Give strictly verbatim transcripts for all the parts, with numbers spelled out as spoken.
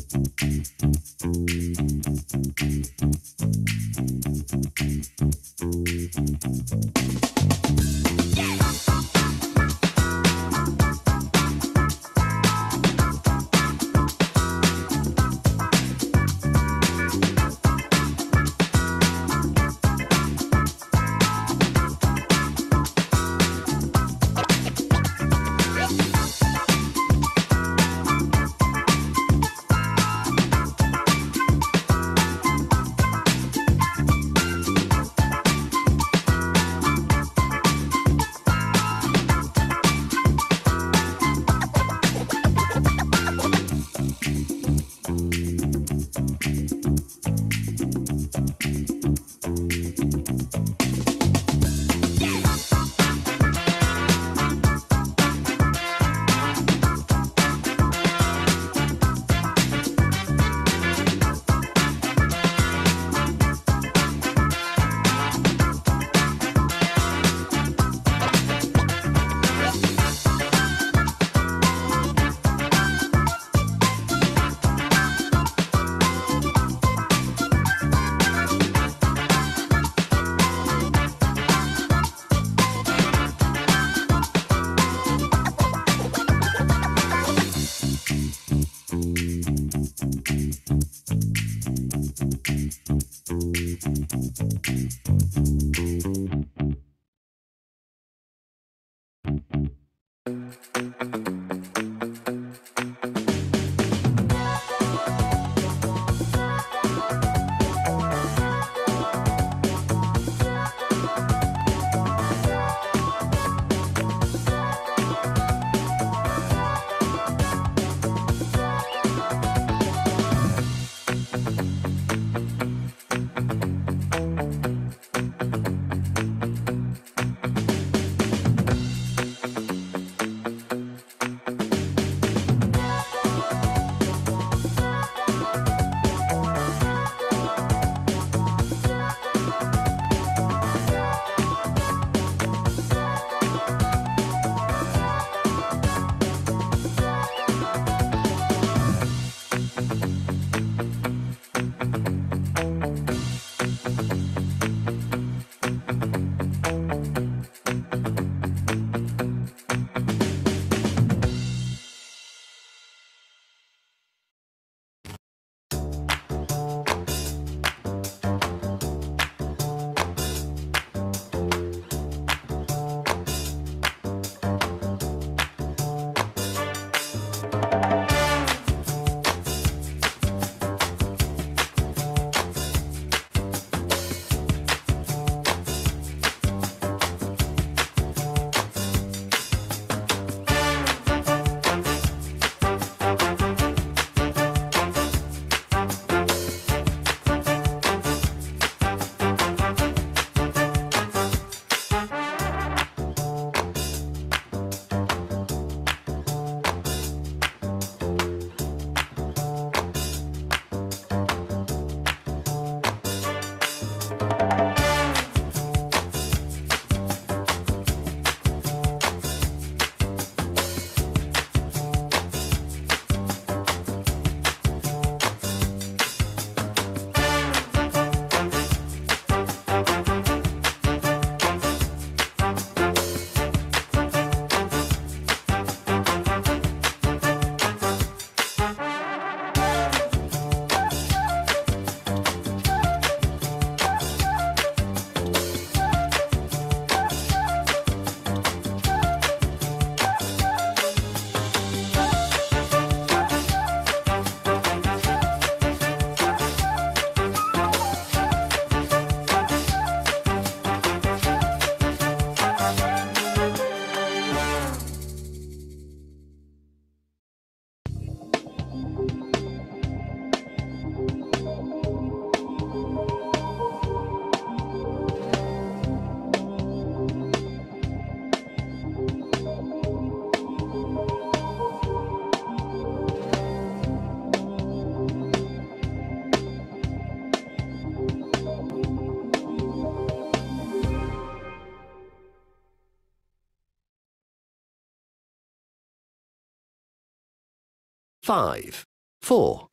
five, four,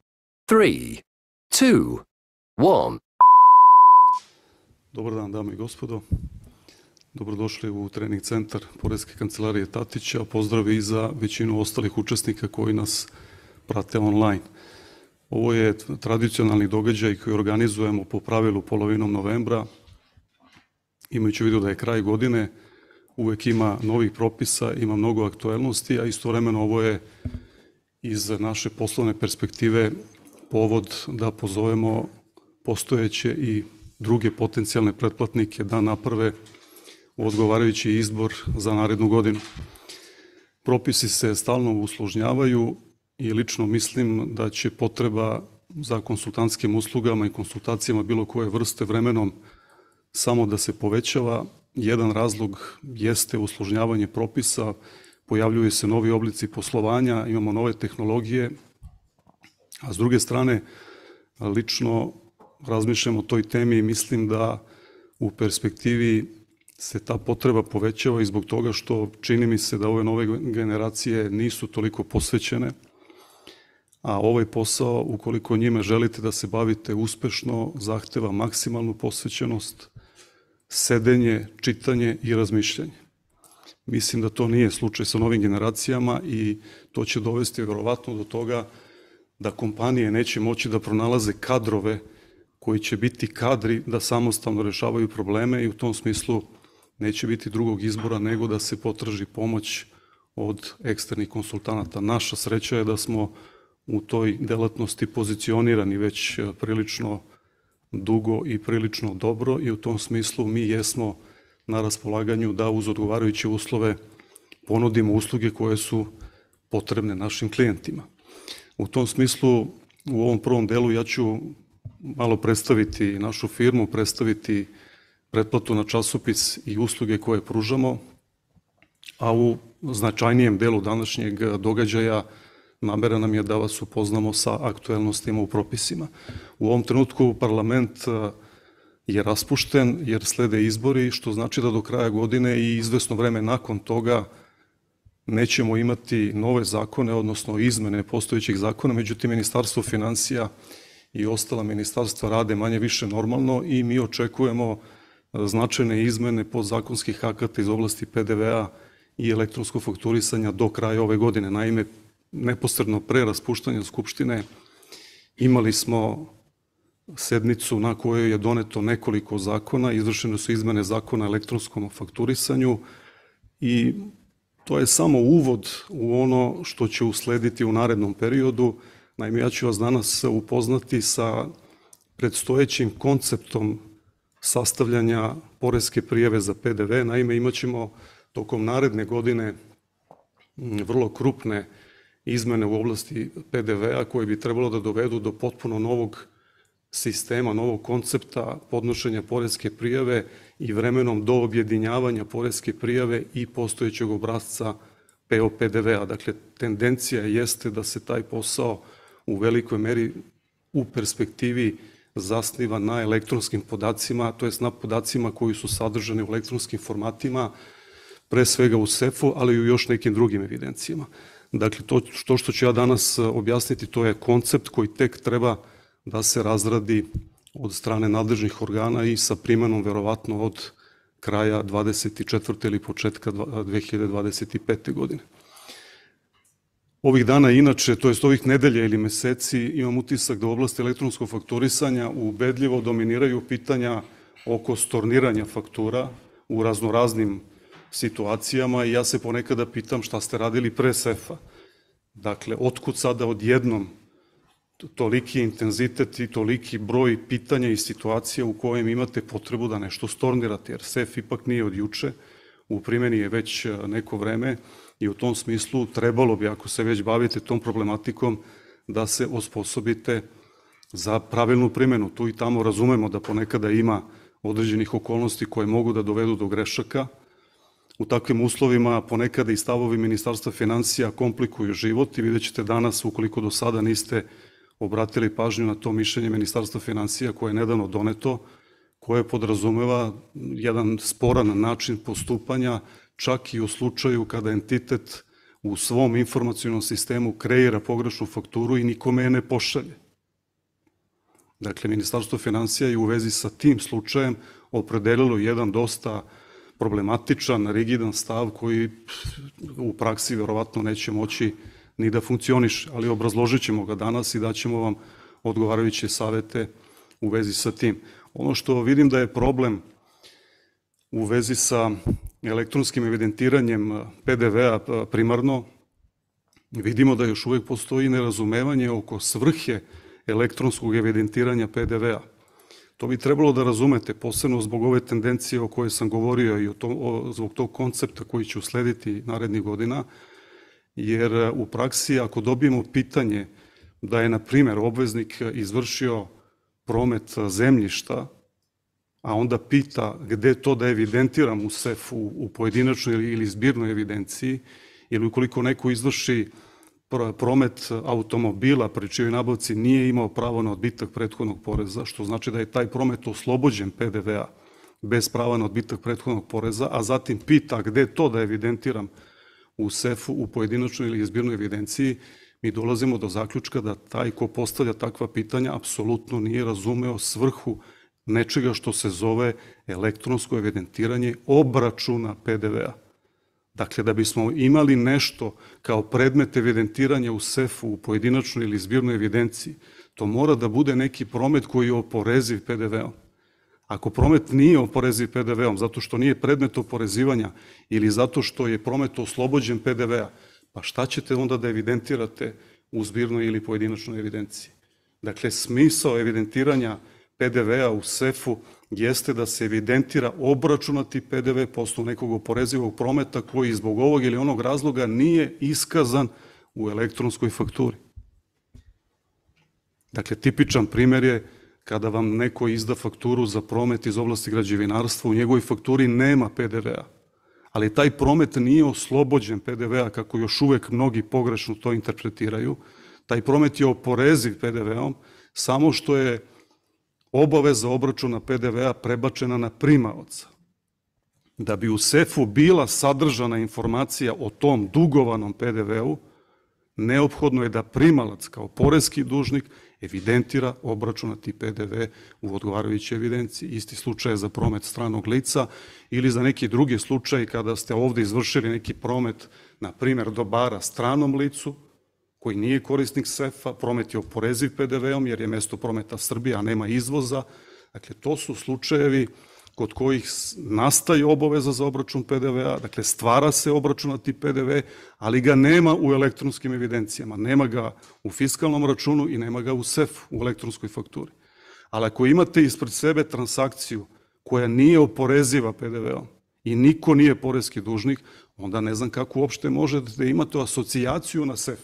three, two, one. Dobar dan, dame i gospodo. Dobrodošli u trening centar Poreske kancelarije Tatića. Pozdrav i za većinu ostalih učesnika koji nas prate online. Ovo je tradicionalni događaj koji organizujemo po pravilu polovinom novembra. Imajući u vidu da je kraj godine, uvek ima novih propisa, ima mnogo aktuelnosti, a istovremeno ovo je iz naše poslovne perspektive povod da pozovemo postojeće i druge potencijalne pretplatnike da naprave odgovarajući izbor za narednu godinu. Propisi se stalno usložnjavaju i lično mislim da će potreba za konsultantskim uslugama i konsultacijama bilo koje vrste vremenom samo da se povećava. Jedan razlog jeste usložnjavanje propisa, pojavljuju se novi oblici poslovanja, imamo nove tehnologije, a s druge strane lično razmišljam o toj temi i mislim da u perspektivi se ta potreba povećava i zbog toga što čini mi se da ove nove generacije nisu toliko posvećene, a ovaj posao, ukoliko njime želite da se bavite uspešno, zahteva maksimalnu posvećenost, sedenje, čitanje i razmišljanje. Mislim da to nije slučaj sa novim generacijama i to će dovesti verovatno do toga da kompanije neće moći da pronalaze kadrove koji će biti kadri da samostalno rešavaju probleme i u tom smislu neće biti drugog izbora nego da se potraži pomoć od eksternih konsultanata. Naša sreća je da smo u toj delatnosti pozicionirani već prilično dugo i prilično dobro i u tom smislu mi jesmo na raspolaganju da uz odgovarajuće uslove ponudimo usluge koje su potrebne našim klijentima. U tom smislu u ovom prvom delu ja ću malo predstaviti našu firmu, predstaviti pretplatu na časopis i usluge koje pružamo, a u značajnijem delu današnjeg događaja namera nam je da vas upoznamo sa aktuelnostima u propisima. U ovom trenutku parlament je raspušten jer slede izbori, što znači da do kraja godine i izvesno vreme nakon toga nećemo imati nove zakone, odnosno izmene postojećih zakona, međutim Ministarstvo finansija i ostala ministarstva rade manje više normalno i mi očekujemo značajne izmene podzakonskih akata iz oblasti P D V A i elektronskog fakturisanja do kraja ove godine. Naime, neposredno pre raspuštanja Skupštine imali smo sednicu na kojoj je doneto nekoliko zakona, izvršene su izmene zakona o elektronskom fakturisanju i to je samo uvod u ono što će uslediti u narednom periodu. Naime, ja ću vas danas upoznati sa predstojećim konceptom sastavljanja poreske prijave za P D V. Naime, imaćemo tokom naredne godine vrlo krupne izmene u oblasti P D V A koje bi trebalo da dovedu do potpuno novog sistema, novog koncepta podnošenja poreske prijave i vremenom do objedinjavanja poreske prijave i postojećeg obrazca P O P D V A. Dakle, tendencija jeste da se taj posao u velikoj meri u perspektivi zasniva na elektronskim podacima, to jest na podacima koji su sadržani u elektronskim formatima, pre svega u S E F-u, ali i u još nekim drugim evidencijama. Dakle, to što, što ću ja danas objasniti, to je koncept koji tek treba da se razradi od strane nadležnih organa i sa primenom verovatno od kraja dvadeset četvrte ili početka dve hiljade dvadeset pete. godine. Ovih dana inače, to jest ovih nedelja ili meseci, imam utisak da u oblasti elektronskog fakturisanja ubedljivo dominiraju pitanja oko storniranja faktura u raznoraznim situacijama i ja se ponekada pitam šta ste radili pre S E F-a. Dakle, otkud sada odjednom toliki intenzitet i toliki broj pitanja i situacija u kojem imate potrebu da nešto stornirate, jer S E F ipak nije od juče, u primjeni je već neko vreme i u tom smislu trebalo bi, ako se već bavite tom problematikom, da se osposobite za pravilnu primjenu. Tu i tamo razumemo da ponekada ima određenih okolnosti koje mogu da dovedu do grešaka. U takvim uslovima ponekada i stavovi Ministarstva finansija komplikuju život i vidjet ćete danas, ukoliko do sada niste obratili pažnju na to mišljenje Ministarstva finansija koje je nedavno doneto, koje podrazumeva jedan sporan način postupanja, čak i u slučaju kada entitet u svom informacionom sistemu kreira pogrešnu fakturu i nikome je ne pošalje. Dakle, Ministarstvo finansija je u vezi sa tim slučajem opredelilo jedan dosta problematičan, rigidan stav koji u praksi verovatno neće moći ni da funkcioniše, ali obrazložit ćemo ga danas i daćemo vam odgovarajuće savete u vezi sa tim. Ono što vidim da je problem u vezi sa elektronskim evidentiranjem P D V-a primarno, vidimo da još uvek postoji nerazumevanje oko svrhe elektronskog evidentiranja P D V-a. To bi trebalo da razumete, posebno zbog ove tendencije o kojoj sam govorio i o to, o, zbog tog koncepta koji će uslediti narednih godina, jer u praksi ako dobijemo pitanje da je, na primjer, obveznik izvršio promet zemljišta, a onda pita gde to da evidentiram u sefu, u pojedinačnoj ili zbirnoj evidenciji, ili ukoliko neko izvrši promet automobila pri čijoj nabavci nije imao pravo na odbitak prethodnog poreza, što znači da je taj promet oslobođen P D V-a bez prava na odbitak prethodnog poreza, a zatim pita gde to da evidentiram u sefu, u pojedinačnoj ili zbirnoj evidenciji, mi dolazimo do zaključka da taj ko postavlja takva pitanja apsolutno nije razumeo svrhu nečega što se zove elektronsko evidentiranje obračuna P D V-a. Dakle, da bismo imali nešto kao predmet evidentiranja u sefu, u pojedinačnoj ili zbirnoj evidenciji, to mora da bude neki promet koji je oporeziv P D V-om. Ako promet nije oporeziv P D V-om, zato što nije predmet oporezivanja ili zato što je promet oslobođen P D V-a, pa šta ćete onda da evidentirate u zbirnoj ili pojedinačnoj evidenciji? Dakle, smisao evidentiranja P D V-a u sefu jeste da se evidentira obračunati P D V po osnovu nekog oporezivog prometa koji zbog ovog ili onog razloga nije iskazan u elektronskoj fakturi. Dakle, tipičan primjer je kada vam neko izda fakturu za promet iz oblasti građevinarstva, u njegovoj fakturi nema P D V-a, ali taj promet nije oslobođen P D V-a, kako još uvek mnogi pogrešno to interpretiraju. Taj promet je oporeziv P D V-om, samo što je obaveza obračuna P D V-a prebačena na primaoca. Da bi u sefu bila sadržana informacija o tom dugovanom P D V-u, neophodno je da primalac kao poreski dužnik evidentira obračunati P D V u odgovarajućoj evidenciji. Isti slučaj je za promet stranog lica ili za neki drugi slučaj kada ste ovde izvršili neki promet, na primjer dobara stranom licu, koji nije korisnik sefa, promet je oporeziv P D V-om jer je mesto prometa Srbija, a nema izvoza. Dakle, to su slučajevi kod kojih nastaje obaveza za obračun P D V-a, dakle stvara se obračunati P D V, ali ga nema u elektronskim evidencijama, nema ga u fiskalnom računu i nema ga u sefu, u elektronskoj fakturi. Ali ako imate ispred sebe transakciju koja nije oporeziva P D V-om i niko nije poreski dužnik, onda ne znam kako uopšte možete da imate asocijaciju na sef.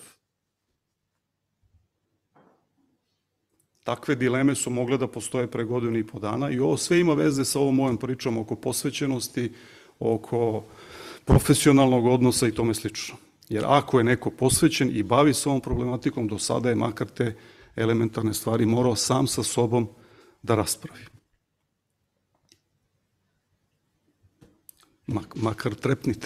Takve dileme su mogle da postoje pre godinu i po dana i ovo sve ima veze sa ovom mojom pričom oko posvećenosti, oko profesionalnog odnosa i tome slično. Jer ako je neko posvećen i bavi se ovom problematikom, do sada je makar te elementarne stvari morao sam sa sobom da raspravi. Mak, makar trepnite.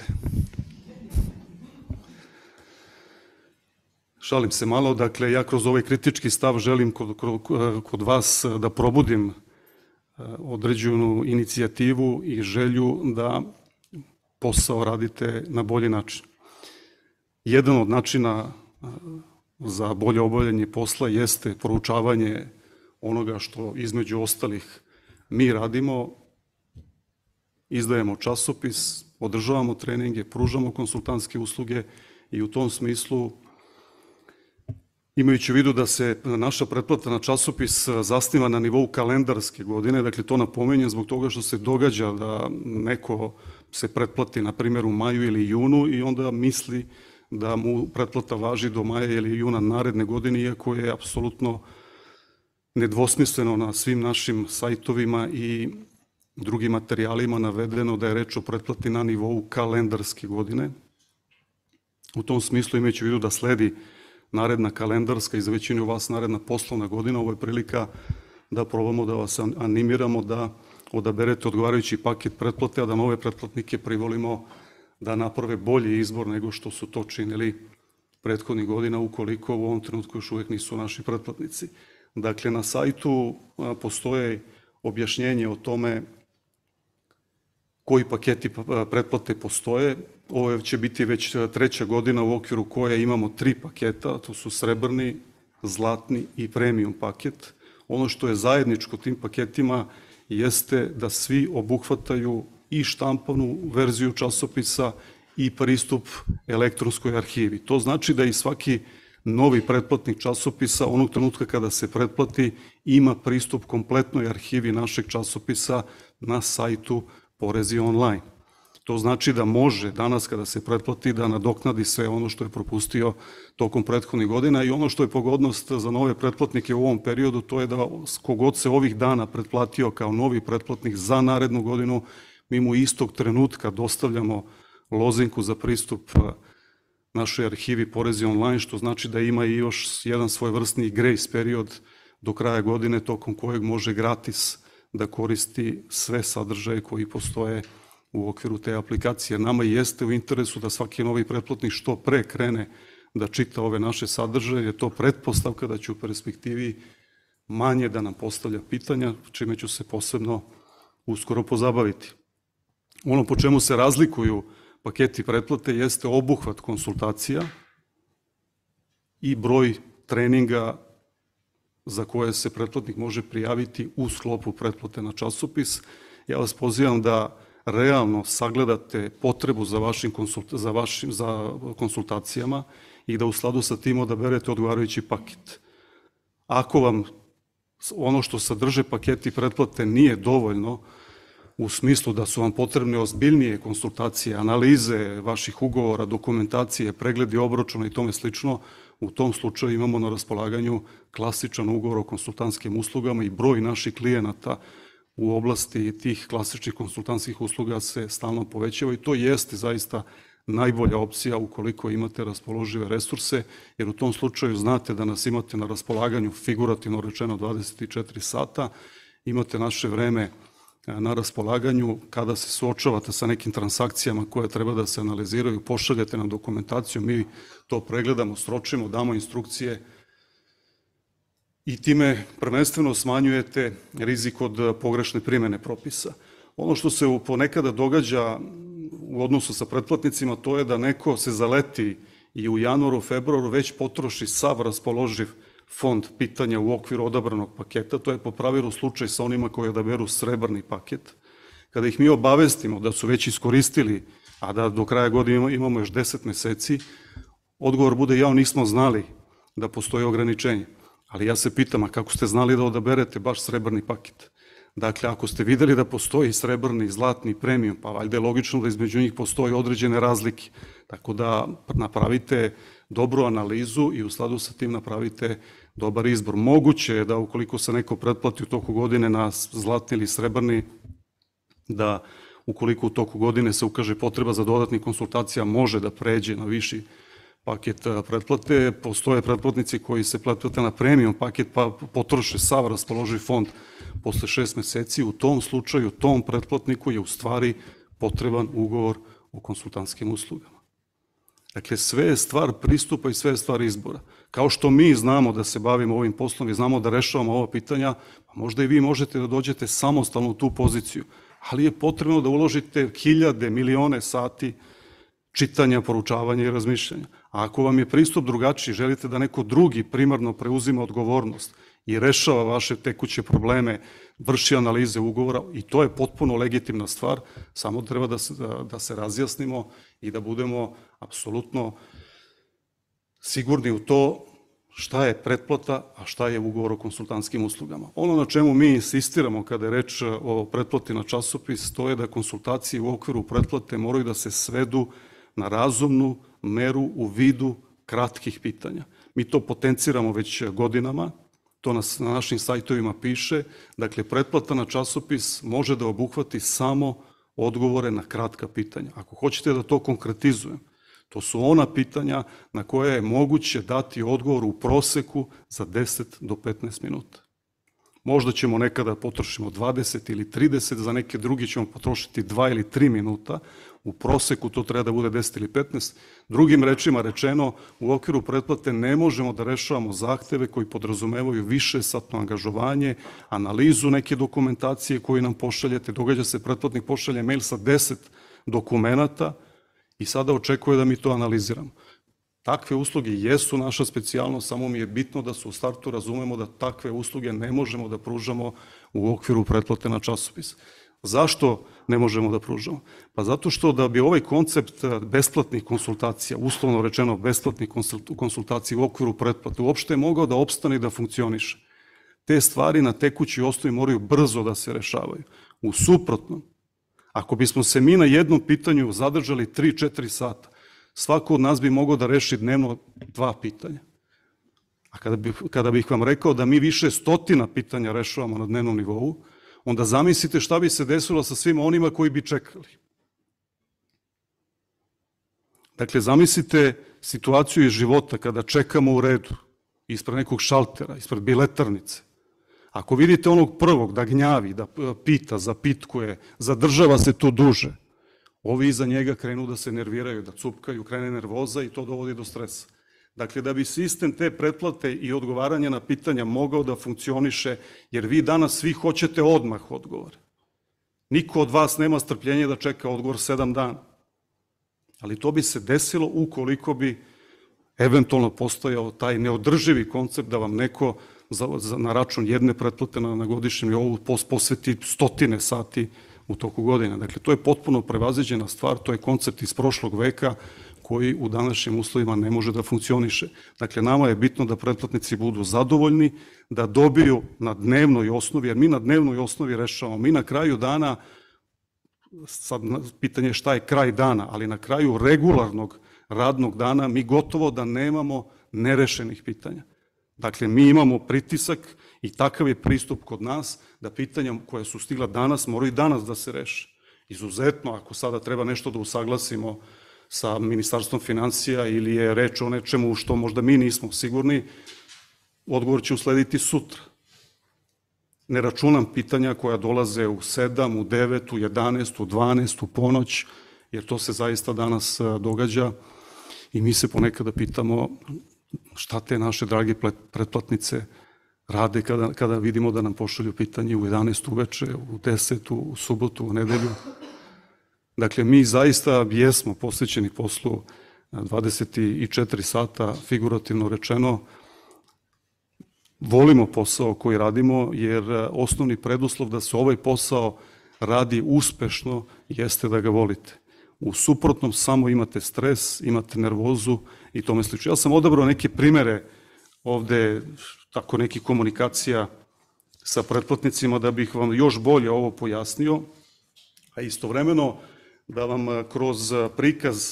Šalim se malo, dakle, ja kroz ovaj kritički stav želim kod, kod, kod vas da probudim određenu inicijativu i želju da posao radite na bolji način. Jedan od načina za bolje obavljanje posla jeste proučavanje onoga što između ostalih mi radimo, izdajemo časopis, održavamo treninge, pružamo konsultantske usluge i u tom smislu, imajući u vidu da se naša pretplata na časopis zasniva na nivou kalendarske godine, dakle to napomenjem zbog toga što se događa da neko se pretplati, na primjer, u maju ili junu i onda misli da mu pretplata važi do maja ili juna naredne godine, iako je apsolutno nedvosmisleno na svim našim sajtovima i drugim materijalima navedeno da je reč o pretplati na nivou kalendarske godine. U tom smislu, imajući u vidu da sledi naredna kalendarska i za većinu vas naredna poslovna godina, ovo je prilika da probamo da vas animiramo da odaberete odgovarajući paket pretplate, a da nove pretplatnike privolimo da naprave bolji izbor nego što su to činili prethodnih godina, ukoliko u ovom trenutku još uvek nisu naši pretplatnici. Dakle, na sajtu postoje objašnjenje o tome koji paketi pretplate postoje. Ovo će biti već treća godina u okviru koje imamo tri paketa, to su srebrni, zlatni i premium paket. Ono što je zajedničko tim paketima jeste da svi obuhvataju i štampanu verziju časopisa i pristup elektronskoj arhivi. To znači da i svaki novi pretplatnik časopisa onog trenutka kada se pretplati ima pristup kompletnoj arhivi našeg časopisa na sajtu Porezi online. To znači da može danas kada se pretplati da nadoknadi sve ono što je propustio tokom prethodnih godina i ono što je pogodnost za nove pretplatnike u ovom periodu, to je da kogod se ovih dana pretplatio kao novi pretplatnik za narednu godinu, mi mu istog trenutka dostavljamo lozinku za pristup našoj arhivi Porezi online, što znači da ima i još jedan svojevrsni grace period do kraja godine tokom kojeg može gratis da koristi sve sadržaje koji postoje u okviru te aplikacije. Nama jeste u interesu da svaki novi pretplatnik što pre krene da čita ove naše sadržaje, je to pretpostavka da će u perspektivi manje da nam postavlja pitanja, čime ću se posebno uskoro pozabaviti. Ono po čemu se razlikuju paketi pretplate jeste obuhvat konsultacija i broj treninga za koje se pretplatnik može prijaviti u sklopu pretplate na časopis. Ja vas pozivam da realno sagledate potrebu za vašim, konsulta, za vašim za konsultacijama i da u skladu sa tim odaberete odgovarajući paket. Ako vam ono što sadrže paketi pretplate nije dovoljno, u smislu da su vam potrebne ozbiljnije konsultacije, analize vaših ugovora, dokumentacije, pregledi obračuna i tome slično, u tom slučaju imamo na raspolaganju klasičan ugovor o konsultantskim uslugama i broj naših klijenata u oblasti tih klasičnih konsultantskih usluga se stalno povećava i to jeste zaista najbolja opcija ukoliko imate raspoložive resurse, jer u tom slučaju znate da nas imate na raspolaganju figurativno rečeno dvadeset četiri sata, imate naše vreme na raspolaganju kada se suočavate sa nekim transakcijama koje treba da se analiziraju, pošaljete nam dokumentaciju, mi to pregledamo, sročimo, damo instrukcije i time prvenstveno smanjujete rizik od pogrešne primene propisa. Ono što se ponekada događa u odnosu sa pretplatnicima, to je da neko se zaleti i u januaru, februaru već potroši sav raspoloživ fond pitanja u okviru odabranog paketa, to je po pravilu slučaj sa onima koji odaberu srebrni paket. Kada ih mi obavestimo da su već iskoristili, a da do kraja godine imamo još deset meseci, odgovor bude ja nismo znali da postoje ograničenje. Ali ja se pitam, a kako ste znali da odaberete baš srebrni paket? Dakle, ako ste videli da postoji srebrni, zlatni, premium, pa valjda je logično da između njih postoje određene razlike. Tako da napravite dobru analizu i u skladu sa tim napravite dobar izbor. Moguće je da ukoliko se neko pretplati u toku godine na zlatni ili srebrni, da ukoliko u toku godine se ukaže potreba za dodatnih konsultacija, može da pređe na viši paket pretplate. Postoje pretplatnici koji se pretplate na premium paket pa potroše sav raspoloživ fond posle šest meseci. U tom slučaju, tom pretplatniku je u stvari potreban ugovor o konsultantskim uslugama. Dakle, sve je stvar pristupa i sve je stvar izbora. Kao što mi znamo da se bavimo ovim poslom i znamo da rešavamo ova pitanja, pa možda i vi možete da dođete samostalno u tu poziciju, ali je potrebno da uložite hiljade, milione sati čitanja, poručavanja i razmišljanja. A ako vam je pristup drugačiji, želite da neko drugi primarno preuzima odgovornost i rešava vaše tekuće probleme, vrši analize ugovora, i to je potpuno legitimna stvar, samo treba da se, da, da se razjasnimo i da budemo apsolutno sigurni u to šta je pretplata, a šta je ugovor o konsultantskim uslugama. Ono na čemu mi insistiramo kada je reč o pretplati na časopis, to je da konsultacije u okviru pretplate moraju da se svedu na razumnu meru u vidu kratkih pitanja. Mi to potenciramo već godinama, to nas na našim sajtovima piše, dakle pretplata na časopis može da obuhvati samo odgovore na kratka pitanja. Ako hoćete da to konkretizujem, to su ona pitanja na koje je moguće dati odgovor u proseku za deset do petnaest minuta. Možda ćemo nekada potrošimo dvadeset ili trideset, za neke drugi ćemo potrošiti dva ili tri minuta, u proseku to treba da bude deset ili petnaest. Drugim rečima rečeno, u okviru pretplate ne možemo da rešavamo zahteve koji podrazumevaju više satno angažovanje, analizu neke dokumentacije koju nam pošaljete. Događa se, pretplatnik pošalje mail sa deset dokumenata i sada očekuje da mi to analiziramo. Takve usluge jesu naša specijalnost, samo mi je bitno da se u startu razumemo da takve usluge ne možemo da pružamo u okviru pretplate na časopis. Zašto ne možemo da pružamo? Pa zato što da bi ovaj koncept besplatnih konsultacija, uslovno rečeno besplatnih konsultacija u okviru pretplate, uopšte mogao da opstane i da funkcioniše. Te stvari na tekućoj osnovi moraju brzo da se rešavaju. U suprotnom, ako bismo se mi na jednom pitanju zadržali tri četiri sata, svako od nas bi mogao da reši dnevno dva pitanja. A kada bih, kada bih vam rekao da mi više stotina pitanja rešavamo na dnevnom nivou, onda zamislite šta bi se desilo sa svima onima koji bi čekali. Dakle, zamislite situaciju iz života kada čekamo u redu, ispred nekog šaltera, ispred biletarnice. Ako vidite onog prvog da gnjavi, da pita, zapitkuje, zadržava se tu duže, ovi iza njega krenu da se nerviraju, da cupkaju, krene nervoza i to dovodi do stresa. Dakle, da bi sistem te pretplate i odgovaranja na pitanja mogao da funkcioniše, jer vi danas svi hoćete odmah odgovor. Niko od vas nema strpljenje da čeka odgovor sedam dana. Ali to bi se desilo ukoliko bi eventualno postojao taj neodrživi koncept da vam neko za, za, na račun jedne pretplate na, na godišnjem nivou posveti stotine sati u toku godine. Dakle, to je potpuno prevaziđena stvar, to je koncept iz prošlog veka koji u današnjim uslovima ne može da funkcioniše. Dakle, nama je bitno da pretplatnici budu zadovoljni, da dobiju na dnevnoj osnovi, jer mi na dnevnoj osnovi rešavamo. Mi na kraju dana, sad pitanje je šta je kraj dana, ali na kraju regularnog radnog dana mi gotovo da nemamo nerešenih pitanja. Dakle, mi imamo pritisak i takav je pristup kod nas da pitanja koja su stigla danas moraju danas da se reše. Izuzetno, ako sada treba nešto da usaglasimo sa Ministarstvom finansija ili je reč o nečemu što možda mi nismo sigurni, odgovor će uslediti sutra. Ne računam pitanja koja dolaze u sedam, u devet, u jedanaest, u dvanaest, u ponoć, jer to se zaista danas događa i mi se ponekada pitamo šta te naše drage pretplatnice rade kada, kada vidimo da nam pošalju pitanje u jedanaest uveče, u deset, u subotu, u nedelju. Dakle, mi zaista jesmo posvećeni poslu dvadeset četiri sata, figurativno rečeno. Volimo posao koji radimo, jer osnovni preduslov da se ovaj posao radi uspešno jeste da ga volite. U suprotnom samo imate stres, imate nervozu i tome slično. Ja sam odabrao neke primere ovde, tako nekih komunikacija sa pretplatnicima da bih vam još bolje ovo pojasnio, a istovremeno da vam kroz prikaz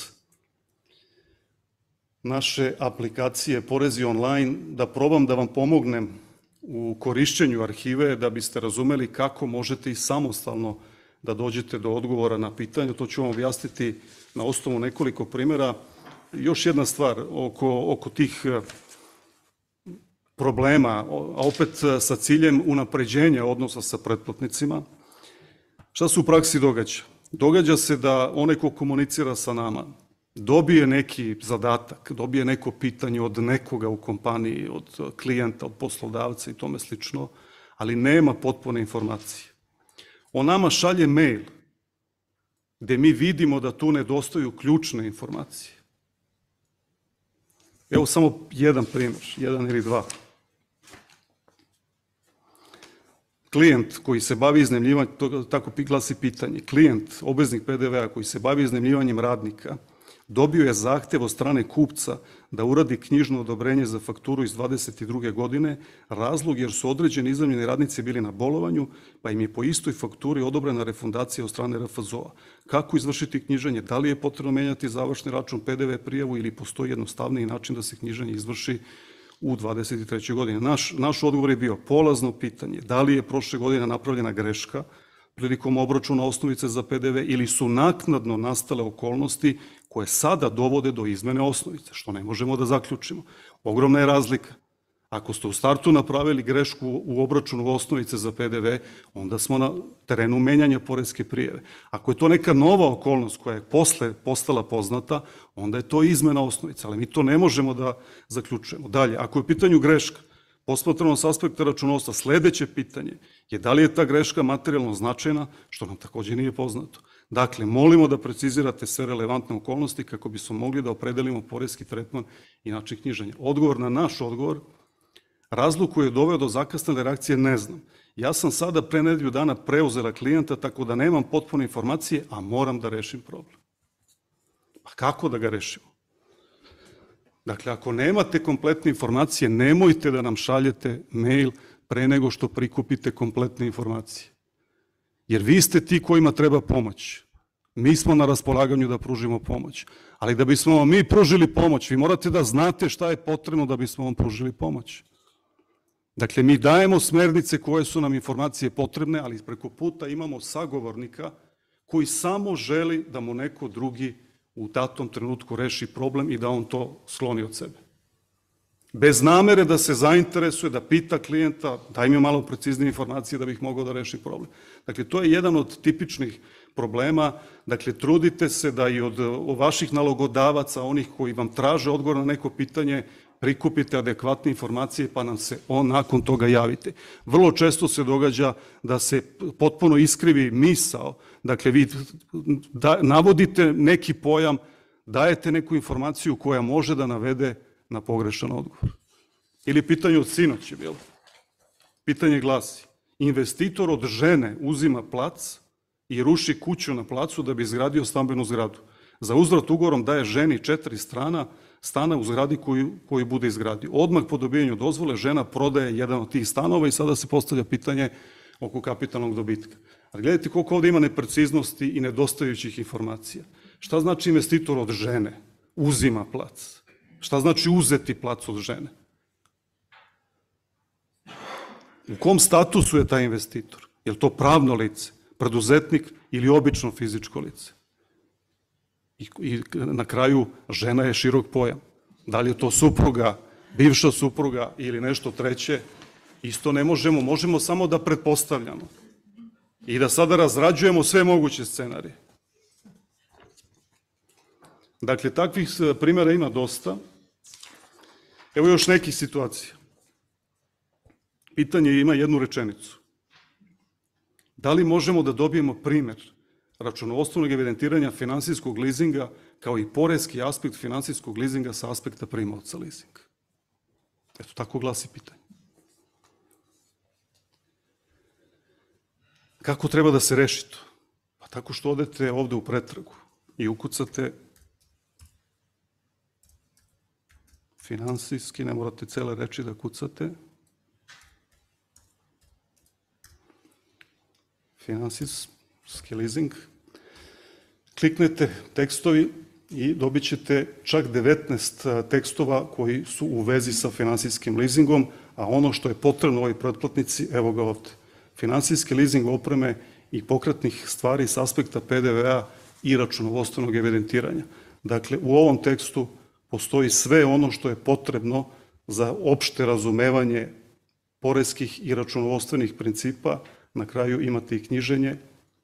naše aplikacije Porezi online, da probam da vam pomognem u korišćenju arhive, da biste razumeli kako možete i samostalno da dođete do odgovora na pitanje. To ću vam objasniti na osnovu nekoliko primjera. Još jedna stvar oko, oko tih problema, a opet sa ciljem unapređenja odnosa sa pretplatnicima. Šta se u praksi događa? Događa se da onaj ko komunicira sa nama dobije neki zadatak, dobije neko pitanje od nekoga u kompaniji, od klijenta, od poslodavca i tome slično, ali nema potpune informacije. On nama šalje mail gde mi vidimo da tu nedostaju ključne informacije. Evo samo jedan primjer, jedan ili dva. Klijent koji se bavi iznajmljivanjem, tako glasi pitanje, klijent, obveznik P D V-a koji se bavi iznajmljivanjem radnika, dobio je zahtev od strane kupca da uradi knjižno odobrenje za fakturu iz dvadeset druge godine, razlog jer su određeni iznajmljeni radnici bili na bolovanju, pa im je po istoj fakturi odobrena refundacija od strane R F Z O-a. Kako izvršiti knjiženje? Da li je potrebno menjati završni račun, P D V prijavu ili postoji jednostavniji način da se knjiženje izvrši u dvadeset trećoj godini? Naš, naš odgovor je bio polazno pitanje. Da li je prošle godine napravljena greška prilikom obračuna osnovice za P D V ili su naknadno nastale okolnosti koje sada dovode do izmene osnovice, što ne možemo da zaključimo. Ogromna je razlika. Ako ste u startu napravili grešku u obračunu osnovice za P D V, onda smo na terenu menjanja poreske prijave. Ako je to neka nova okolnost koja je posle postala poznata, onda je to izmena osnovice, ali mi to ne možemo da zaključujemo. Dalje, ako je u pitanju greška, posmatrano s aspekta računovodstva, sledeće pitanje je da li je ta greška materijalno značajna, što nam takođe nije poznato. Dakle, molimo da precizirate sve relevantne okolnosti kako bismo mogli da opredelimo poreski tretman i način knjiženja. Odgovor na naš odgovor, razlog koji je doveo do zakasnele reakcije ne znam. Ja sam sada pre nedelju dana preuzela klijenta tako da nemam potpune informacije, a moram da rešim problem. Pa kako da ga rešimo? Dakle, ako nemate kompletne informacije, nemojte da nam šaljete mail pre nego što prikupite kompletne informacije. Jer vi ste ti kojima treba pomoć. Mi smo na raspolaganju da pružimo pomoć. Ali da bismo vam mi pružili pomoć, vi morate da znate šta je potrebno da bismo vam pružili pomoć. Dakle, mi dajemo smernice koje su nam informacije potrebne, ali preko puta imamo sagovornika koji samo želi da mu neko drugi u datom trenutku reši problem i da on to skloni od sebe. Bez namere da se zainteresuje, da pita klijenta, daj mi malo preciznije informacije da bih mogao da rešim problem. Dakle, to je jedan od tipičnih problema. Dakle, trudite se da i od vaših nalogodavaca, onih koji vam traže odgovor na neko pitanje, prikupite adekvatne informacije pa nam se on nakon toga javite. Vrlo često se događa da se potpuno iskrivi misao. Dakle, vi da, navodite neki pojam, dajete neku informaciju koja može da navede na pogrešan odgovor. Ili pitanje od sinoć je bilo. Pitanje glasi, investitor od žene uzima plac i ruši kuću na placu da bi izgradio stambenu zgradu. Za uzvrat ugovorom daje ženi četiri strana, stana u zgradi koju, koju bude izgradio. Odmah po dobijanju dozvole žena prodaje jedan od tih stanova i sada se postavlja pitanje oko kapitalnog dobitka. Ali gledajte koliko ovde ima nepreciznosti i nedostajućih informacija. Šta znači investitor od žene? Uzima plac. Šta znači uzeti plac od žene? U kom statusu je taj investitor? Je li to pravno lice, preduzetnik ili obično fizičko lice? I, I na kraju žena je širok pojam. Da li je to supruga, bivša supruga ili nešto treće, isto ne možemo, možemo samo da pretpostavljamo i da sada razrađujemo sve moguće scenarije. Dakle, takvih primjera ima dosta. Evo još nekih situacija. Pitanje ima jednu rečenicu. Da li možemo da dobijemo primjer računovodstvenog evidentiranja finansijskog lizinga kao i poreski aspekt finansijskog lizinga sa aspekta primaoca lizinga? Eto, tako glasi pitanje. Kako treba da se reši to? Pa tako što odete ovde u pretragu i ukucate finansijski, ne morate cele reči da kucate, finansijski leasing, kliknete tekstovi i dobit ćete čak devetnaest tekstova koji su u vezi sa finansijskim leasingom, a ono što je potrebno ovoj pretplatnici, evo ga ovde. Finansijski leasing opreme i pokretnih stvari s aspekta P D V-a i računovodstvenog evidentiranja. Dakle, u ovom tekstu postoji sve ono što je potrebno za opšte razumevanje poreskih i računovodstvenih principa. Na kraju imate i knjiženje.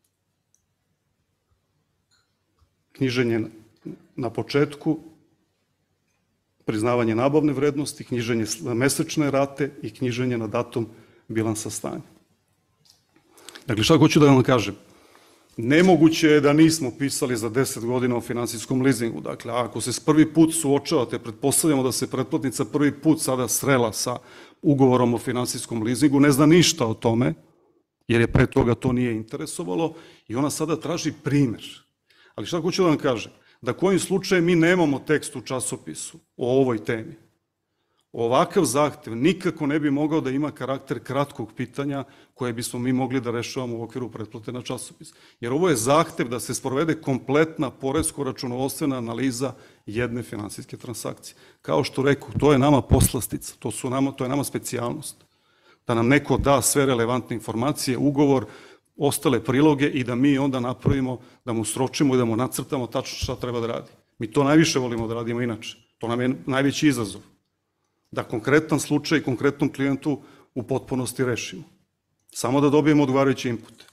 Knjiženje na početku, priznavanje nabavne vrednosti, knjiženje mesečne rate i knjiženje na datum bilansa stanja. Dakle, šta hoću da vam kažem? Nemoguće je da nismo pisali za deset godina o finansijskom lizingu. Dakle, ako se s prvi put suočavate, pretpostavljamo da se pretplatnica prvi put sada srela sa ugovorom o finansijskom lizingu, ne zna ništa o tome, jer je pre toga to nije interesovalo i ona sada traži primer. Ali šta hoću da vam kažem? Da kojim slučajem mi nemamo tekst u časopisu o ovoj temi. Ovakav zahtev nikako ne bi mogao da ima karakter kratkog pitanja koje bismo mi mogli da rešavamo u okviru pretplate na časopis. Jer ovo je zahtev da se sprovede kompletna poresko-računovodstvena analiza jedne finansijske transakcije. Kao što reku, to je nama poslastica, to, su nama, to je nama specijalnost. Da nam neko da sve relevantne informacije, ugovor, ostale priloge i da mi onda napravimo, da mu sročimo i da mu nacrtamo tačno šta treba da radi. Mi to najviše volimo da radimo inače. To nam je najveći izazov. da konkretan slučaj i konkretnom klijentu u potpunosti rešimo. Samo da dobijemo odgovarajući input.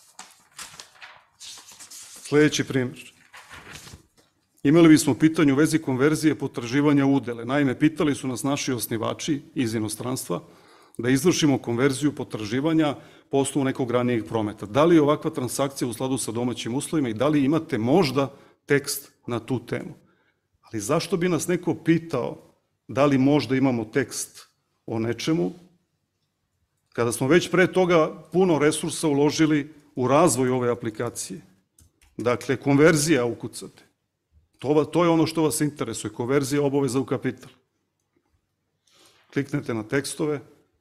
Sljedeći primjer. Imali bismo pitanje u vezi konverzije potraživanja udele. Naime, pitali su nas naši osnivači iz inostranstva da izvršimo konverziju potraživanja po osnovu nekog ranijeg prometa. Da li je ovakva transakcija u skladu sa domaćim uslovima i da li imate možda tekst na tu temu? Ali zašto bi nas neko pitao da li možda imamo tekst o nečemu, kada smo već pre toga puno resursa uložili u razvoj ove aplikacije? Dakle, konverzija ukucate. To, to je ono što vas interesuje, konverzija obaveza u kapital. Kliknete na tekstove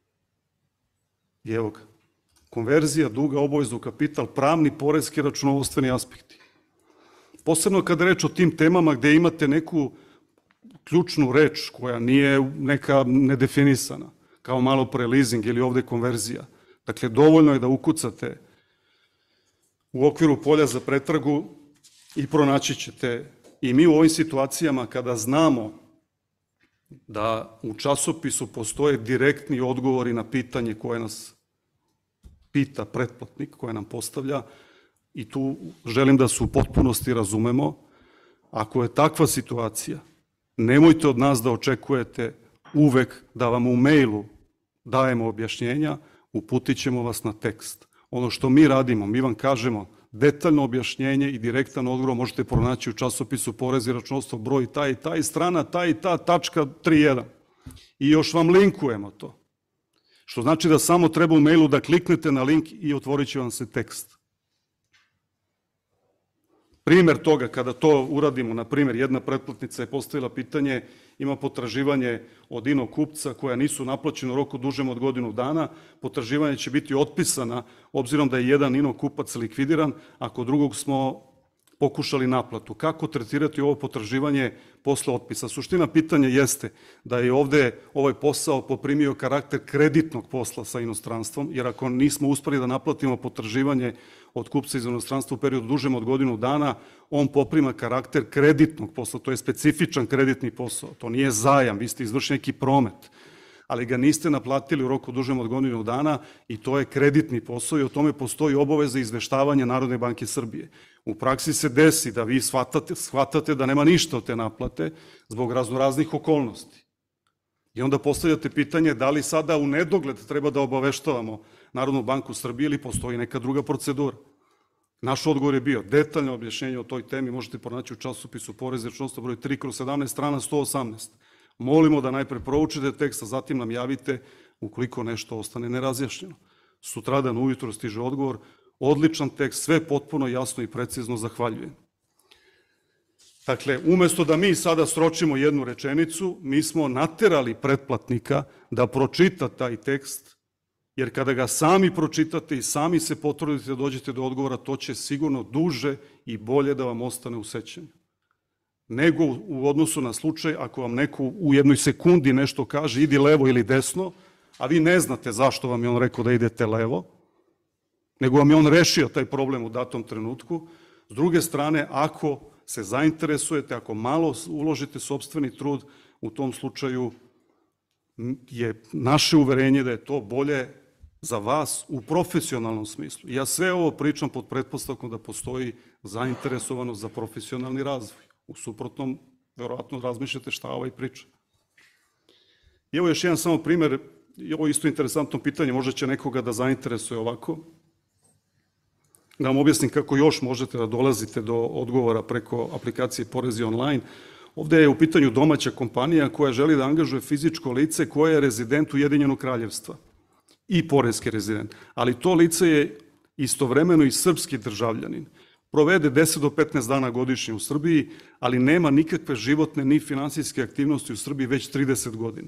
i evo ga. Konverzija duga obaveza u kapital, pravni, poreski, računovodstveni aspekti. Posebno kada reč o tim temama gde imate neku ključnu reč koja nije neka nedefinisana, kao malo pre leasing ili ovde konverzija. Dakle, dovoljno je da ukucate u okviru polja za pretragu i pronaći ćete. I mi u ovim situacijama kada znamo da u časopisu postoje direktni odgovori na pitanje koje nas pita pretplatnik, koje nam postavlja, i tu želim da se u potpunosti razumemo, ako je takva situacija, nemojte od nas da očekujete uvek da vam u mailu dajemo objašnjenja, uputit ćemo vas na tekst. Ono što mi radimo, mi vam kažemo detaljno objašnjenje i direktan odgovor možete pronaći u časopisu Porez i računovodstvo, broj taj i taj, strana taj i ta, tačka tri jedan. I još vam linkujemo to. Što znači da samo treba u mailu da kliknete na link i otvorit će vam se tekst. Primer toga, kada to uradimo, na primjer, jedna pretplatnica je postavila pitanje, ima potraživanje od ino kupca koja nisu naplaćena u roku dužem od godinu dana, potraživanje će biti otpisana, obzirom da je jedan ino kupac likvidiran, ako drugog smo pokušali naplatu. Kako tretirati ovo potraživanje posle otpisa? Suština pitanja jeste da je ovde ovaj posao poprimio karakter kreditnog posla sa inostranstvom, jer ako nismo uspeli da naplatimo potraživanje od kupca iz inostranstva u periodu dužem od godinu dana, on poprima karakter kreditnog posla. To je specifičan kreditni posao. To nije zajam, vi ste izvršili neki promet, ali ga niste naplatili u roku dužem od godinu dana i to je kreditni posao i o tome postoji obaveza izveštavanja Narodne banke Srbije. U praksi se desi da vi shvatate, shvatate da nema ništa od te naplate zbog raznoraznih okolnosti. I onda postavljate pitanje da li sada u nedogled treba da obaveštavamo Narodnu banku Srbije ili postoji neka druga procedura. Naš odgovor je bio detaljno objašnjenje o toj temi, možete pronaći u časopisu Porez i računovodstvo broj tri kroz sedamnaest strana sto osamnaest. Molimo da najpre proučite tekst, a zatim nam javite ukoliko nešto ostane nerazjašnjeno. Sutradan ujutro stiže odgovor, odličan tekst, sve potpuno jasno i precizno, zahvaljujem. Dakle, umesto da mi sada sročimo jednu rečenicu, mi smo naterali pretplatnika da pročita taj tekst, jer kada ga sami pročitate i sami se potrudite da dođete do odgovora, to će sigurno duže i bolje da vam ostane u sećanju. Nego u odnosu na slučaj ako vam neko u jednoj sekundi nešto kaže idi levo ili desno, a vi ne znate zašto vam je on rekao da idete levo, nego vam je on rešio taj problem u datom trenutku. S druge strane, ako se zainteresujete, ako malo uložite sopstveni trud, u tom slučaju je naše uverenje da je to bolje za vas u profesionalnom smislu. Ja sve ovo pričam pod pretpostavkom da postoji zainteresovanost za profesionalni razvoj. U suprotnom, verovatno razmišljate šta ovaj priča. I evo još jedan samo primer, ovo je isto interesantno pitanje, možda će nekoga da zainteresuje ovako. Da vam objasnim kako još možete da dolazite do odgovora preko aplikacije Porezi online. Ovde je u pitanju domaća kompanija koja želi da angažuje fizičko lice koje je rezident Ujedinjenog kraljevstva i poreski rezident. Ali to lice je istovremeno i srpski državljanin. Provede deset do petnaest dana godišnje u Srbiji, ali nema nikakve životne ni finansijske aktivnosti u Srbiji već trideset godina.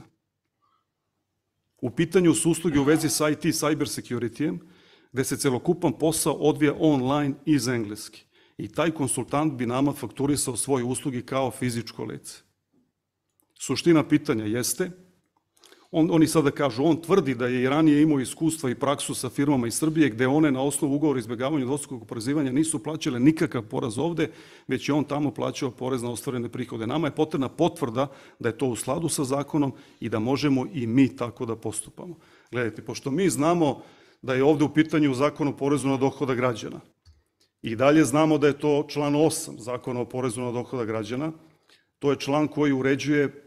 U pitanju su usluge u vezi sa I T cyber security-em, gde se celokupan posao odvija online iz engleski. I taj konsultant bi nama fakturisao svoje usluge kao fizičko lice. Suština pitanja jeste, On, oni sada kažu, on tvrdi da je i ranije imao iskustva i praksu sa firmama iz Srbije, gde one na osnovu ugovora o izbegavanju dvostrukog oporezivanja nisu plaćale nikakav porez ovde, već je on tamo plaćao porez na ostvarene prihode. Nama je potrebna potvrda da je to u skladu sa zakonom i da možemo i mi tako da postupamo. Gledajte, pošto mi znamo da je ovde u pitanju Zakon o porezu na dohodak građana i dalje znamo da je to član osam Zakona o porezu na dohodak građana, to je član koji uređuje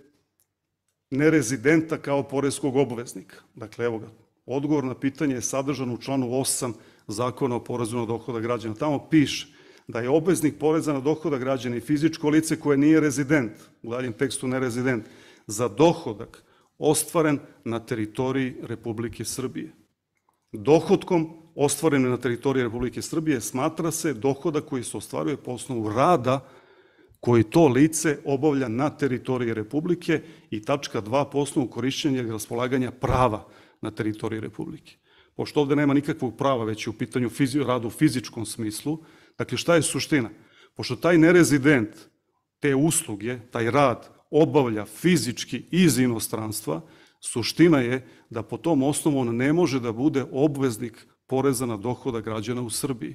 nerezidenta kao poreskog obveznika. Dakle, evo ga, odgovor na pitanje je sadržan u članu osam Zakona o porezu na dohodak građana. Tamo piše da je obveznik poreza na dohodak građana i fizičko lice koje nije rezident, u daljem tekstu nerezident, za dohodak ostvaren na teritoriji Republike Srbije. Dohodkom ostvaren na teritoriji Republike Srbije smatra se dohodak koji se ostvaruje po osnovu rada koji to lice obavlja na teritoriji Republike i tačka dva po osnovu korišćenja i raspolaganja prava na teritoriji Republike. Pošto ovde nema nikakvog prava, već je u pitanju rada u fizičkom smislu, dakle šta je suština? Pošto taj nerezident te usluge, taj rad obavlja fizički iz inostranstva, suština je da po tom osnovu on ne može da bude obveznik poreza na dohodak građana u Srbiji.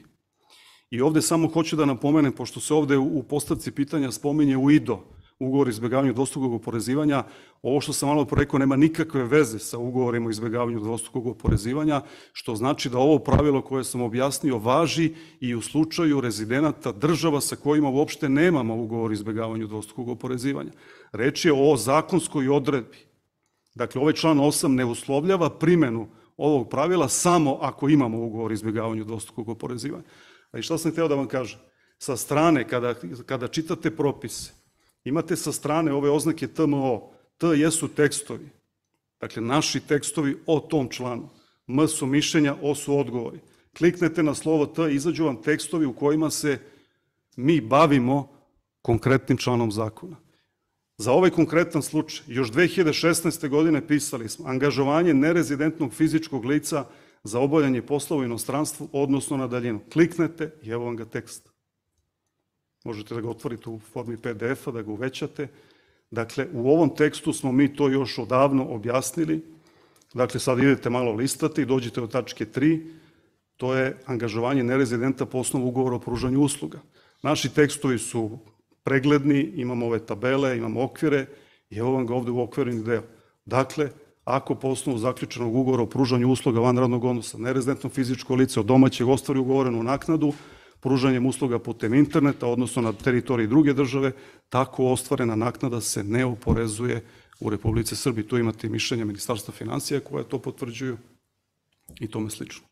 I ovde samo hoću da napomenem, pošto se ovde u postavci pitanja spominje U I D O, ugovor o izbegavanju dvostrukog oporezivanja, ovo što sam malo rekao nema nikakve veze sa ugovorima o izbegavanju dvostrukog oporezivanja, što znači da ovo pravilo koje sam objasnio važi i u slučaju rezidenata država sa kojima uopšte nemamo ugovor o izbegavanju dvostrukog oporezivanja. Reč je o zakonskoj odredbi. Dakle, ovaj član osam ne uslovljava primenu ovog pravila samo ako imamo ugovor o izbegavanju dvostrukog oporezivanja. A i šta sam hteo da vam kažem? Sa strane, kada, kada čitate propise, imate sa strane ove oznake T M O. T jesu tekstovi. Dakle, naši tekstovi o tom članu. M su mišljenja, O su odgovori. Kliknete na slovo T, izađu vam tekstovi u kojima se mi bavimo konkretnim članom zakona. Za ovaj konkretan slučaj, još dve hiljade šesnaeste. godine pisali smo angažovanje nerezidentnog fizičkog lica za obavljanje poslova u inostranstvu, odnosno na daljinu. Kliknete i evo vam ga tekst. Možete da ga otvorite u formi P D F-a, da ga uvećate. Dakle, u ovom tekstu smo mi to još odavno objasnili. Dakle, sad idete malo listati i dođete do tačke tri. To je angažovanje nerezidenta po osnovu ugovora o pružanju usluga. Naši tekstovi su pregledni, imamo ove tabele, imamo okvire i evo vam ga ovde u okvirni deo. Dakle, ako po osnovu zaključenog ugovora o pružanju usluga van radnog odnosa nerezidentno fizičko lice od domaćeg ostvari ugovorenu naknadu, pružanjem usluga putem interneta, odnosno na teritoriji druge države, tako ostvarena naknada se ne oporezuje u Republici Srbiji. Tu imate mišljenja Ministarstva finansija koje to potvrđuju i tome slično.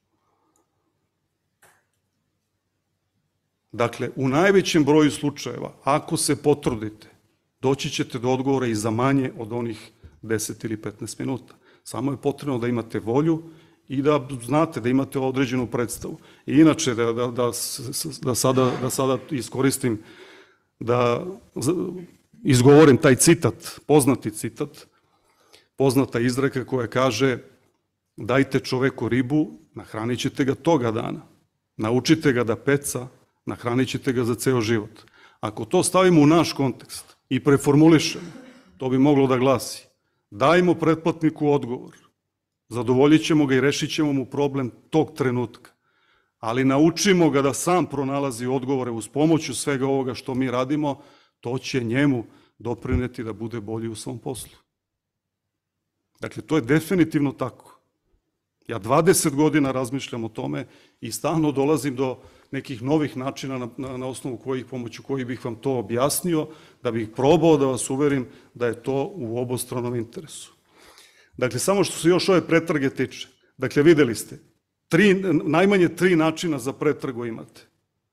Dakle, u najvećem broju slučajeva, ako se potrudite, doći ćete do odgovora i za manje od onih deset ili petnaest minuta. Samo je potrebno da imate volju i da znate da imate određenu predstavu. I inače, da, da, da, da, sada, da sada iskoristim, da izgovorim taj citat, poznati citat, poznata izreka koja kaže dajte čoveku ribu, nahranit ćete ga toga dana. Naučite ga da peca, nahranit ćete ga za ceo život. Ako to stavimo u naš kontekst i preformulišemo, to bi moglo da glasi dajmo pretplatniku odgovor, zadovoljit ćemo ga i rešit ćemo mu problem tog trenutka, ali naučimo ga da sam pronalazi odgovore uz pomoću svega ovoga što mi radimo, to će njemu doprineti da bude bolji u svom poslu. Dakle, to je definitivno tako. Ja dvadeset godina razmišljam o tome i stalno dolazim do nekih novih načina na, na, na osnovu kojih, pomoću kojih bih vam to objasnio, da bih probao da vas uverim da je to u obostranom interesu. Dakle, samo što se još ove pretrage tiče, dakle, videli ste, tri, najmanje tri načina za pretrgu imate.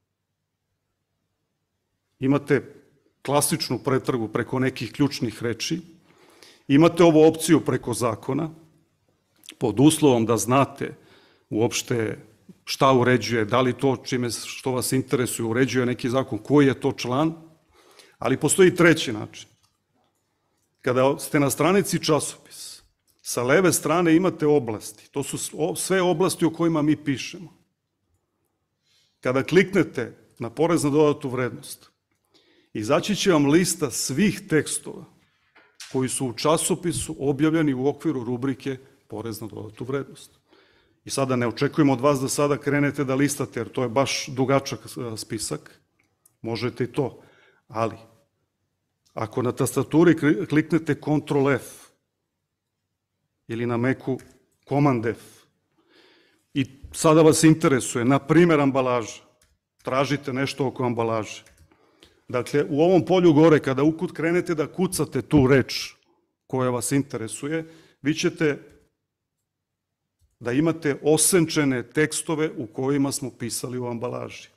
Imate klasičnu pretrgu preko nekih ključnih reči, imate ovu opciju preko zakona, pod uslovom da znate uopšte šta uređuje, da li to čime što vas interesuje uređuje neki zakon, koji je to član, ali postoji treći način. Kada ste na stranici časopis, sa leve strane imate oblasti, to su sve oblasti o kojima mi pišemo. Kada kliknete na porez na dodatu vrednost, izaći će vam lista svih tekstova koji su u časopisu objavljeni u okviru rubrike porez na dodatu vrednost. I sada ne očekujemo od vas da sada krenete da listate, jer to je baš dugačak spisak. Možete i to, ali ako na tastaturi kliknete kontrol F ili na Macu Command F i sada vas interesuje, na primjer, ambalaža, tražite nešto oko ambalaže. Dakle, u ovom polju gore, kada krenete da kucate tu reč koja vas interesuje, vi ćete da imate osenčene tekstove u kojima smo pisali u ambalaži.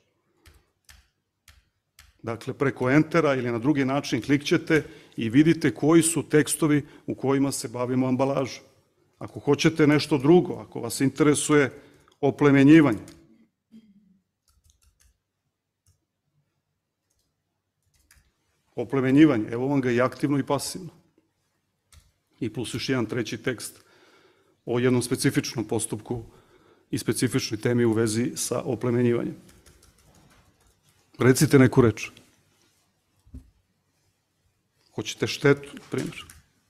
Dakle, preko entera ili na drugi način klikćete i vidite koji su tekstovi u kojima se bavimo ambalažom. Ako hoćete nešto drugo, ako vas interesuje oplemenjivanje, oplemenjivanje, evo vam ga i aktivno i pasivno. I plus još jedan treći tekst o jednom specifičnom postupku i specifičnoj temi u vezi sa oplemenjivanjem. Recite neku reč. Hoćete štetu, primjer.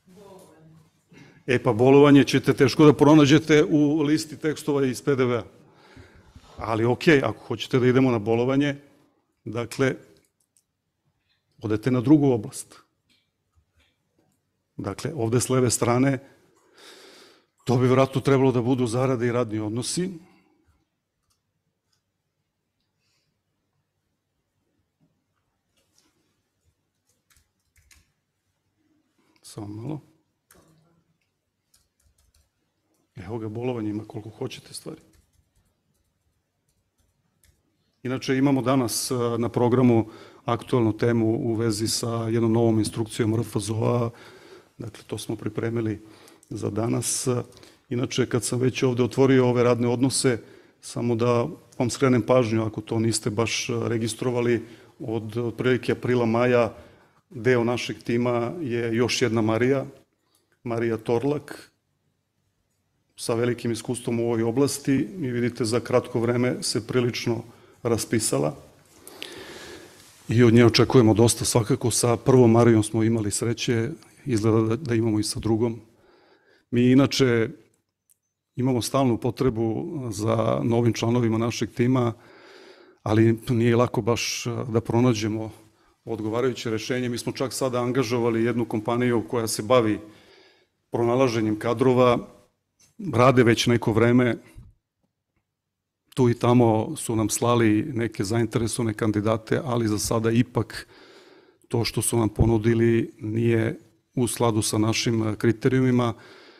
E pa bolovanje ćete teško da pronađete u listi tekstova iz P D V-a. Ali okej, ako hoćete da idemo na bolovanje, dakle, odete na drugu oblast. Dakle, ovde s leve strane, to bi vjerojatno trebalo da budu zarade i radni odnosi. Samo malo. Evo ga, bolovanje ima koliko hoćete stvari. Inače, imamo danas na programu aktualnu temu u vezi sa jednom novom instrukcijom R F Z O-a. Dakle, to smo pripremili za danas. Inače, kad sam već ovde otvorio ove radne odnose, samo da vam skrenem pažnju, ako to niste baš registrovali, od otprilike aprila, maja, deo našeg tima je još jedna Marija, Marija Torlak, sa velikim iskustvom u ovoj oblasti i vidite, za kratko vreme se prilično raspisala i od nje očekujemo dosta. Svakako sa prvom Marijom smo imali sreće, izgleda da imamo i sa drugom. Mi inače imamo stalnu potrebu za novim članovima našeg tima, ali nije lako baš da pronađemo odgovarajuće rešenje. Mi smo čak sada angažovali jednu kompaniju koja se bavi pronalaženjem kadrova, rade već neko vreme, tu i tamo su nam slali neke zainteresovane kandidate, ali za sada ipak to što su nam ponudili nije u skladu sa našim kriterijumima.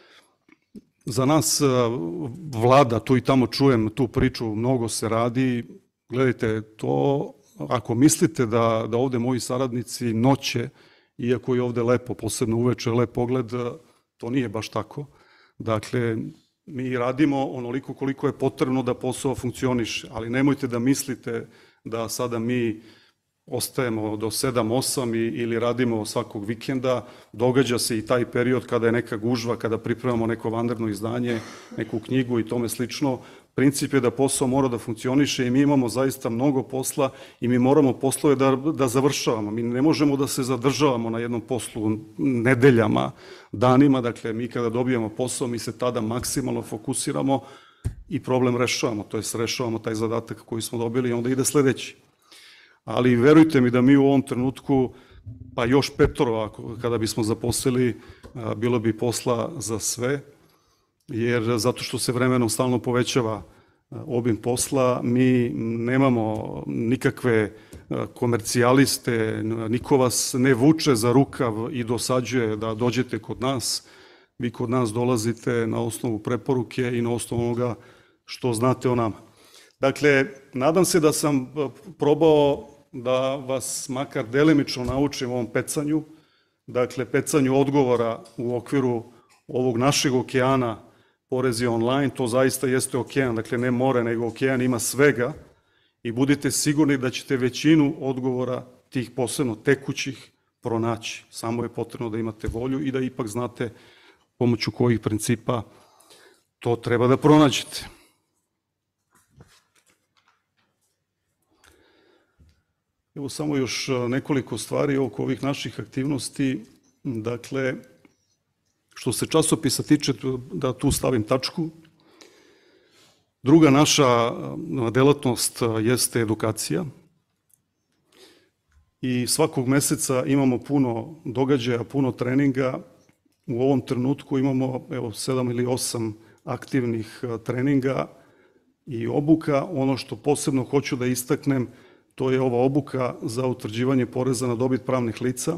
Za nas vlada, tu i tamo čujem tu priču, mnogo se radi. Gledajte, to ako mislite da, da ovde moji saradnici noće, iako je ovde lepo, posebno uveče lep pogled, to nije baš tako. Dakle, mi radimo onoliko koliko je potrebno da posao funkcioniše, ali nemojte da mislite da sada mi ostajemo do sedam osam ili radimo svakog vikenda. Događa se i taj period kada je neka gužva, kada pripremamo neko vanredno izdanje, neku knjigu i tome slično. Princip je da posao mora da funkcioniše i mi imamo zaista mnogo posla i mi moramo poslove da, da završavamo. Mi ne možemo da se zadržavamo na jednom poslu nedeljama, danima. Dakle, mi kada dobijemo posao, mi se tada maksimalno fokusiramo i problem rešavamo. To jest, rešavamo taj zadatak koji smo dobili i onda ide sledeći. Ali verujte mi da mi u ovom trenutku, pa još petoro, kada bismo zaposlili, bilo bi posla za sve, jer zato što se vremenom stalno povećava obim posla, mi nemamo nikakve komercijaliste, niko vas ne vuče za rukav i dosađuje da dođete kod nas. Vi kod nas dolazite na osnovu preporuke i na osnovu onoga što znate o nama. Dakle, nadam se da sam probao da vas makar delimično naučim ovom pecanju, dakle, pecanju odgovora u okviru ovog našeg okeana porezi online. To zaista jeste okean, dakle ne more, nego okean, ima svega i budite sigurni da ćete većinu odgovora tih posebno tekućih pronaći. Samo je potrebno da imate volju i da ipak znate pomoću kojih principa to treba da pronađete. Evo samo još nekoliko stvari oko ovih naših aktivnosti. Dakle, Što se časopisa tiče, da tu stavim tačku, druga naša delatnost jeste edukacija i svakog meseca imamo puno događaja, puno treninga. U ovom trenutku imamo evo, sedam ili osam aktivnih treninga i obuka. Ono što posebno hoću da istaknem, to je ova obuka za utvrđivanje poreza na dobit pravnih lica.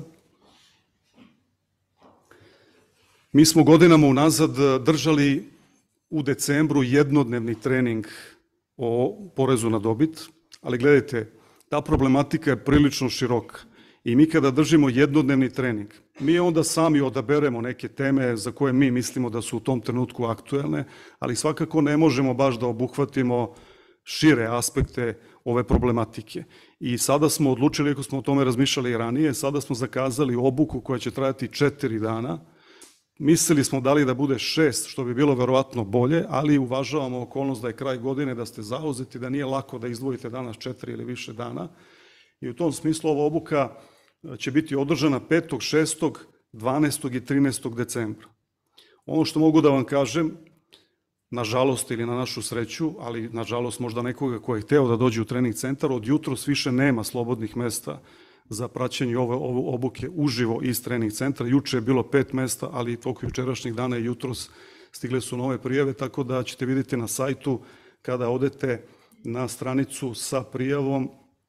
Mi smo godinama unazad držali u decembru jednodnevni trening o porezu na dobit, ali gledajte, ta problematika je prilično široka i mi kada držimo jednodnevni trening, mi onda sami odaberemo neke teme za koje mi mislimo da su u tom trenutku aktuelne, ali svakako ne možemo baš da obuhvatimo šire aspekte ove problematike. I sada smo odlučili, ako smo o tome razmišljali i ranije, sada smo zakazali obuku koja će trajati četiri dana. Mislili smo da li da bude šest, što bi bilo verovatno bolje, ali uvažavamo okolnost da je kraj godine, da ste zauzeti, da nije lako da izdvojite danas četiri ili više dana. I u tom smislu ova obuka će biti održana petog, šestog, dvanaestog i trinaestog decembra. Ono što mogu da vam kažem, nažalost ili na našu sreću, ali nažalost možda nekoga ko je hteo da dođe u trening centar, od jutros više nema slobodnih mesta za praćenje ove, ove obuke uživo iz trening centra. Juče je bilo pet mesta, ali toliko jučerašnjih dana i jutros stigle su nove prijave, tako da ćete vidjeti na sajtu kada odete na stranicu sa prijavom,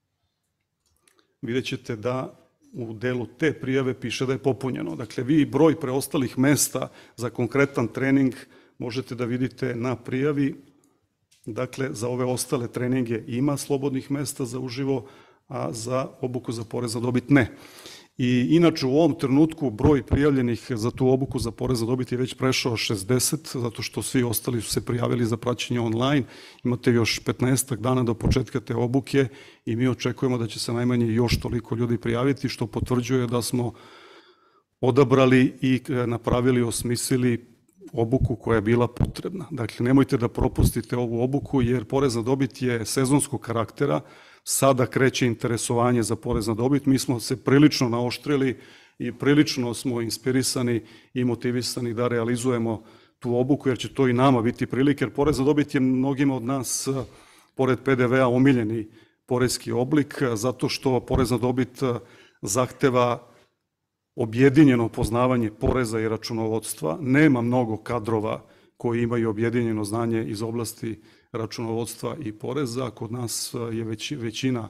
vidjet ćete da u delu te prijave piše da je popunjeno. Dakle, vi broj preostalih mesta za konkretan trening možete da vidite na prijavi. Dakle, za ove ostale treninge ima slobodnih mesta za uživo, a za obuku za porez na dobit ne. I inače u ovom trenutku broj prijavljenih za tu obuku za porez na dobit je već prešao šezdeset, zato što svi ostali su se prijavili za praćenje online. Imate još petnaestak dana do početka te obuke i mi očekujemo da će se najmanje još toliko ljudi prijaviti, što potvrđuje da smo odabrali i napravili, osmislili obuku koja je bila potrebna. Dakle, nemojte da propustite ovu obuku, jer porez na dobit je sezonskog karaktera. Sada kreće interesovanje za porez na dobit. Mi smo se prilično naoštrili i prilično smo inspirisani i motivisani da realizujemo tu obuku, jer će to i nama biti prilike, jer porez na dobit je mnogima od nas, pored P D V-a, omiljeni porezki oblik, zato što porez na dobit zahteva objedinjeno poznavanje poreza i računovodstva. Nema mnogo kadrova koji imaju objedinjeno znanje iz oblasti računovodstva i poreza. Kod nas je već, većina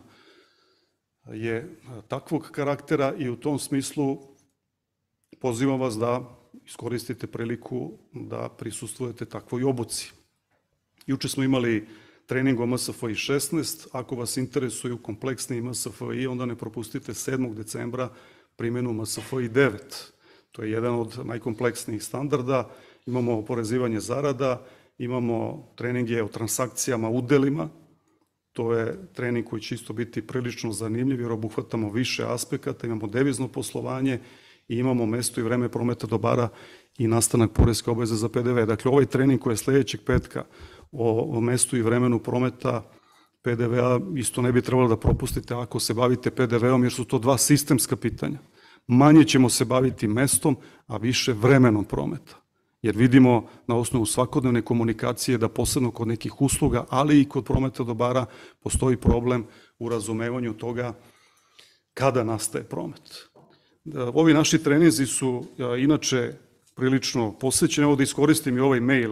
je takvog karaktera i u tom smislu pozivam vas da iskoristite priliku da prisustvujete takvoj obuci. Juče smo imali trening o M S F I šesnaest. Ako vas interesuju kompleksni M S F I, onda ne propustite sedmog decembra primjenu M S F I devet. To je jedan od najkompleksnijih standarda. Imamo oporezivanje zarada, imamo treninge o transakcijama, udelima. To je trening koji će isto biti prilično zanimljiv jer obuhvatamo više aspekata. Imamo devizno poslovanje i imamo mesto i vreme prometa dobara i nastanak poreske obaveze za P D V. Dakle, ovaj trening koji je sledećeg petka o mestu i vremenu prometa P D V-a isto ne bi trebalo da propustite ako se bavite P D V-om, jer su to dva sistemska pitanja. Manje ćemo se baviti mestom, a više vremenom prometa. Jer vidimo na osnovu svakodnevne komunikacije da posebno kod nekih usluga, ali i kod prometa dobara postoji problem u razumevanju toga kada nastaje promet. Ovi naši treninzi su inače prilično posvećeni. Evo da iskoristim i ovaj mail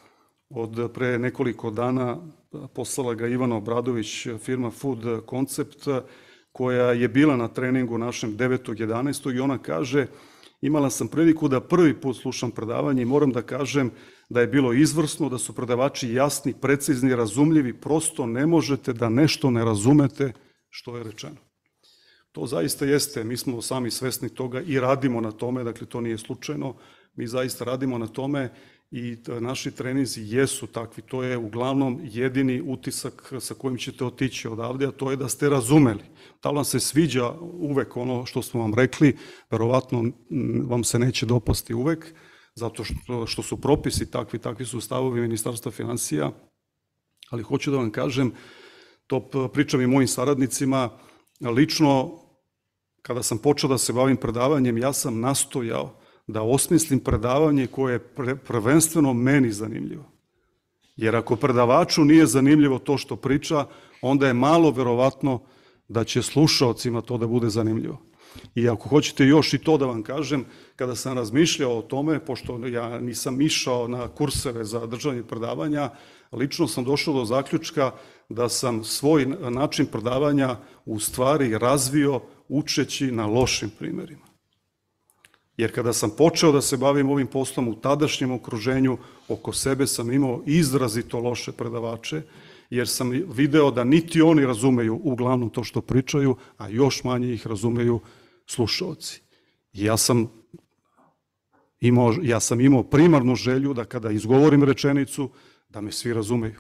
od pre nekoliko dana, poslala ga Ivana Obradović, firma Food Concept, koja je bila na treningu našem devetog jedanaestog i ona kaže: imala sam priliku da prvi put slušam predavanje i moram da kažem da je bilo izvrsno, da su predavači jasni, precizni, razumljivi, prosto ne možete da nešto ne razumete što je rečeno. To zaista jeste, mi smo sami svesni toga i radimo na tome, dakle to nije slučajno, mi zaista radimo na tome i naši treninzi jesu takvi. To je uglavnom jedini utisak sa kojim ćete otići odavde, a to je da ste razumeli. Da li vam se sviđa uvek ono što smo vam rekli, verovatno vam se neće dopasti uvek, zato što, što su propisi takvi, takvi su stavovi Ministarstva finansija, ali hoću da vam kažem, to pričam i mojim saradnicima, lično, kada sam počeo da se bavim predavanjem, ja sam nastojao da osmislim predavanje koje je prvenstveno meni zanimljivo. Jer ako predavaču nije zanimljivo to što priča, onda je malo verovatno da će slušaocima to da bude zanimljivo. I ako hoćete još i to da vam kažem, kada sam razmišljao o tome, pošto ja nisam išao na kurseve za držanje predavanja, lično sam došao do zaključka da sam svoj način predavanja u stvari razvio učeći na lošim primjerima. Jer kada sam počeo da se bavim ovim poslom u tadašnjem okruženju, oko sebe sam imao izrazito loše predavače, jer sam video da niti oni razumeju uglavnom to što pričaju, a još manje ih razumeju slušaoci. I ja sam imao, ja sam imao primarnu želju da kada izgovorim rečenicu, da me svi razumeju.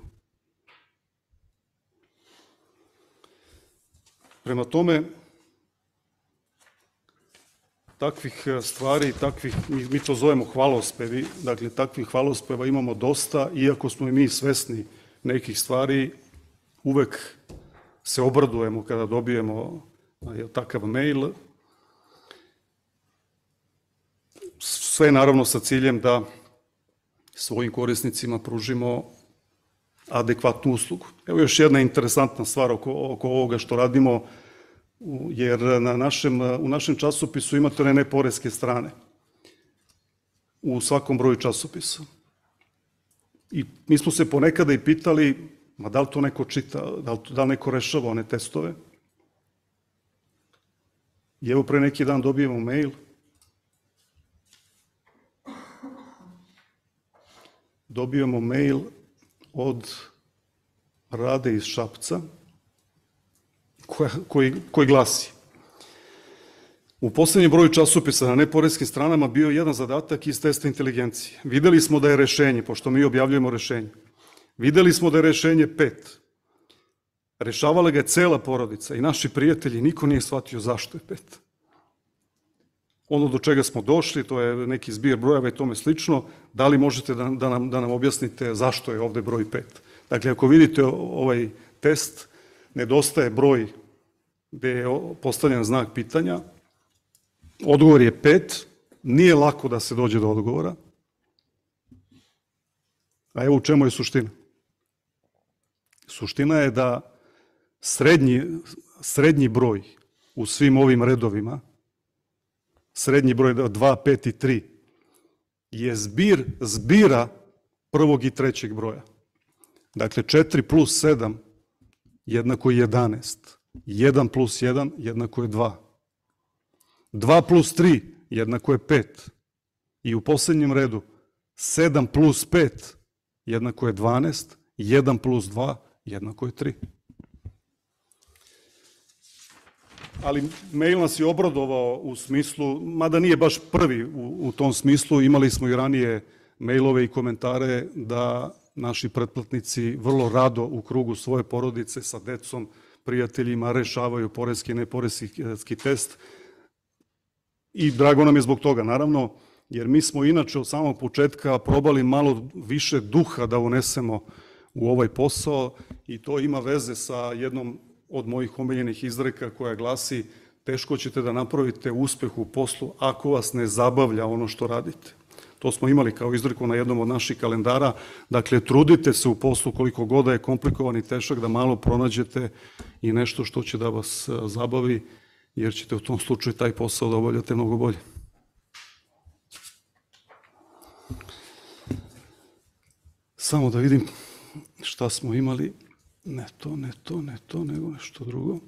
Prema tome, takvih stvari, takvih, mi to zovemo hvalospevi, dakle takvih hvalospeva imamo dosta, iako smo i mi svesni nekih stvari, uvek se obradujemo kada dobijemo takav mail. Sve naravno sa ciljem da svojim korisnicima pružimo adekvatnu uslugu. Evo još jedna interesantna stvar oko, oko ovoga što radimo, jer na našem, u našem časopisu imate one neporeske strane u svakom broju časopisa. I mi smo se ponekada i pitali, ma da li to neko čita, da li, da li neko rešava one testove. I evo pre neki dan dobijemo mail. Dobijemo mail od Rade iz Šapca, koja, koji, koji glasi: u poslednjem broju časopisa na neporeskim stranama bio jedan zadatak iz testa inteligencije. Videli smo da je rešenje, pošto mi objavljujemo rešenje, videli smo da je rešenje pet. Rešavala ga je cela porodica i naši prijatelji, niko nije shvatio zašto je pet. Ono do čega smo došli, to je neki zbir brojeva i tome slično, da li možete da, da, nam, da nam objasnite zašto je ovde broj pet? Dakle, ako vidite ovaj test, nedostaje broj gde je postavljen znak pitanja, odgovor je pet, nije lako da se dođe do odgovora. A evo u čemu je suština. Suština je da srednji, srednji broj u svim ovim redovima, srednji broj dva, pet i tri, je zbir zbira prvog i trećeg broja. Dakle, četiri plus sedam jednako je jedanaest. jedan plus jedan jednako je dva. dva plus tri jednako je pet. I u poslednjem redu sedam plus pet jednako je dvanaest, jedan plus dva jednako je tri. Ali mail nas je obradovao u smislu, mada nije baš prvi u, u tom smislu, imali smo i ranije mailove i komentare da naši pretplatnici vrlo rado u krugu svoje porodice sa decom, prijateljima rešavaju poreski i neporeski test. I drago nam je zbog toga, naravno, jer mi smo inače od samog početka probali malo više duha da unesemo u ovaj posao i to ima veze sa jednom od mojih omiljenih izreka koja glasi: teško ćete da napravite uspeh u poslu ako vas ne zabavlja ono što radite. To smo imali kao izreku na jednom od naših kalendara. Dakle, trudite se u poslu koliko god da je komplikovan i tešak, da malo pronađete i nešto što će da vas zabavi, jer ćete u tom slučaju taj posao da obavljate mnogo bolje. Samo da vidim šta smo imali. Ne to, ne to, ne to, nego nešto drugo.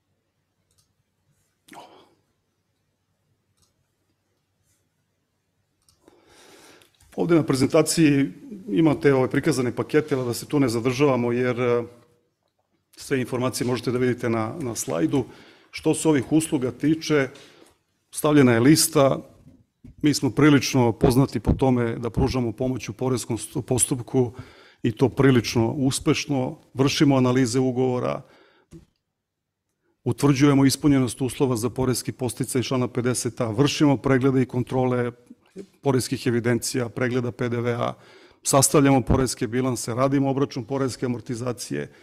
Ovde na prezentaciji imate ove prikazane pakete, ali da se tu ne zadržavamo, jer sve informacije možete da vidite na, na slajdu. Što se ovih usluga tiče, stavljena je lista. Mi smo prilično poznati po tome da pružamo pomoć u poreskom postupku i to prilično uspešno. Vršimo analize ugovora, utvrđujemo ispunjenost uslova za poreski podsticaj člana pedeset a, vršimo preglede i kontrole poreskih evidencija, pregleda pe de ve a, sastavljamo poreske bilanse, radimo obračun poreske amortizacije,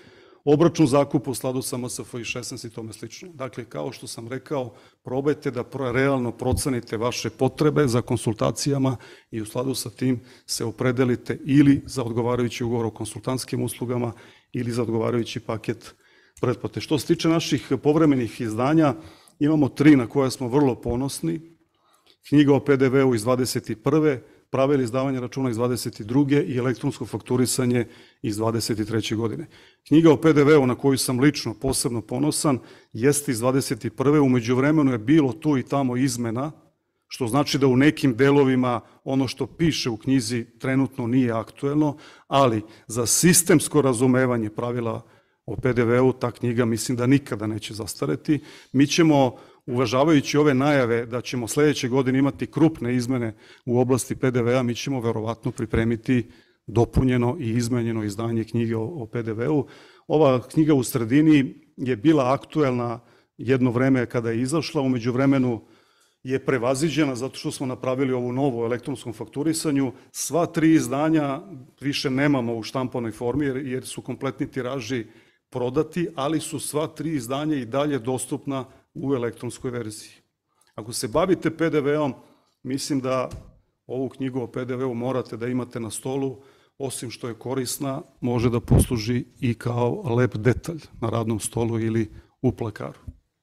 obračun zakupa u skladu sa M S F i šesnaest i tome slično. Dakle, kao što sam rekao, probajte da realno procenite vaše potrebe za konsultacijama i u skladu sa tim se opredelite ili za odgovarajući ugovor o konsultantskim uslugama ili za odgovarajući paket pretplate. Što se tiče naših povremenih izdanja, imamo tri na koje smo vrlo ponosni. Knjiga o P D V-u iz dvadeset prve, pravila izdavanja računa iz dvadeset druge i elektronsko fakturisanje iz dvadeset treće godine. Knjiga o P D V-u na koju sam lično posebno ponosan jeste iz dvadeset prve. U međuvremenu je bilo tu i tamo izmena, što znači da u nekim delovima ono što piše u knjizi trenutno nije aktuelno, ali za sistemsko razumevanje pravila o P D V-u ta knjiga mislim da nikada neće zastareti. Mi ćemo, uvažavajući ove najave da ćemo sledeće godine imati krupne izmene u oblasti P D V-a, mi ćemo verovatno pripremiti dopunjeno i izmenjeno izdanje knjige o P D V-u. Ova knjiga u sredini je bila aktuelna jedno vreme kada je izašla, u međuvremenu je prevaziđena zato što smo napravili ovu novu o elektronskom fakturisanju. Sva tri izdanja više nemamo u štampanoj formi jer su kompletni tiraži prodati, ali su sva tri izdanja i dalje dostupna u elektronskoj verziji. Ako se bavite P D V-om, mislim da ovu knjigu o P D V-u morate da imate na stolu, osim što je korisna, može da posluži i kao lep detalj na radnom stolu ili u plakaru.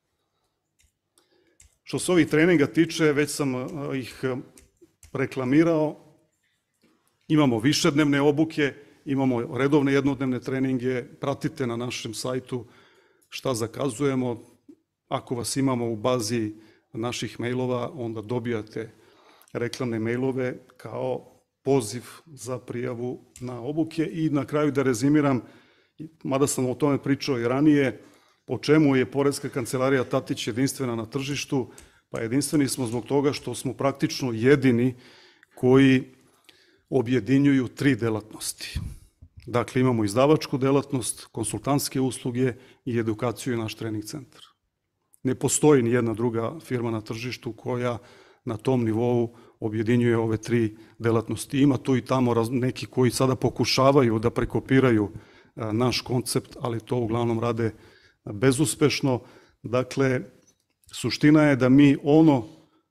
Što se ovih treninga tiče, već sam ih reklamirao, imamo višednevne obuke, imamo redovne jednodnevne treninge, pratite na našem sajtu šta zakazujemo. Ako vas imamo u bazi naših mailova, onda dobijate reklamne mailove kao poziv za prijavu na obuke. I na kraju da rezimiram, mada sam o tome pričao i ranije, po čemu je Poreska kancelarija Tatić jedinstvena na tržištu. Pa jedinstveni smo zbog toga što smo praktično jedini koji objedinjuju tri delatnosti. Dakle, imamo izdavačku delatnost, konsultantske usluge i edukaciju i naš trening centar. Ne postoji ni jedna druga firma na tržištu koja na tom nivou objedinjuje ove tri delatnosti. Ima tu i tamo neki koji sada pokušavaju da prekopiraju naš koncept, ali to uglavnom rade bezuspešno. Dakle, suština je da mi ono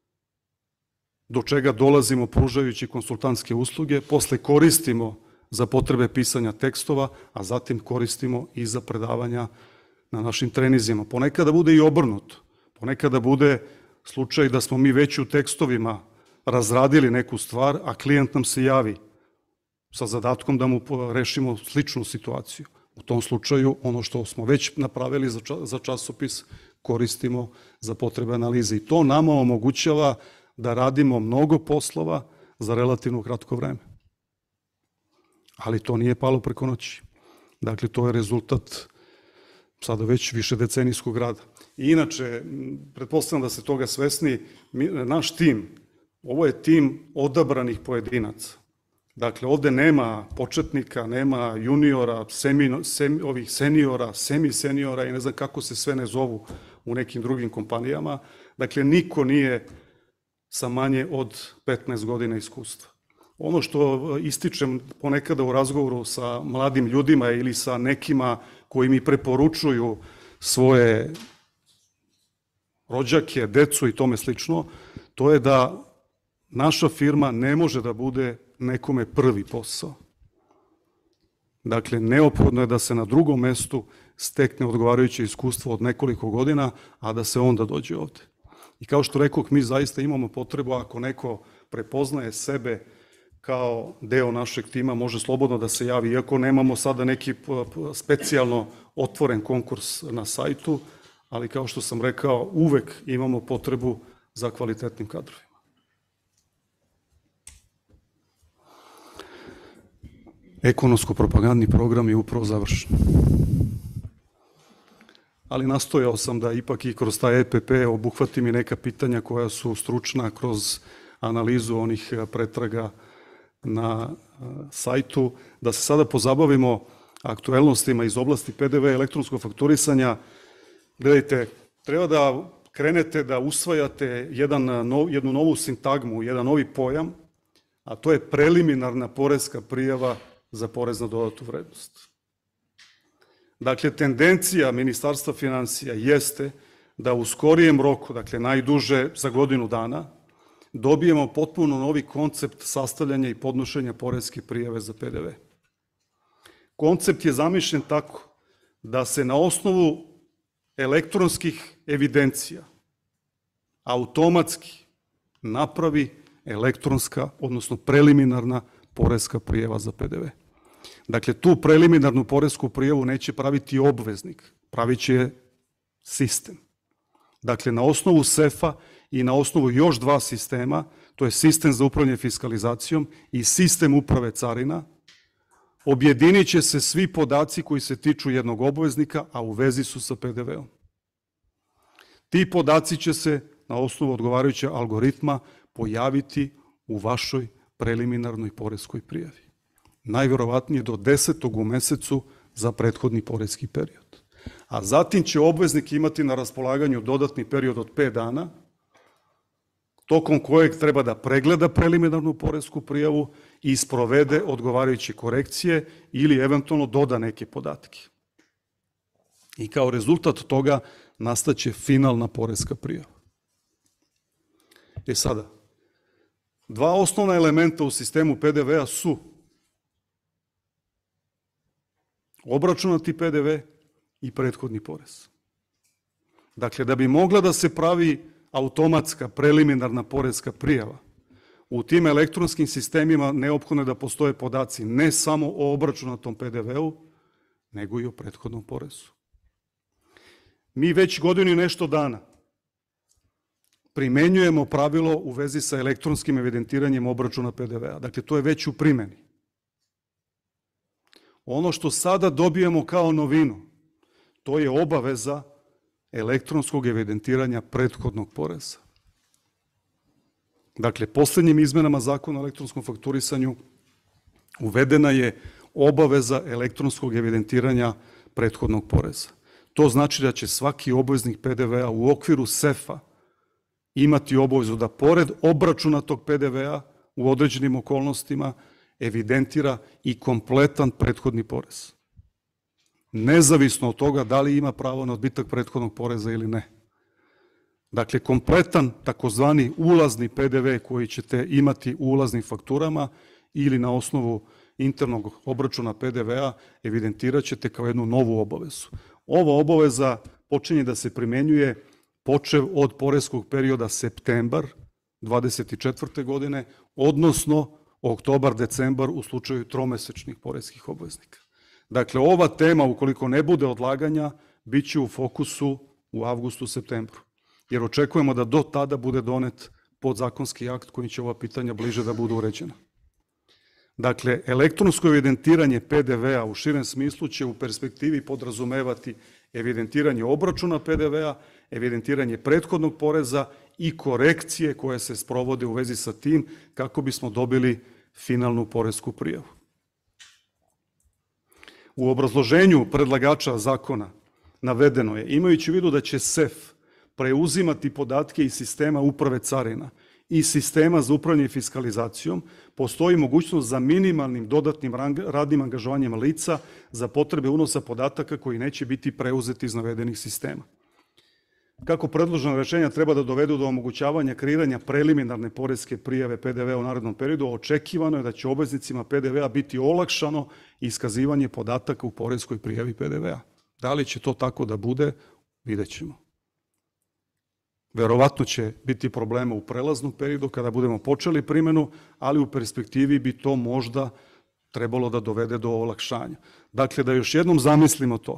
do čega dolazimo pružajući konsultantske usluge, posle koristimo za potrebe pisanja tekstova, a zatim koristimo i za predavanja na našim trenizima. Ponekada bude i obrnuto. Ponekada bude slučaj da smo mi već u tekstovima razradili neku stvar, a klijent nam se javi sa zadatkom da mu rešimo sličnu situaciju. U tom slučaju ono što smo već napravili za časopis koristimo za potrebe analize. I to nama omogućava da radimo mnogo poslova za relativno kratko vreme. Ali to nije palo preko noći. Dakle, to je rezultat sada već više decenijskog rada. I inače, pretpostavljam da se toga svesni, naš tim, ovo je tim odabranih pojedinaca. Dakle, ovde nema početnika, nema juniora, semi, semi, ovih seniora, semi-seniora i ne znam kako se sve ne zovu u nekim drugim kompanijama. Dakle, niko nije sa manje od petnaest godina iskustva. Ono što ističem ponekada u razgovoru sa mladim ljudima ili sa nekima koji mi preporučuju svoje rođake, decu i tome slično, to je da naša firma ne može da bude nekome prvi posao. Dakle, neophodno je da se na drugom mestu stekne odgovarajuće iskustvo od nekoliko godina, a da se onda dođe ovde. I kao što rekoh, mi zaista imamo potrebu, ako neko prepoznaje sebe kao deo našeg tima, može slobodno da se javi, iako nemamo sada neki specijalno otvoren konkurs na sajtu, ali kao što sam rekao, uvek imamo potrebu za kvalitetnim kadrovima. Ekonomsko-propagandni program je upravo završen. Ali nastojao sam da ipak i kroz taj E P P obuhvatim i neka pitanja koja su stručna kroz analizu onih pretraga na sajtu, da se sada pozabavimo aktuelnostima iz oblasti P D V elektronskog fakturisanja. Gledajte, treba da krenete da usvajate jedan, jednu novu sintagmu, jedan novi pojam, a to je preliminarna poreska prijava za porez na dodatu vrednost. Dakle, tendencija Ministarstva financija jeste da u skorijem roku, dakle najduže za godinu dana, dobijemo potpuno novi koncept sastavljanja i podnošenja poreske prijave za P D V. Koncept je zamišljen tako da se na osnovu elektronskih evidencija automatski napravi elektronska, odnosno preliminarna poreska prijava za P D V. Dakle, tu preliminarnu poresku prijavu neće praviti obveznik, pravit će je sistem. Dakle, na osnovu sefa i na osnovu još dva sistema, to je sistem za upravljanje fiskalizacijom i sistem uprave carina, objedinit će se svi podaci koji se tiču jednog obveznika, a u vezi su sa P D V-om. Ti podaci će se na osnovu odgovarajućeg algoritma pojaviti u vašoj preliminarnoj poreskoj prijavi. Najverovatnije do desetog u mesecu za prethodni poreski period. A zatim će obveznik imati na raspolaganju dodatni period od pet dana, tokom kojeg treba da pregleda preliminarnu poresku prijavu i sprovede odgovarajuće korekcije ili eventualno doda neke podatke. I kao rezultat toga nastaće finalna poreska prijava. E sada, dva osnovna elementa u sistemu P D V-a su obračunati P D V i prethodni porez. Dakle, da bi mogla da se pravi automatska preliminarna poreska prijava, u tim elektronskim sistemima neophodno je da postoje podaci ne samo o obračunatom P D V-u, nego i o prethodnom porezu. Mi već godinu i nešto dana primenjujemo pravilo u vezi sa elektronskim evidentiranjem obračuna P D V-a. Dakle, to je već u primjeni. Ono što sada dobijemo kao novinu, to je obaveza elektronskog evidentiranja prethodnog poreza. Dakle, poslednjim izmenama Zakona o elektronskom fakturisanju uvedena je obaveza elektronskog evidentiranja prethodnog poreza. To znači da će svaki obveznik P D V-a u okviru sefa imati obavezu da pored obračunatog P D V-a u određenim okolnostima evidentira i kompletan prethodni porez. Nezavisno od toga da li ima pravo na odbitak prethodnog poreza ili ne. Dakle, kompletan takozvani ulazni P D V koji ćete imati u ulaznim fakturama ili na osnovu internog obračuna P D V-a evidentirat ćete kao jednu novu obavezu. Ova obaveza počinje da se primenjuje počev od poreskog perioda septembar dvadeset četvrte godine, odnosno oktobar-decembar u slučaju tromesečnih poreskih obveznika. Dakle, ova tema, ukoliko ne bude odlaganja, bit će u fokusu u avgustu-septembru, jer očekujemo da do tada bude donet podzakonski akt kojim će ova pitanja bliže da budu uređena. Dakle, elektronsko evidentiranje P D V-a u širem smislu će u perspektivi podrazumevati evidentiranje obračuna P D V-a, evidentiranje prethodnog poreza i korekcije koje se sprovode u vezi sa tim kako bismo dobili finalnu poresku prijavu. U obrazloženju predlagača zakona navedeno je, imajući u vidu da će sef preuzimati podatke iz sistema uprave carina i sistema za upravljanje fiskalizacijom, postoji mogućnost za minimalnim dodatnim radnim angažovanjem lica za potrebe unosa podataka koji neće biti preuzeti iz navedenih sistema. Kako predložena rešenja treba da dovedu do omogućavanja kreiranja preliminarne poreske prijave P D V-a u narednom periodu, očekivano je da će obveznicima P D V-a biti olakšano iskazivanje podataka u poreskoj prijavi P D V-a. Da li će to tako da bude, vidjet ćemo. Verovatno će biti problema u prelaznom periodu kada budemo počeli primjenu, ali u perspektivi bi to možda trebalo da dovede do olakšanja. Dakle, da još jednom zamislimo to.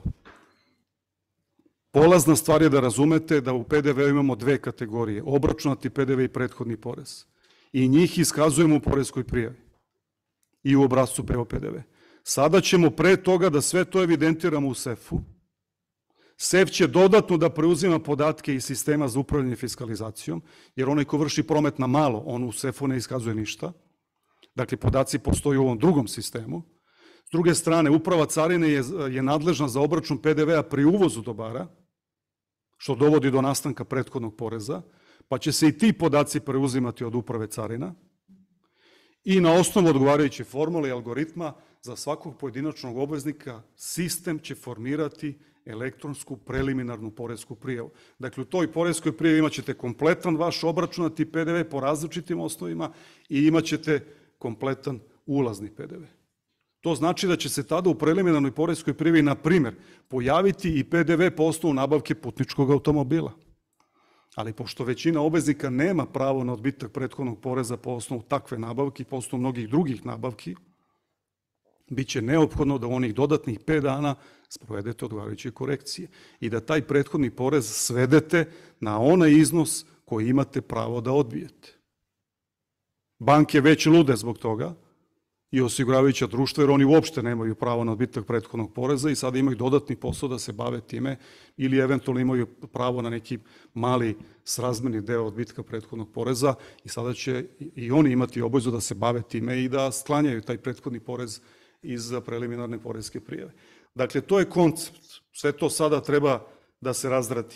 Polazna stvar je da razumete da u P D V-u imamo dve kategorije, obračunati P D V i prethodni porez. I njih iskazujemo u poreskoj prijavi i u obrascu P O P D V. Sada ćemo pre toga da sve to evidentiramo u sefu. Sef će dodatno da preuzima podatke iz sistema za upravljanje fiskalizacijom, jer onaj ko vrši promet na malo, on u sefu ne iskazuje ništa. Dakle, podaci postoji u ovom drugom sistemu. S druge strane, uprava carine je, je nadležna za obračun P D V-a pri uvozu dobara, što dovodi do nastanka prethodnog poreza, pa će se i ti podaci preuzimati od uprave carina i na osnovu odgovarajuće formule i algoritma za svakog pojedinačnog obveznika sistem će formirati elektronsku preliminarnu poresku prijavu. Dakle, u toj poreskoj prijavi imat ćete kompletan vaš obračunati P D V po različitim osnovima i imat ćete kompletan ulazni P D V. To znači da će se tada u preliminarnoj poreskoj prijavi, na primjer, pojaviti i P D V po osnovu nabavke putničkog automobila. Ali pošto većina obveznika nema pravo na odbitak prethodnog poreza po osnovu takve nabavke i po osnovu mnogih drugih nabavki, bit će neophodno da u onih dodatnih pet dana sprovedete odgovarajuće korekcije i da taj prethodni porez svedete na onaj iznos koji imate pravo da odbijete. Banke već lude zbog toga i osiguravajuća društva, jer oni uopšte nemaju pravo na odbitak prethodnog poreza i sada imaju dodatni posao da se bave time ili eventualno imaju pravo na neki mali srazmerni deo odbitka prethodnog poreza i sada će i oni imati obavezu da se bave time i da sklanjaju taj prethodni porez iz preliminarne poreske prijave. Dakle, to je koncept. Sve to sada treba da se razradi.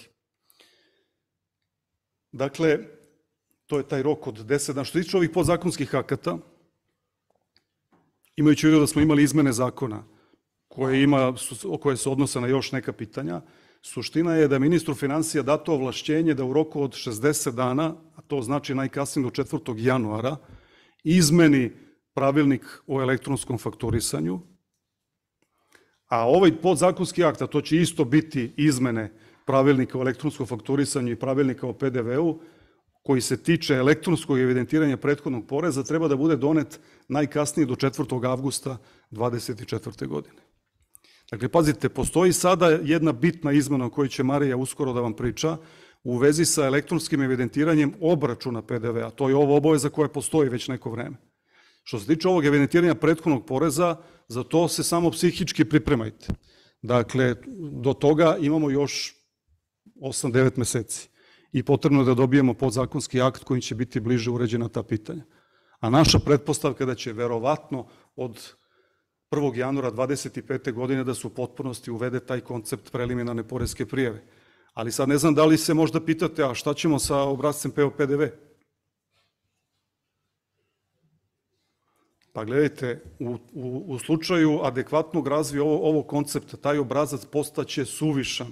Dakle, to je taj rok od deset dana. Što se tiče ovih podzakonskih akata, imajući u vidu da smo imali izmene zakona koje, ima, koje se odnose na još neka pitanja, suština je da ministru finansija dato ovlašćenje da u roku od šezdeset dana, a to znači najkasnije do četvrtog januara, izmeni pravilnik o elektronskom fakturisanju, a ovaj podzakonski akt, a to će isto biti izmene pravilnika o elektronskom fakturisanju i pravilnika o P D V-u, koji se tiče elektronskog evidentiranja prethodnog poreza, treba da bude donet najkasnije do četvrtog avgusta dvadeset četvrte godine. Dakle, pazite, postoji sada jedna bitna izmena o kojoj će Marija uskoro da vam priča u vezi sa elektronskim evidentiranjem obračuna P D V-a. To je ovo obaveza koja postoji već neko vreme. Što se tiče ovog evidentiranja prethodnog poreza, za to se samo psihički pripremajte. Dakle, do toga imamo još osam devet meseci i potrebno je da dobijemo podzakonski akt kojim će biti bliže uređena ta pitanja. A naša pretpostavka da će verovatno od prvog januara dvadeset pete godine da se u potpunosti uvede taj koncept preliminarne poreske prijave. Ali sad ne znam da li se možda pitate, a šta ćemo sa obrascem P O P D V? Pa gledajte, u, u, u slučaju adekvatnog razvoja ovo, ovo koncepta, taj obrazac postaće suvišan.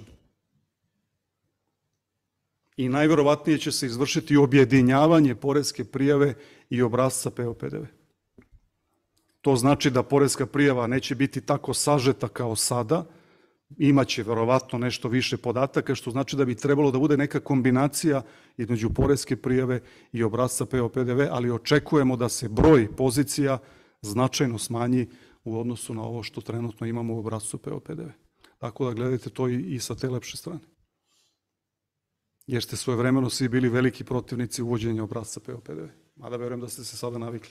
I najverovatnije će se izvršiti objedinjavanje poreske prijave i obrasca P O P D V. To znači da poreska prijava neće biti tako sažeta kao sada, imaće verovatno nešto više podataka, što znači da bi trebalo da bude neka kombinacija između poreske prijave i obrasca P O P D V, ali očekujemo da se broj pozicija značajno smanji u odnosu na ovo što trenutno imamo u obrascu P O P D V. Tako da gledajte to i, i sa te lepše strane. Jer ste svojevremeno svi bili veliki protivnici uvođenja obrasca P O P D V. Mada verujem da ste se sada navikli.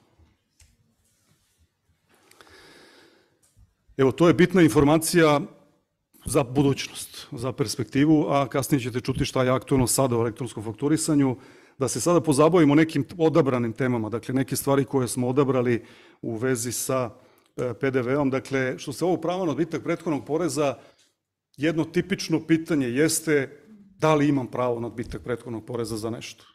Evo, to je bitna informacija za budućnost, za perspektivu, a kasnije ćete čuti šta je aktualno sada u elektronskom fakturisanju, da se sada pozabavimo nekim odabranim temama, dakle neke stvari koje smo odabrali u vezi sa P D V-om. Dakle, što se ovo pravo na odbitak prethodnog poreza, jedno tipično pitanje jeste da li imam pravo na odbitak prethodnog poreza za nešto.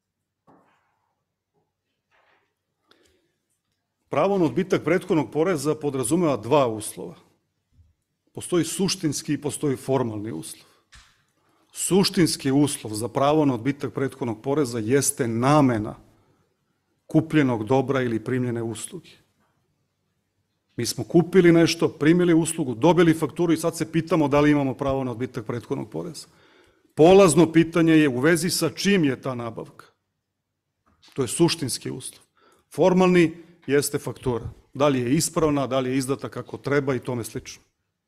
Pravo na odbitak prethodnog poreza podrazumeva dva uslova. Postoji suštinski i postoji formalni uslov. Suštinski uslov za pravo na odbitak prethodnog poreza jeste namena kupljenog dobra ili primljene usluge. Mi smo kupili nešto, primili uslugu, dobili fakturu i sad se pitamo da li imamo pravo na odbitak prethodnog poreza. Polazno pitanje je u vezi sa čim je ta nabavka. To je suštinski uslov. Formalni jeste faktura. Da li je ispravna, da li je izdata kako treba i tome slično.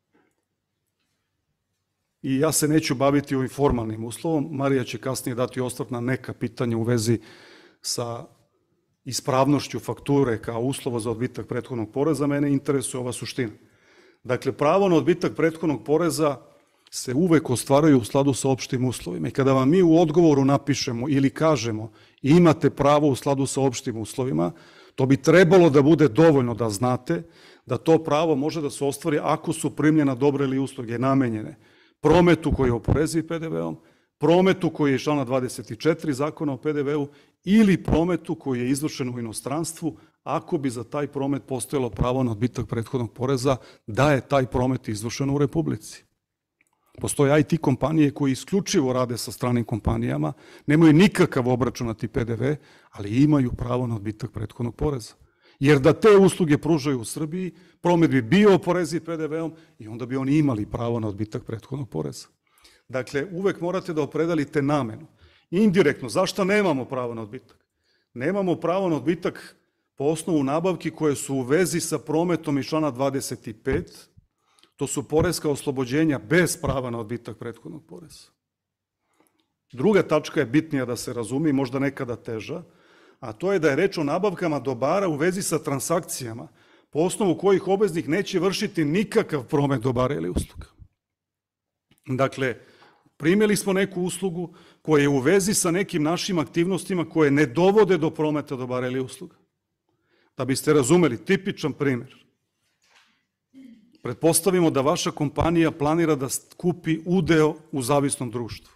I ja se neću baviti ovim formalnim uslovom. Marija će kasnije dati osvrt na neka pitanja u vezi sa ispravnošću fakture kao uslova za odbitak prethodnog poreza. Mene interesuje ova suština. Dakle, pravo na odbitak prethodnog poreza se uvek ostvaraju u skladu sa opštim uslovima. I kada vam mi u odgovoru napišemo ili kažemo imate pravo u skladu sa opštim uslovima, to bi trebalo da bude dovoljno da znate da to pravo može da se ostvari ako su primljena dobra ili usluge namenjene prometu koji je oporeziv P D V-om, prometu koji je iz člana dvadeset četiri Zakona o P D V-u ili prometu koji je izvršen u inostranstvu, ako bi za taj promet postojalo pravo na odbitak prethodnog poreza, da je taj promet izvršen u Republici. Postoje I T kompanije koji isključivo rade sa stranim kompanijama, nemaju nikakav obračunati P D V, ali imaju pravo na odbitak prethodnog poreza. Jer da te usluge pružaju u Srbiji, promet bi bio oporeziv P D V-om i onda bi oni imali pravo na odbitak prethodnog poreza. Dakle, uvek morate da opredelite namenu. Indirektno, zašto nemamo pravo na odbitak? Nemamo pravo na odbitak po osnovu nabavki koje su u vezi sa prometom iz člana dvadeset pet. To su poreska oslobođenja bez prava na odbitak prethodnog poreza. Druga tačka je bitnija da se razumi, možda nekada teža, a to je da je reč o nabavkama dobara u vezi sa transakcijama, po osnovu kojih obveznik neće vršiti nikakav promet dobara ili usluga. Dakle, primili smo neku uslugu koja je u vezi sa nekim našim aktivnostima koje ne dovode do prometa dobara ili usluga. Da biste razumeli, tipičan primjer. Pretpostavimo da vaša kompanija planira da kupi udeo u zavisnom društvu.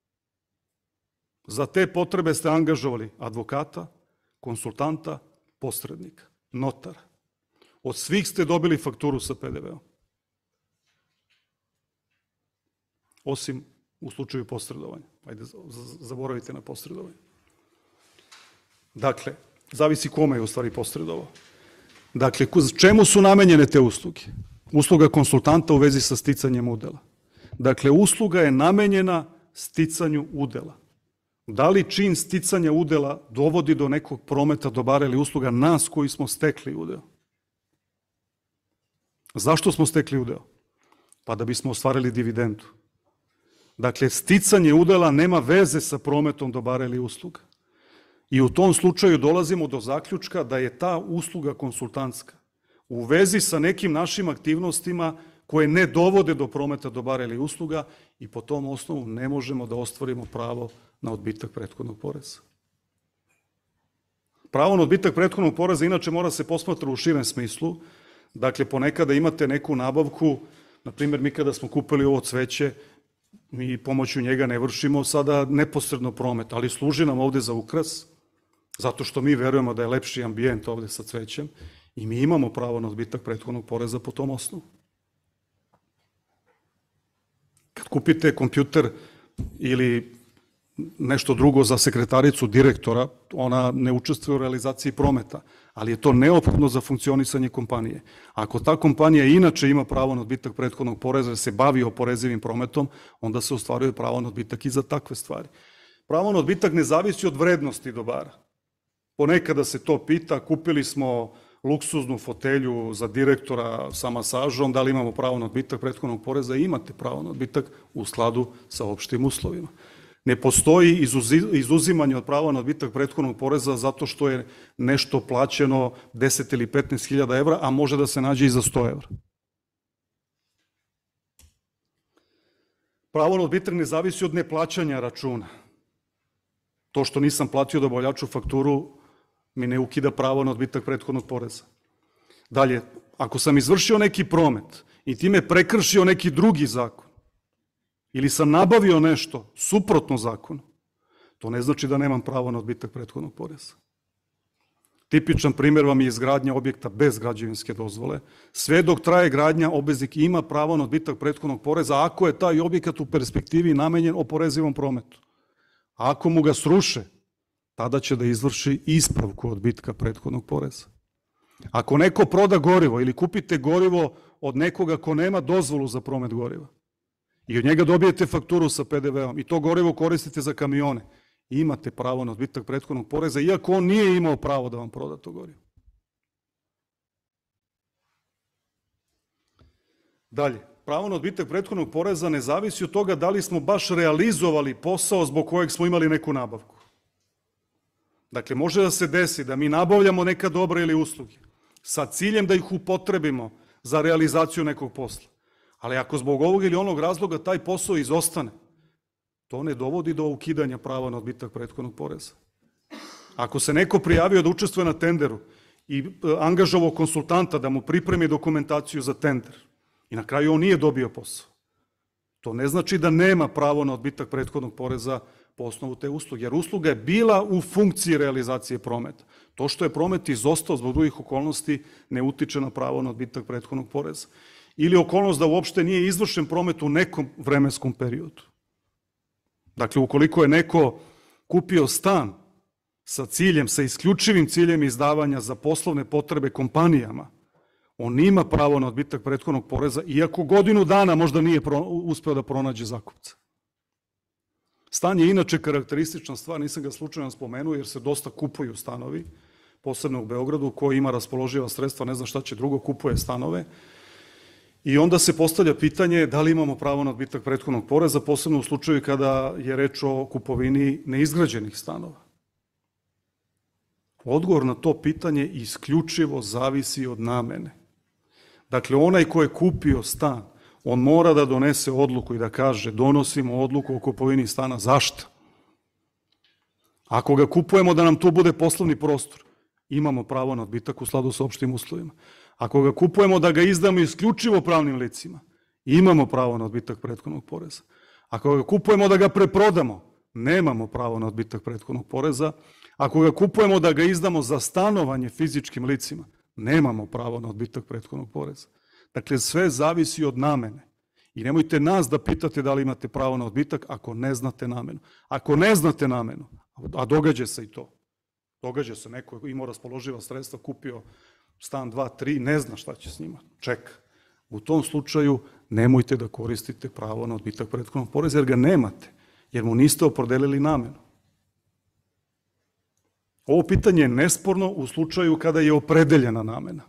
Za te potrebe ste angažovali advokata, konsultanta, posrednika, notara. Od svih ste dobili fakturu sa P D V-om. Osim u slučaju posredovanja. Ajde, zaboravite na posredovanje. Dakle, zavisi kome je u stvari posredovao. Dakle, čemu su namenjene te usluge? Usluga konsultanta u vezi sa sticanjem udela. Dakle, usluga je namenjena sticanju udela. Da li čin sticanja udela dovodi do nekog prometa dobara ili usluga nas koji smo stekli udeo? Zašto smo stekli udeo? Pa da bismo ostvarili dividendu. Dakle, sticanje udela nema veze sa prometom dobara ili usluga. I u tom slučaju dolazimo do zaključka da je ta usluga konsultantska u vezi sa nekim našim aktivnostima koje ne dovode do prometa dobara ili usluga i po tom osnovu ne možemo da ostvarimo pravo na odbitak prethodnog poreza. Pravo na odbitak prethodnog poreza inače mora se posmatra u širem smislu. Dakle, ponekada imate neku nabavku, na primjer mi kada smo kupili ovo cveće, mi pomoću njega ne vršimo sada neposredno promet, ali služi nam ovde za ukras, zato što mi verujemo da je lepši ambijent ovde sa cvećem i mi imamo pravo na odbitak prethodnog poreza po tom osnovu. Kad kupite kompjuter ili nešto drugo za sekretaricu direktora, ona ne učestvuje u realizaciji prometa, ali je to neophodno za funkcionisanje kompanije. Ako ta kompanija inače ima pravo na odbitak prethodnog poreza, da se bavi oporezivim prometom, onda se ostvaruje pravo na odbitak i za takve stvari. Pravo na odbitak ne zavisi od vrednosti dobara. Ponekada se to pita, kupili smo luksuznu fotelju za direktora sa masažom, da li imamo pravo na odbitak prethodnog poreza? Imate pravo na odbitak u skladu sa opštim uslovima. Ne postoji izuzimanje od prava na odbitak prethodnog poreza zato što je nešto plaćeno deset ili petnaest hiljada evra, a može da se nađe i za sto evra. Pravo na odbitak ne zavisi od neplaćanja računa. To što nisam platio dobavljaču fakturu mi ne ukida pravo na odbitak prethodnog poreza. Dalje, ako sam izvršio neki promet i time prekršio neki drugi zakon, ili sam nabavio nešto suprotno zakonu, to ne znači da nemam pravo na odbitak prethodnog poreza. Tipičan primjer vam je izgradnja objekta bez građevinske dozvole. Sve dok traje gradnja, obveznik ima pravo na odbitak prethodnog poreza ako je taj objekat u perspektivi namenjen oporezivom prometu. A ako mu ga sruše, tada će da izvrši ispravku odbitka prethodnog poreza. Ako neko proda gorivo ili kupite gorivo od nekoga ko nema dozvolu za promet goriva, i od njega dobijete fakturu sa P D V-om i to gorivo koristite za kamione, imate pravo na odbitak prethodnog poreza, iako on nije imao pravo da vam proda to gorivo. Dalje, pravo na odbitak prethodnog poreza ne zavisi od toga da li smo baš realizovali posao zbog kojeg smo imali neku nabavku. Dakle, može da se desi da mi nabavljamo neka dobra ili usluge sa ciljem da ih upotrebimo za realizaciju nekog posla. Ali ako zbog ovog ili onog razloga taj posao izostane, to ne dovodi do ukidanja prava na odbitak prethodnog poreza. Ako se neko prijavio da učestvuje na tenderu i angažovao konsultanta da mu pripremi dokumentaciju za tender i na kraju on nije dobio posao, To ne znači da nema pravo na odbitak prethodnog poreza po osnovu te usluge, jer usluga je bila u funkciji realizacije prometa. To što je promet izostao zbog drugih okolnosti ne utiče na pravo na odbitak prethodnog poreza. Ili okolnost da uopšte nije izvršen promet u nekom vremenskom periodu. Dakle, ukoliko je neko kupio stan sa ciljem, sa isključivim ciljem izdavanja za poslovne potrebe kompanijama, on ima pravo na odbitak prethodnog poreza, iako godinu dana možda nije uspeo da pronađe zakupca. Stan je inače karakteristična stvar, nisam ga slučajno spomenuo, jer se dosta kupuju stanovi, posebno u Beogradu, koji ima raspoloživa sredstva, ne zna šta će drugo, kupuje stanove. I onda se postavlja pitanje da li imamo pravo na odbitak prethodnog poreza, posebno u slučaju kada je reč o kupovini neizgrađenih stanova. Odgovor na to pitanje isključivo zavisi od namene. Dakle, onaj ko je kupio stan, on mora da donese odluku i da kaže donosimo odluku o kupovini stana. Zašto? Ako ga kupujemo da nam tu bude poslovni prostor, imamo pravo na odbitak u skladu sa opštim uslovima. Ako ga kupujemo da ga izdamo isključivo pravnim licima, imamo pravo na odbitak prethodnog poreza. Ako ga kupujemo da ga preprodamo, nemamo pravo na odbitak prethodnog poreza. Ako ga kupujemo da ga izdamo za stanovanje fizičkim licima, nemamo pravo na odbitak prethodnog poreza. Dakle, sve zavisi od namene. I nemojte nas da pitate da li imate pravo na odbitak ako ne znate namenu. Ako ne znate namenu, a događa se i to, događa se, neko je imao raspoloživa sredstva, kupio stan dva, tri, ne zna šta će s njima, čeka. U tom slučaju nemojte da koristite pravo na odbitak prethodnog poreza, jer ga nemate, jer mu niste opredelili namenu. Ovo pitanje je nesporno u slučaju kada je opredeljena namena.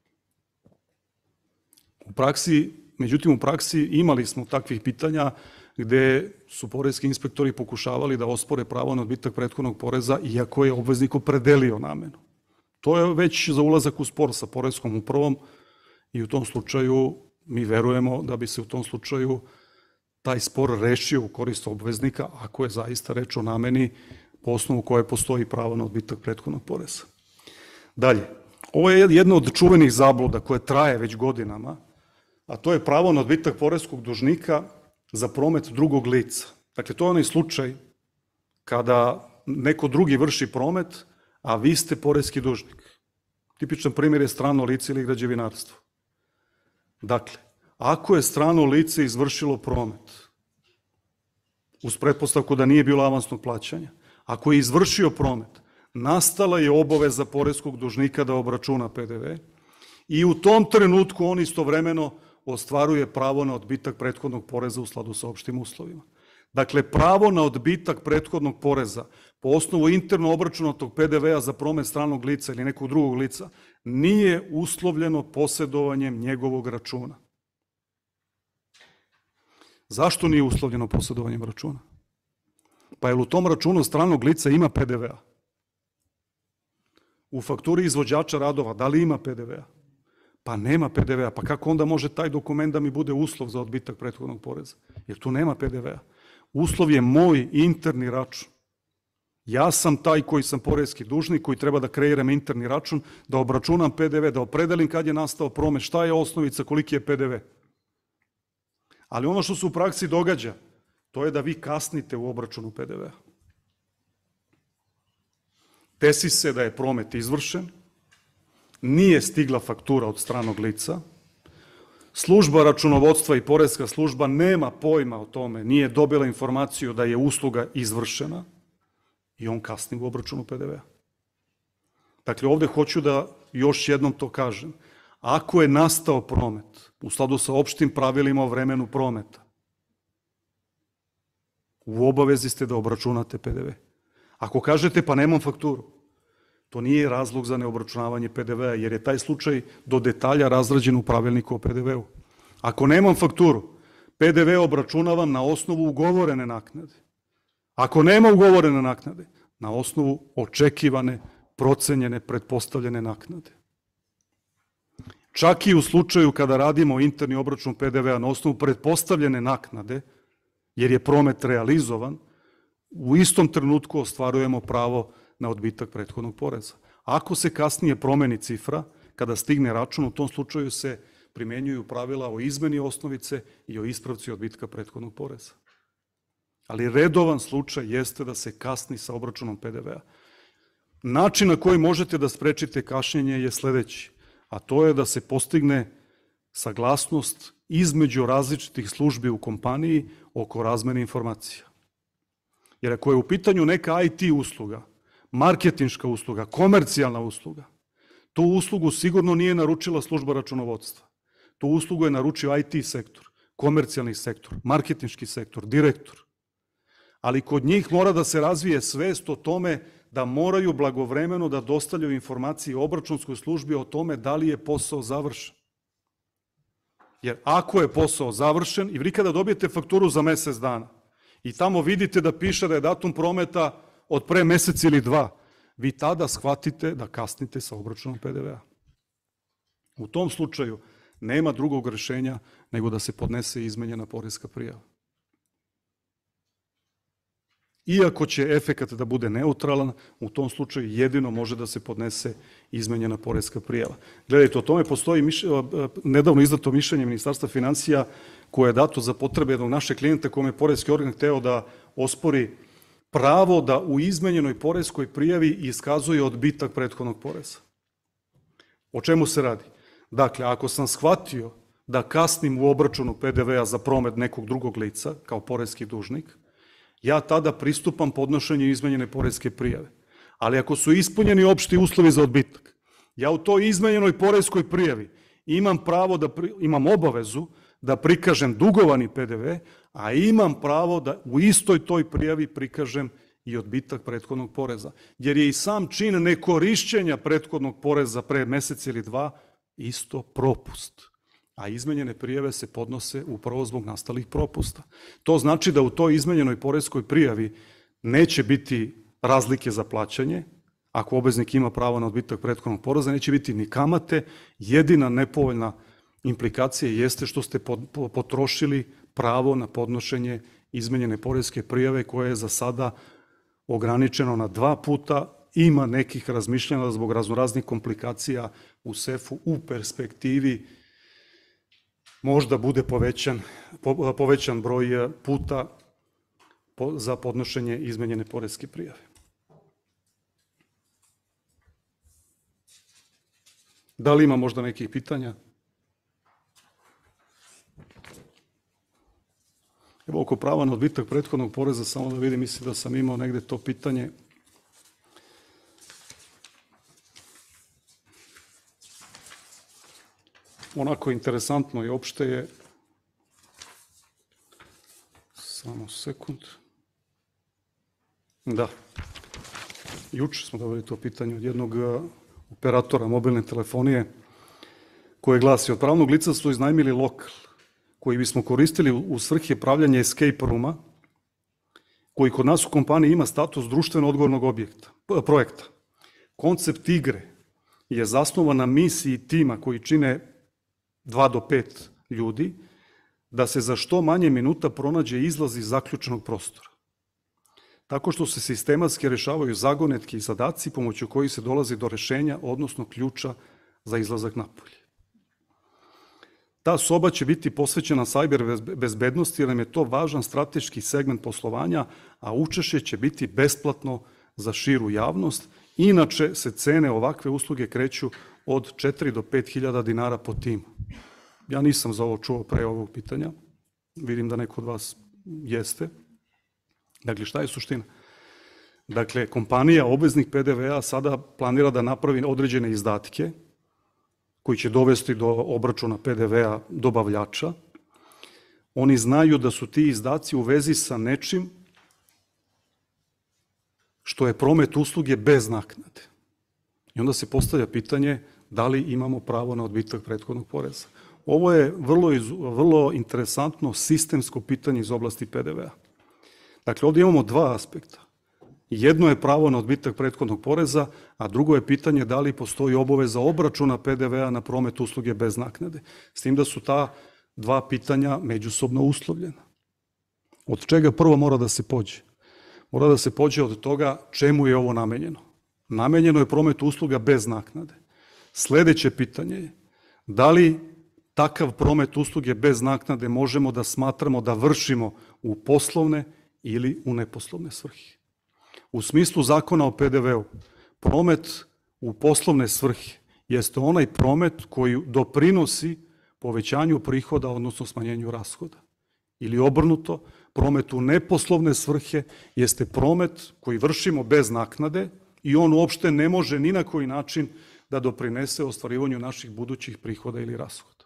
U praksi, međutim u praksi imali smo takvih pitanja gde su poreski inspektori pokušavali da ospore pravo na odbitak prethodnog poreza iako je obveznik opredelio namenu. To je već za ulazak u spor sa poreskom upravom i u tom slučaju mi verujemo da bi se u tom slučaju taj spor rešio u korist obveznika ako je zaista reč o nameni po osnovu koje postoji pravo na odbitak prethodnog poreza. Dalje, ovo je jedna od čuvenih zabluda koje traje već godinama, a to je pravo na odbitak poreskog dužnika za promet drugog lica. Dakle, to je onaj slučaj kada neko drugi vrši promet, a vi ste poreski dužnik. Tipičan primjer je strano lice ili građevinarstvo. Dakle, ako je strano lice izvršilo promet, uz pretpostavku da nije bilo avansnog plaćanja, ako je izvršio promet, nastala je obaveza poreskog dužnika da obračuna P D V i u tom trenutku on istovremeno ostvaruje pravo na odbitak prethodnog poreza u skladu sa opštim uslovima. Dakle, pravo na odbitak prethodnog poreza po osnovu interno obračunatog P D V-a za promet stranog lica ili nekog drugog lica nije uslovljeno posjedovanjem njegovog računa. Zašto nije uslovljeno posjedovanjem računa? Pa je u tom računu stranog lica ima P D V-a? U fakturi izvođača radova, da li ima P D V-a? Pa nema P D V-a, pa kako onda može taj dokument da mi bude uslov za odbitak prethodnog poreza? Jer tu nema P D V-a. Uslov je moj interni račun. Ja sam taj koji sam poreski dužnik, koji treba da kreiram interni račun, da obračunam P D V, da opredelim kad je nastao promet, šta je osnovica, koliki je P D V. Ali ono što se u praksi događa, to je da vi kasnite u obračunu P D V-a. Desi se da je promet izvršen, nije stigla faktura od stranog lica, služba računovodstva i poreska služba nema pojma o tome, nije dobila informaciju da je usluga izvršena i on kasni u obračunu P D V-a. Dakle, ovde hoću da još jednom to kažem. Ako je nastao promet u skladu sa opštim pravilima o vremenu prometa, u obavezi ste da obračunate P D V. Ako kažete pa nemam fakturu, to nije razlog za neobračunavanje P D V-a, jer je taj slučaj do detalja razrađen u pravilniku o P D V-u. Ako nemam fakturu, P D V obračunavam na osnovu ugovorene naknade. Ako nema ugovorene naknade, na osnovu očekivane, procenjene, pretpostavljene naknade. Čak i u slučaju kada radimo interni obračun P D V-a na osnovu pretpostavljene naknade, jer je promet realizovan, u istom trenutku ostvarujemo pravo na odbitak prethodnog poreza. Ako se kasnije promeni cifra, kada stigne račun, u tom slučaju se primenjuju pravila o izmeni osnovice i o ispravci odbitka prethodnog poreza. Ali redovan slučaj jeste da se kasni sa obračunom P D V-a. Način na koji možete da sprečite kašnjenje je sledeći, a to je da se postigne saglasnost između različitih službi u kompaniji oko razmene informacija. Jer ako je u pitanju neka I T usluga, marketinška usluga, komercijalna usluga, tu uslugu sigurno nije naručila služba računovodstva. Tu uslugu je naručio I T sektor, komercijalni sektor, marketinški sektor, direktor. Ali kod njih mora da se razvije svest o tome da moraju blagovremeno da dostavljaju informacije obračunskoj službi o tome da li je posao završen. Jer ako je posao završen i vi kada dobijete fakturu za mesec dana i tamo vidite da piše da je datum prometa od pre mesec ili dva, vi tada shvatite da kasnite sa obračunom P D V-a. U tom slučaju nema drugog rešenja nego da se podnese izmenjena poreska prijava. Iako će efekat da bude neutralan, u tom slučaju jedino može da se podnese izmenjena poreska prijava. Gledajte, o tome postoji nedavno izdato mišljenje Ministarstva finansija koje je dato za potrebe jednog našeg klijenta kome je poreski organ hteo da ospori pravo da u izmenjenoj poreskoj prijavi iskazuje odbitak prethodnog poreza. O čemu se radi? Dakle, ako sam shvatio da kasnim u obračunu P D V-a za promet nekog drugog lica kao poreski dužnik, ja tada pristupam podnošenju izmenjene poreske prijave. Ali ako su ispunjeni opšti uslovi za odbitak, ja u toj izmenjenoj poreskoj prijavi imam pravo da, imam obavezu da prikažem dugovani P D V, a imam pravo da u istoj toj prijavi prikažem i odbitak prethodnog poreza. Jer je i sam čin nekorišćenja prethodnog poreza pre mesec ili dva isto propust. A izmenjene prijave se podnose upravo zbog nastalih propusta. To znači da u toj izmenjenoj poreskoj prijavi neće biti razlike za plaćanje, ako obveznik ima pravo na odbitak prethodnog poreza, neće biti ni kamate, jedina nepovoljna implikacija jeste što ste potrošili pravo na podnošenje izmenjene poreske prijave koje je za sada ograničeno na dva puta, ima nekih razmišljanja zbog raznoraznih komplikacija u sefu u perspektivi možda bude povećan, po, povećan broj puta po, za podnošenje izmenjene poreske prijave. Da li ima možda nekih pitanja? Evo, oko prava na odbitak prethodnog poreza, samo da vidim, mislim da sam imao negde to pitanje. Onako interesantno i opšte je, samo sekund, da, juče smo dobili to pitanje od jednog operatora mobilne telefonije koje glasi: od pravnog lica su iznajmili lokal koji bismo koristili u svrhe pravljanja escape rooma, koji kod nas u kompaniji ima status društveno odgovornog objekta, projekta. Koncept igre je zasnovan na misiji tima koji čine dva do pet ljudi, da se za što manje minuta pronađe izlaz iz zaključenog prostora. Tako što se sistematski rešavaju zagonetki i zadaci pomoću kojih se dolazi do rešenja, odnosno ključa za izlazak napolje. Ta soba će biti posvećena sajber bezbednosti jer nam je to važan strateški segment poslovanja, a učešće će biti besplatno za širu javnost. Inače se cene ovakve usluge kreću od četiri do pet hiljada dinara po timu. Ja nisam za ovo čuo pre ovog pitanja, vidim da neko od vas jeste. Dakle, šta je suština? Dakle, kompanija, obveznik P D V-a sada planira da napravi određene izdatke koji će dovesti do obračuna P D V-a dobavljača. Oni znaju da su ti izdaci u vezi sa nečim što je promet usluge bez naknade. I onda se postavlja pitanje da li imamo pravo na odbitak prethodnog poreza. Ovo je vrlo, vrlo interesantno sistemsko pitanje iz oblasti P D V-a. Dakle, ovdje imamo dva aspekta. Jedno je pravo na odbitak prethodnog poreza, a drugo je pitanje da li postoji obaveza obračuna P D V-a na promet usluge bez naknade. S tim da su ta dva pitanja međusobno uslovljena. Od čega prvo mora da se pođe? Mora da se pođe od toga čemu je ovo namenjeno. Namenjeno je promet usluga bez naknade. Sledeće pitanje je da li takav promet usluge bez naknade možemo da smatramo da vršimo u poslovne ili u neposlovne svrhe. U smislu zakona o P D V-u, promet u poslovne svrhe jeste onaj promet koji doprinosi povećanju prihoda, odnosno smanjenju rashoda. Ili obrnuto, promet u neposlovne svrhe jeste promet koji vršimo bez naknade i on uopšte ne može ni na koji način da doprinese ostvarivanju naših budućih prihoda ili rashoda.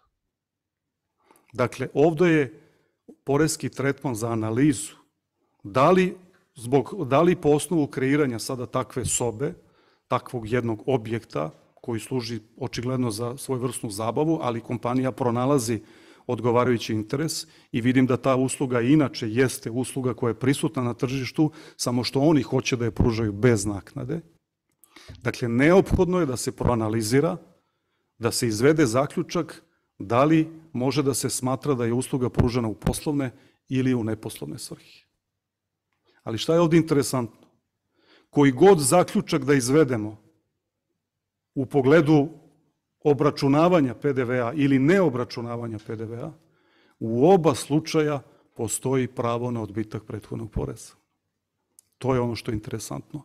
Dakle, ovde je poreski tretman za analizu. Da li, zbog, da li po osnovu kreiranja sada takve sobe, takvog jednog objekta koji služi očigledno za svojevrsnu zabavu, ali kompanija pronalazi odgovarajući interes i vidim da ta usluga inače jeste usluga koja je prisutna na tržištu, samo što oni hoće da je pružaju bez naknade. Dakle, neophodno je da se proanalizira, da se izvede zaključak da li može da se smatra da je usluga pružena u poslovne ili u neposlovne svrhe. Ali šta je ovdje interesantno? Koji god zaključak da izvedemo u pogledu obračunavanja P D V-a ili neobračunavanja P D V-a, u oba slučaja postoji pravo na odbitak prethodnog poreza. To je ono što je interesantno.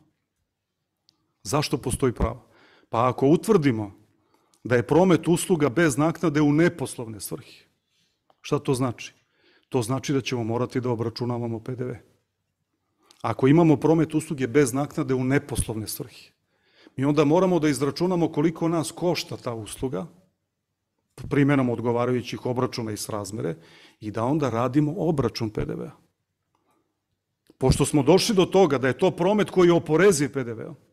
Zašto postoji pravo? Pa ako utvrdimo da je promet usluga bez naknade u neposlovne svrhe, šta to znači? To znači da ćemo morati da obračunavamo P D V. Ako imamo promet usluge bez naknade u neposlovne svrhe, mi onda moramo da izračunamo koliko nas košta ta usluga, primjenom odgovarajućih obračuna i srazmere, i da onda radimo obračun P D V-a. Pošto smo došli do toga da je to promet koji je oporeziv P D V-a,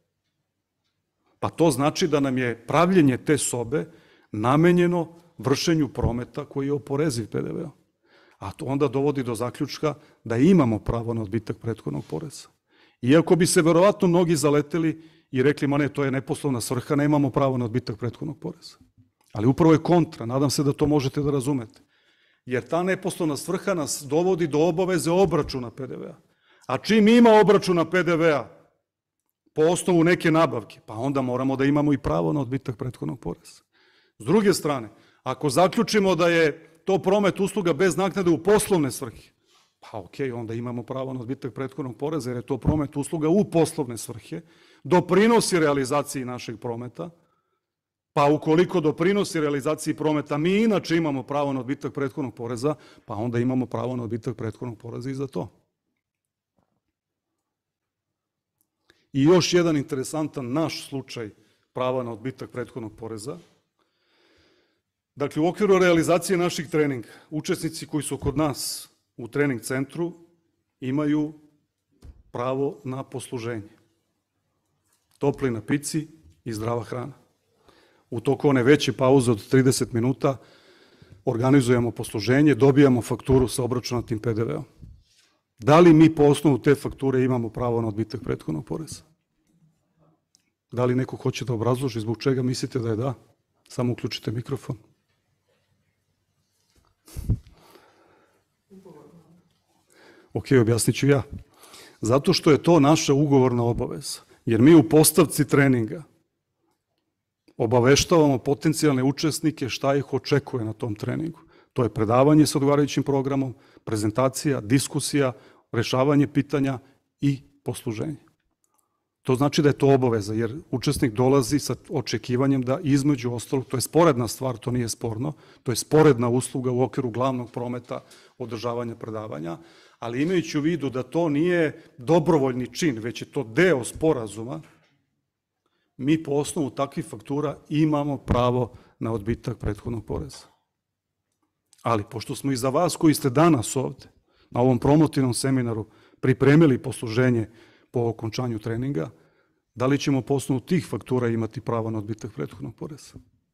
pa to znači da nam je pravljenje te sobe namenjeno vršenju prometa koji je oporeziv P D V-a. A to onda dovodi do zaključka da imamo pravo na odbitak prethodnog poreza. Iako bi se verovatno mnogi zaleteli i rekli, ma ne, to je neposlovna svrha, nemamo pravo na odbitak prethodnog poreza. Ali upravo je kontra, nadam se da to možete da razumete. Jer ta neposlovna svrha nas dovodi do obaveze obračuna P D V-a. A čim ima obračuna P D V-a po osnovu neke nabavke, pa onda moramo da imamo i pravo na odbitak prethodnog poreza. S druge strane, ako zaključimo da je to promet usluga bez naknade u poslovne svrhe, pa okej, onda imamo pravo na odbitak prethodnog poreza, jer je to promet usluga u poslovne svrhe, doprinosi realizaciji našeg prometa, pa ukoliko doprinosi realizaciji prometa, mi inače imamo pravo na odbitak prethodnog poreza, pa onda imamo pravo na odbitak prethodnog poreza i za to. I još jedan interesantan naš slučaj prava na odbitak prethodnog poreza. Dakle, u okviru realizacije naših treninga, učesnici koji su kod nas u trening centru imaju pravo na posluženje. Topli napici i zdrava hrana. U toku one veće pauze od trideset minuta organizujemo posluženje, dobijamo fakturu sa obračunatim P D V-om. Da li mi po osnovu te fakture imamo pravo na odbitak prethodnog poreza? Da li neko hoće da obrazloži zbog čega mislite da je da? Samo uključite mikrofon. Ok, objasnit ću ja. Zato što je to naša ugovorna obaveza. Jer mi u postavci treninga obaveštavamo potencijalne učesnike šta ih očekuje na tom treningu. To je predavanje sa odgovarajućim programom, prezentacija, diskusija, rešavanje pitanja i posluženje. To znači da je to obaveza, jer učesnik dolazi sa očekivanjem da između ostalog, to je sporedna stvar, to nije sporno, to je sporedna usluga u okviru glavnog prometa održavanja predavanja, ali imajući u vidu da to nije dobrovoljni čin, već je to deo sporazuma, mi po osnovu takvih faktura imamo pravo na odbitak prethodnog poreza. Ali pošto smo i za vas koji ste danas ovde, na ovom promotivnom seminaru, pripremili posluženje po okončanju treninga, da li ćemo po osnovu tih faktura imati pravo na odbitak prethodnog poreza?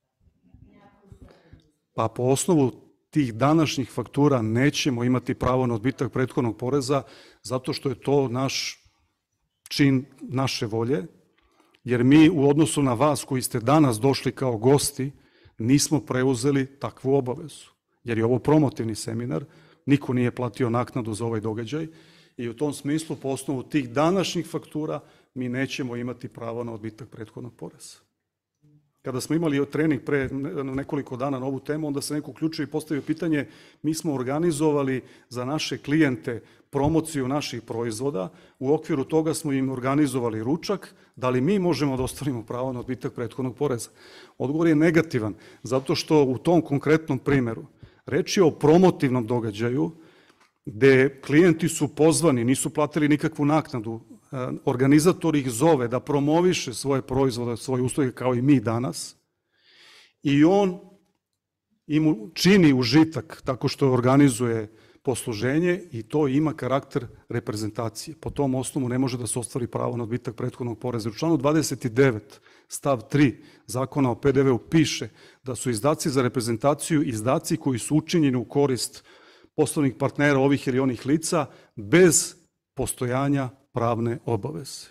Pa po osnovu tih današnjih faktura nećemo imati pravo na odbitak prethodnog poreza zato što je to naš čin naše volje, jer mi u odnosu na vas koji ste danas došli kao gosti nismo preuzeli takvu obavezu. Jer je ovo promotivni seminar, niko nije platio naknadu za ovaj događaj i u tom smislu po osnovu tih današnjih faktura mi nećemo imati pravo na odbitak prethodnog poreza. kada smo imali trening pre nekoliko dana na ovu temu, onda se neko uključio i postavio pitanje, mi smo organizovali za naše klijente promociju naših proizvoda, u okviru toga smo im organizovali ručak, da li mi možemo da ostvarimo pravo na odbitak prethodnog poreza? Odgovor je negativan, zato što u tom konkretnom primeru reč je o promotivnom događaju gde klijenti su pozvani, nisu platili nikakvu naknadu, organizator ih zove da promoviše svoje proizvode, svoje usluge kao i mi danas i on im čini užitak tako što organizuje posluženje i to ima karakter reprezentacije. Po tom osnovu ne može da se ostvari pravo na odbitak prethodnog poreza. U članu dvadeset devet stav tri Zakona o P D V-u piše da su izdaci za reprezentaciju izdaci koji su učinjeni u korist poslovnih partnera ovih ili onih lica bez postojanja pravne obaveze.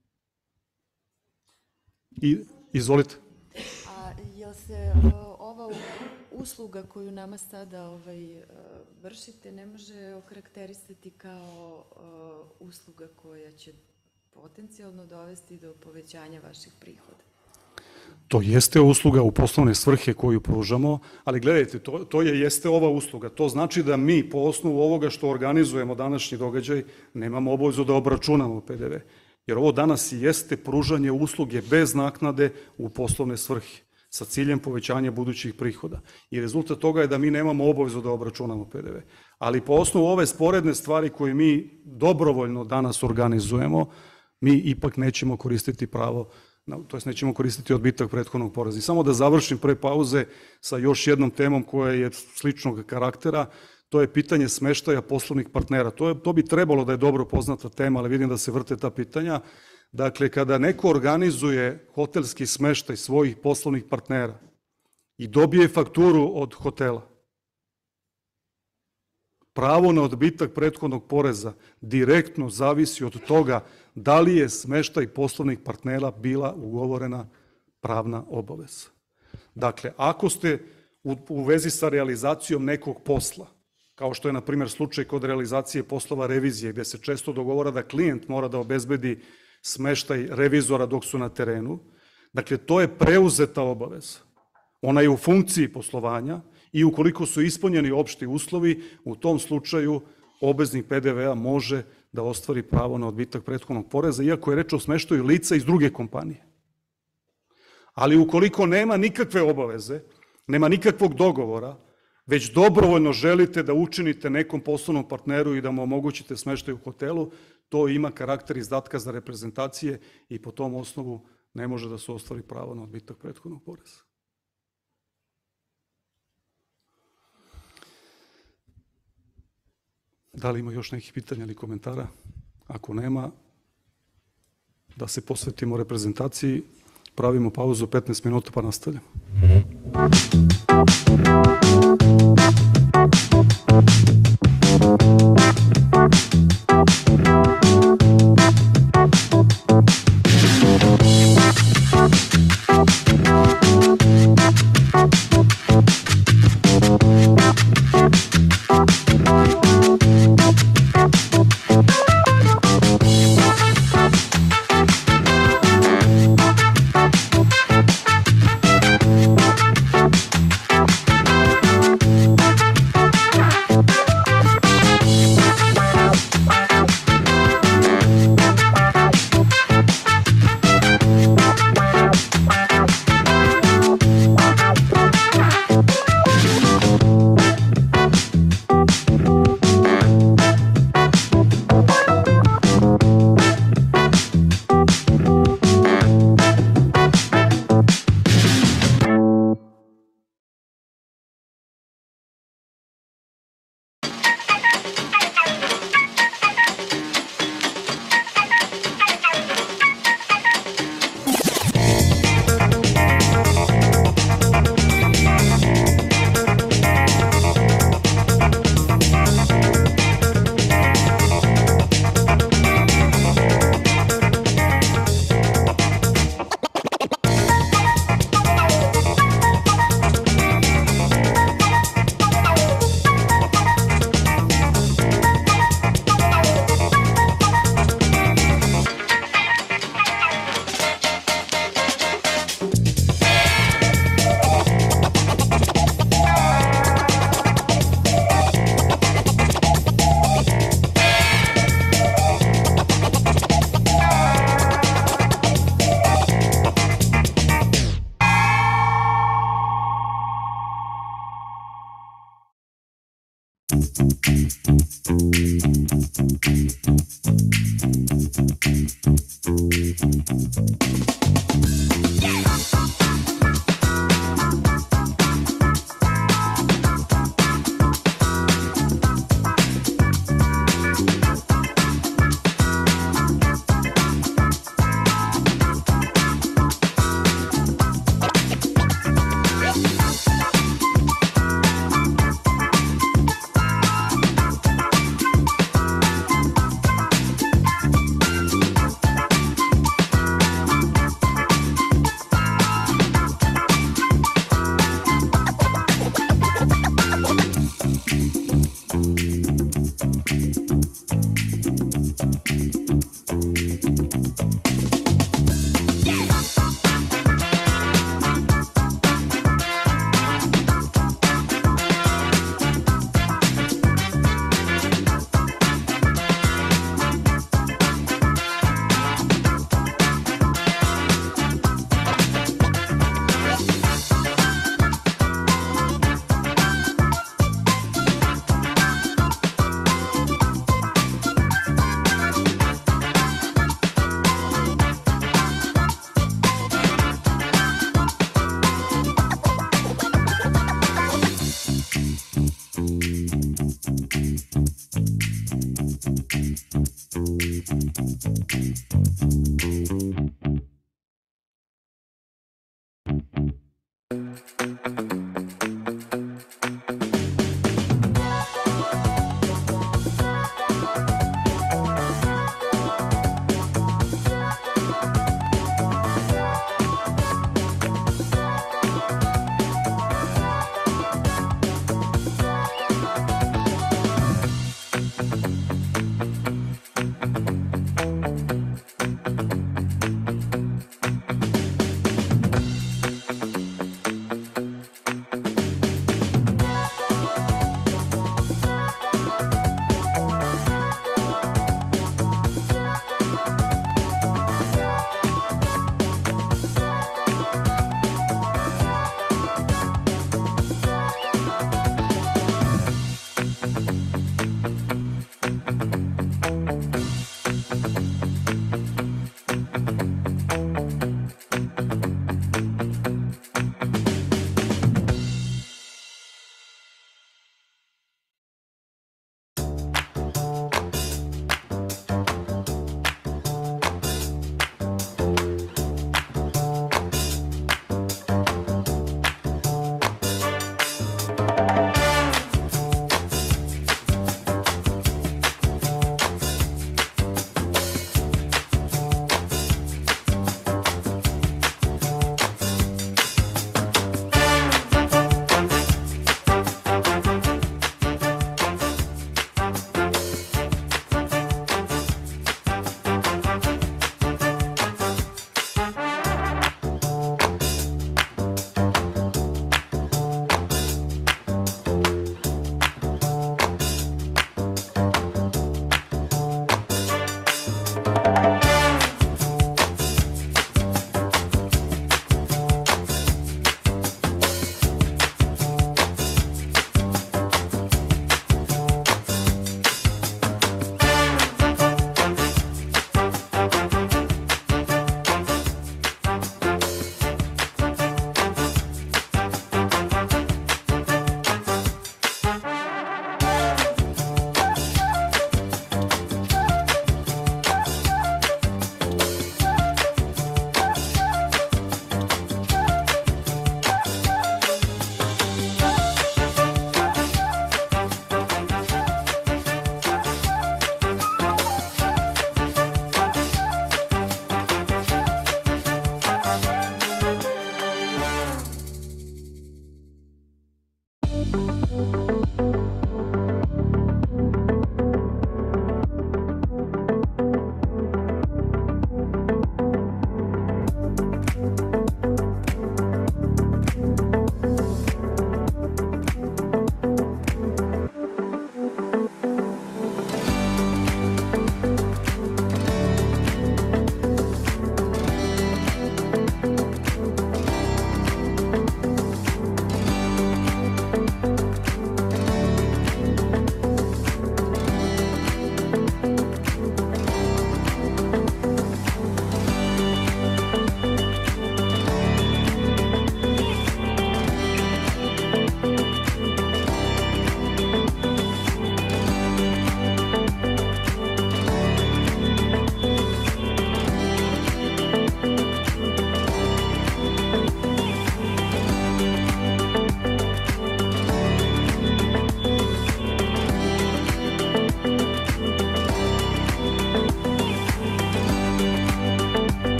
I, izvolite. A jel se ova usluga koju nama sada ovaj, vršite ne može okarakterisati kao usluga koja će potencijalno dovesti do povećanja vaših prihoda? To jeste usluga u poslovne svrhe koju pružamo, ali gledajte, to, to je jeste ova usluga. To znači da mi po osnovu ovoga što organizujemo današnji događaj nemamo obavezu da obračunamo P D V. Jer ovo danas jeste pružanje usluge bez naknade u poslovne svrhe sa ciljem povećanja budućih prihoda. I rezultat toga je da mi nemamo obavezu da obračunamo P D V. Ali po osnovu ove sporedne stvari koje mi dobrovoljno danas organizujemo, mi ipak nećemo koristiti pravo, to jest nećemo koristiti odbitak prethodnog poreza. I samo da završim pre pauze sa još jednom temom koja je sličnog karaktera, to je pitanje smeštaja poslovnih partnera. To, je, to bi trebalo da je dobro poznata tema, ali vidim da se vrte ta pitanja. Dakle, kada neko organizuje hotelski smeštaj svojih poslovnih partnera i dobije fakturu od hotela, pravo na odbitak prethodnog poreza direktno zavisi od toga da li je smeštaj poslovnih partnera bila ugovorena pravna obaveza. Dakle, ako ste u, u vezi sa realizacijom nekog posla, kao što je, na primjer, slučaj kod realizacije poslova revizije, gde se često dogovara da klijent mora da obezbedi smeštaj revizora dok su na terenu, dakle, to je preuzeta obaveza. Ona je u funkciji poslovanja i ukoliko su ispunjeni opšti uslovi, u tom slučaju obveznik P D V-a može da ostvari pravo na odbitak prethodnog poreza, iako je reč o smeštaju lica iz druge kompanije. Ali ukoliko nema nikakve obaveze, nema nikakvog dogovora, već dobrovoljno želite da učinite nekom poslovnom partneru i da mu omogućite smeštaj u hotelu, to ima karakter izdatka za reprezentacije i po tom osnovu ne može da se ostvari pravo na odbitak prethodnog poreza. Da li ima još nekih pitanja ili komentara? Ako nema, da se posvetimo reprezentaciji, pravimo pauzu petnaest minuta pa nastavljamo.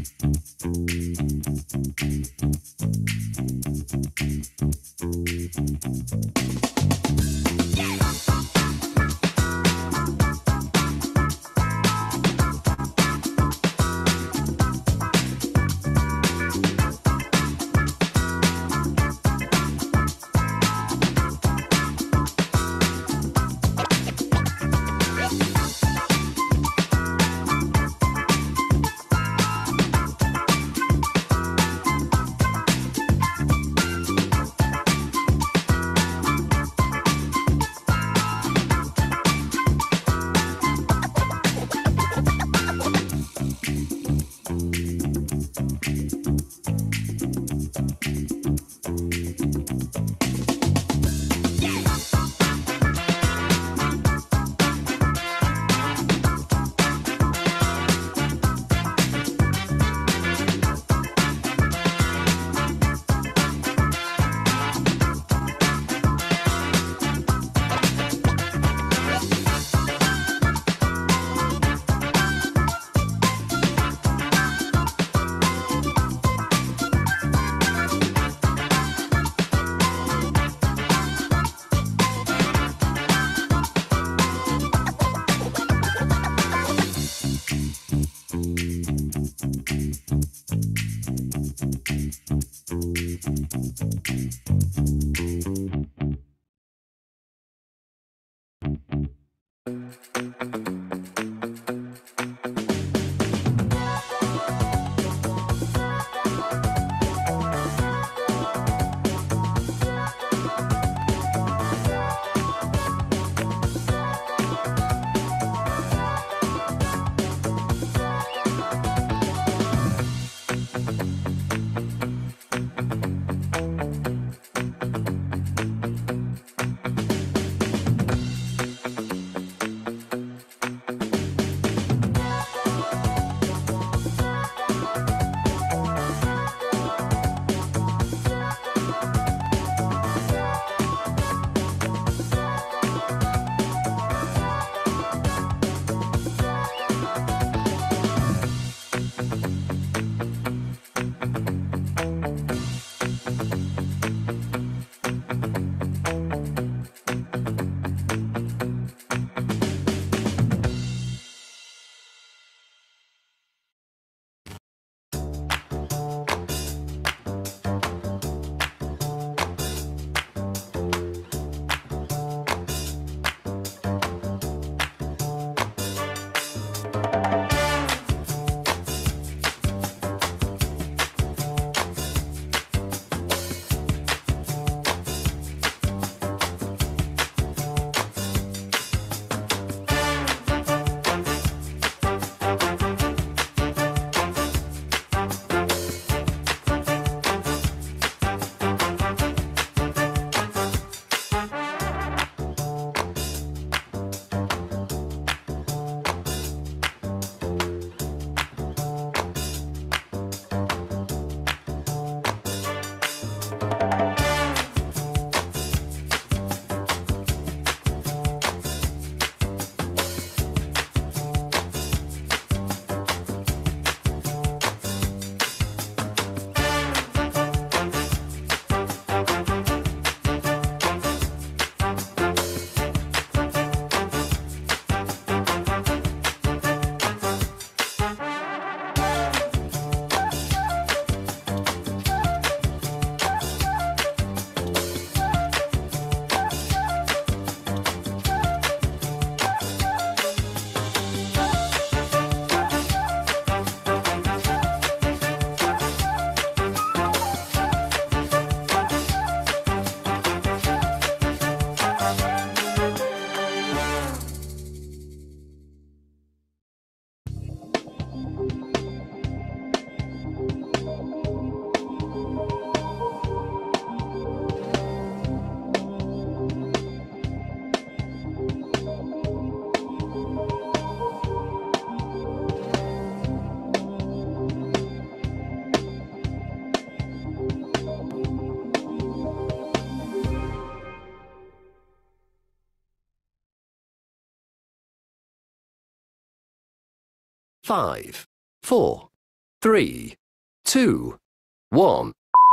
Five, four, three, two, one.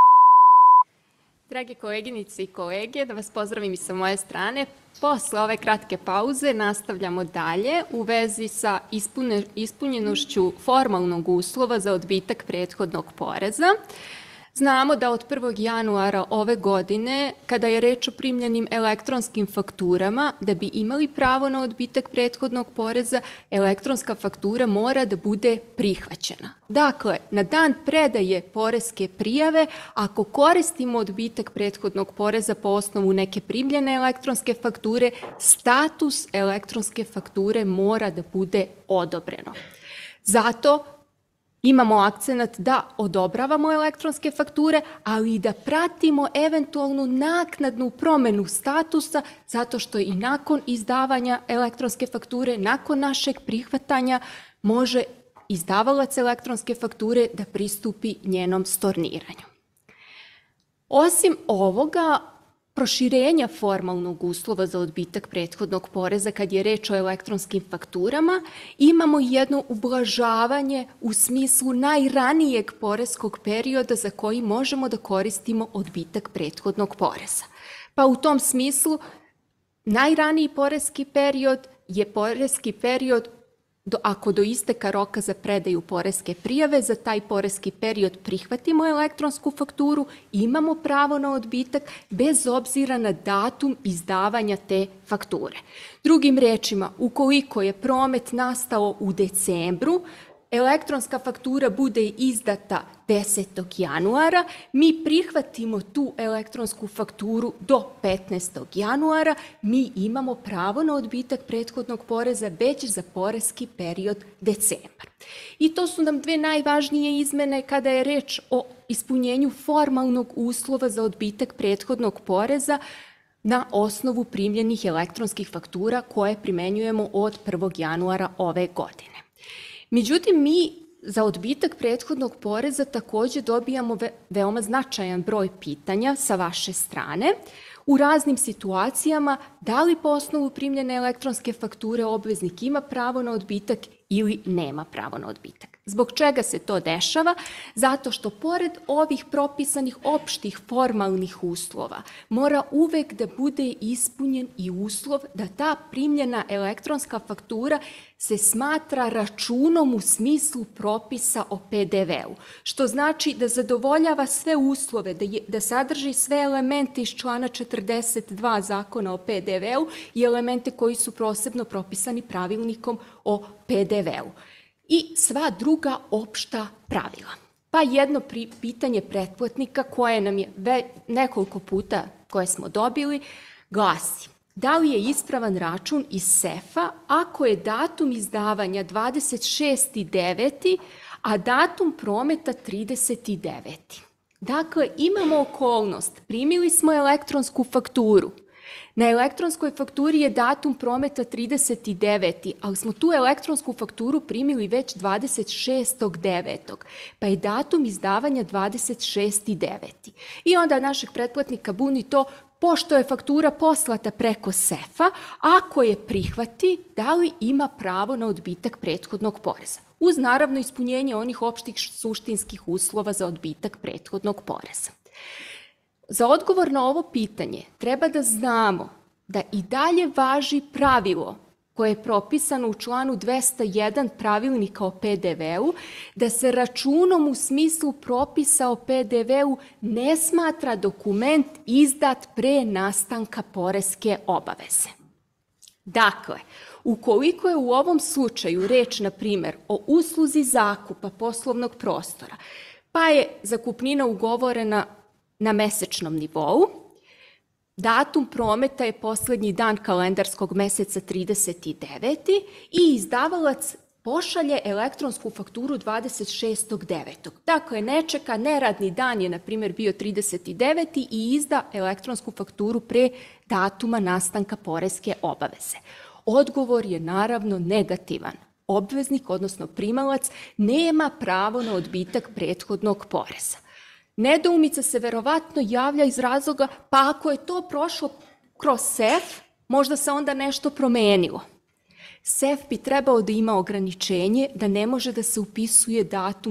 Drage koleginice i kolege, da vas pozdravim i sa moje strane. Posle ove kratke pauze nastavljamo dalje u vezi sa ispune, ispunjenošću formalnog uslova za odbitak prethodnog poreza. Znamo da od prvog januara ove godine, kada je reč o primljenim elektronskim fakturama, da bi imali pravo na odbitak prethodnog poreza, elektronska faktura mora da bude prihvaćena. Dakle, na dan predaje poreske prijave, ako koristimo odbitak prethodnog poreza po osnovu neke primljene elektronske fakture, status elektronske fakture mora da bude odobreno. Zato imamo akcenat da odobravamo elektronske fakture, ali i da pratimo eventualnu naknadnu promenu statusa, zato što i nakon izdavanja elektronske fakture, nakon našeg prihvatanja, može izdavalac elektronske fakture da pristupi njenom storniranju. Osim ovoga, proširenja formalnog uslova za odbitak prethodnog poreza kad je reč o elektronskim fakturama, imamo jedno ublažavanje u smislu najranijeg poreskog perioda za koji možemo da koristimo odbitak prethodnog poreza. Pa u tom smislu najraniji poreski period je poreski period Do, ako do isteka roka za predaju poreske prijave, za taj poreski period prihvatimo elektronsku fakturu, imamo pravo na odbitak bez obzira na datum izdavanja te fakture. Drugim rečima, ukoliko je promet nastao u decembru, elektronska faktura bude izdata desetog januara, mi prihvatimo tu elektronsku fakturu do petnaestog januara, mi imamo pravo na odbitak prethodnog poreza već za poreski period decembar. I to su nam dve najvažnije izmene kada je reč o ispunjenju formalnog uslova za odbitak prethodnog poreza na osnovu primljenih elektronskih faktura koje primenjujemo od prvog januara ove godine. Međutim, mi za odbitak prethodnog poreza takođe dobijamo ve veoma značajan broj pitanja sa vaše strane u raznim situacijama da li po osnovu primljene elektronske fakture obveznik ima pravo na odbitak ili nema pravo na odbitak. Zbog čega se to dešava? Zato što pored ovih propisanih opštih formalnih uslova mora uvek da bude ispunjen i uslov da ta primljena elektronska faktura se smatra računom u smislu propisa o P D V-u, što znači da zadovoljava sve uslove, da, je, da sadrži sve elemente iz člana četrdeset dva Zakona o P D V-u i elemente koji su posebno propisani pravilnikom o P D V-u. I sva druga opšta pravila. Pa jedno pri, pitanje pretplatnika koje nam je ve, nekoliko puta koje smo dobili glasi: da li je ispravan račun iz sefa ako je datum izdavanja dvadeset šesti deveti a datum prometa trideseti deveti Dakle, imamo okolnost, primili smo elektronsku fakturu. Na elektronskoj fakturi je datum prometa trideseti deveti ali smo tu elektronsku fakturu primili već dvadeset šestog devetog pa je datum izdavanja dvadeset šesti deveti I onda našeg pretplatnika buni to, pošto je faktura poslata preko sefa, ako je prihvati, da li ima pravo na odbitak prethodnog poreza? Uz naravno ispunjenje onih opštih suštinskih uslova za odbitak prethodnog poreza. Za odgovor na ovo pitanje treba da znamo da i dalje važi pravilo koje je propisano u članu dvesta jedan Pravilnika o P D V-u, da se računom u smislu propisa o P D V-u ne smatra dokument izdat pre nastanka poreske obaveze. Dakle, ukoliko je u ovom slučaju reč, na primer, o usluzi zakupa poslovnog prostora, pa je zakupnina ugovorena na mesečnom nivou, datum prometa je poslednji dan kalendarskog meseca trideseti deveti i izdavalac pošalje elektronsku fakturu dvadeset šestog devetog Dakle, ne čeka, neradni dan je, na primjer, bio trideseti deveti i izda elektronsku fakturu pre datuma nastanka poreske obaveze. Odgovor je naravno negativan. Obveznik, odnosno primalac, nema pravo na odbitak prethodnog poreza. Nedoumica se verovatno javlja iz razloga, pa ako je to prošlo kroz sef, možda se onda nešto promenilo. Sef bi trebao da ima ograničenje da ne može da se upisuje datum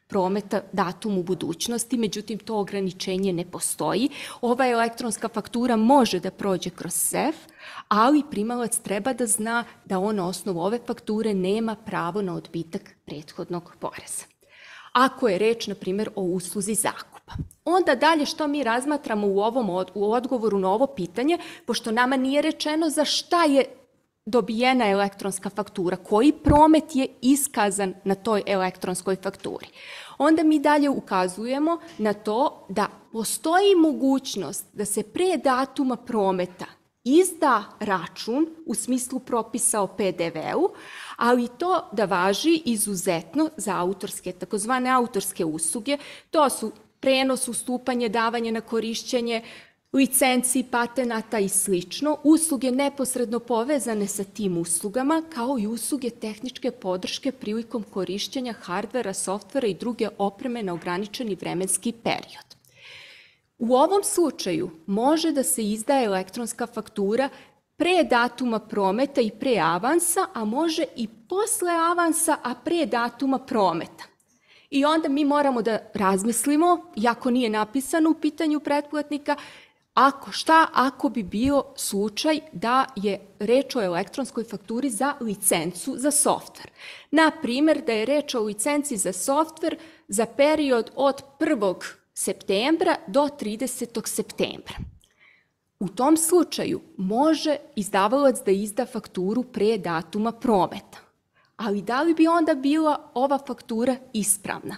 prometa datum u budućnosti, međutim to ograničenje ne postoji. Ova elektronska faktura može da prođe kroz S E F, ali primalac treba da zna da on na osnovu ove fakture nema pravo na odbitak prethodnog poreza. Ako je reč, na primjer, o usluzi zakupa. Onda dalje što mi razmatramo u ovom od, u odgovoru na ovo pitanje, pošto nama nije rečeno za šta je dobijena elektronska faktura, koji promet je iskazan na toj elektronskoj fakturi. Onda mi dalje ukazujemo na to da postoji mogućnost da se pre datuma prometa izda račun u smislu propisa o P D V-u, ali to da važi izuzetno za autorske, takozvane autorske usluge. To su prenos, ustupanje, davanje na korišćenje, licenci, patenata i slično, usluge neposredno povezane sa tim uslugama, kao i usluge tehničke podrške prilikom korišćenja hardvera, softvera i druge opreme na ograničeni vremenski period. U ovom slučaju može da se izdaje elektronska faktura pre datuma prometa i pre avansa, a može i posle avansa, a pre datuma prometa. I onda mi moramo da razmislimo, iako nije napisano u pitanju pretplatnika, ako, šta ako bi bio slučaj da je reč o elektronskoj fakturi za licencu za softver. Na primjer, da je reč o licenci za softver za period od prvog septembra do tridesetog septembra. U tom slučaju može izdavalac da izda fakturu pre datuma prometa. Ali da li bi onda bila ova faktura ispravna?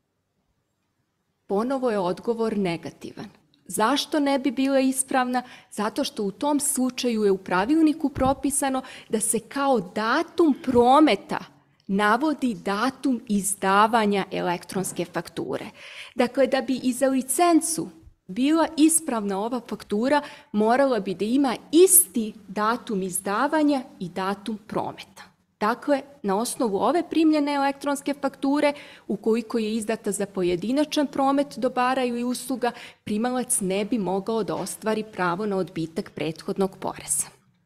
Ponovo je odgovor negativan. Zašto ne bi bila ispravna? Zato što u tom slučaju je u pravilniku propisano da se kao datum prometa navodi datum izdavanja elektronske fakture. Dakle, da bi i za licencu bila ispravna ova faktura, morala bi da ima isti datum izdavanja i datum prometa. Dakle, na osnovu ove primljene elektronske fakture, ukoliko je izdata za pojedinačan promet dobara ili usluga, primalac ne bi mogao da ostvari pravo na odbitak prethodnog poreza.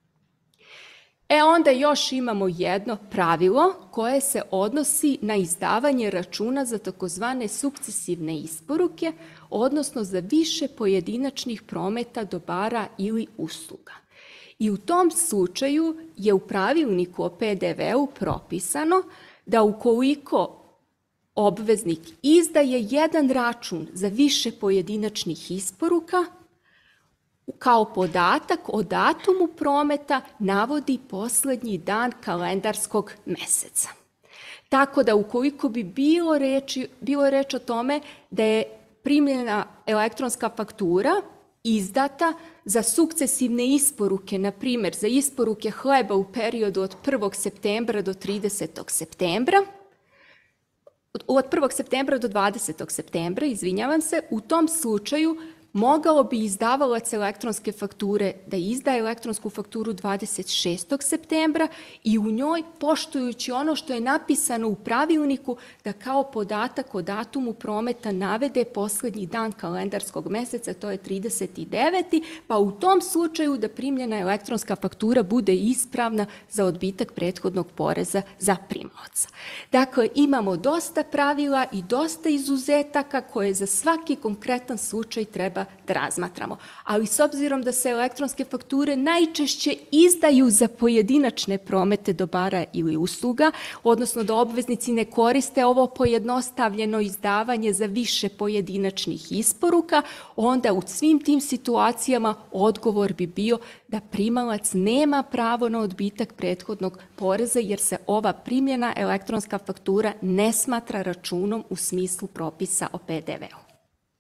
E onda još imamo jedno pravilo koje se odnosi na izdavanje računa za takozvane sukcesivne isporuke, odnosno za više pojedinačnih prometa dobara ili usluga. I u tom slučaju je u pravilniku o P D V-u propisano da ukoliko obveznik izdaje jedan račun za više pojedinačnih isporuka, kao podatak o datumu prometa navodi poslednji dan kalendarskog meseca. Tako da ukoliko bi bilo reč, bilo reč o tome da je primljena elektronska faktura izdata za sukcesivne isporuke, na primjer za isporuke hleba u periodu od prvog septembra do tridesetog septembra, od prvog septembra do dvadesetog septembra, izvinjavam se, u tom slučaju mogao bi izdavalac elektronske fakture da izda elektronsku fakturu dvadeset šestog septembra i u njoj, poštujući ono što je napisano u pravilniku, da kao podatak o datumu prometa navede poslednji dan kalendarskog meseca, to je trideset deveti pa u tom slučaju da primljena elektronska faktura bude ispravna za odbitak prethodnog poreza za primaoca. Dakle, imamo dosta pravila i dosta izuzetaka koje za svaki konkretan slučaj treba da razmatramo. Ali s obzirom da se elektronske fakture najčešće izdaju za pojedinačne promete dobara ili usluga, odnosno da obveznici ne koriste ovo pojednostavljeno izdavanje za više pojedinačnih isporuka, onda u svim tim situacijama odgovor bi bio da primalac nema pravo na odbitak prethodnog poreza jer se ova primljena elektronska faktura ne smatra računom u smislu propisa o P D V-u.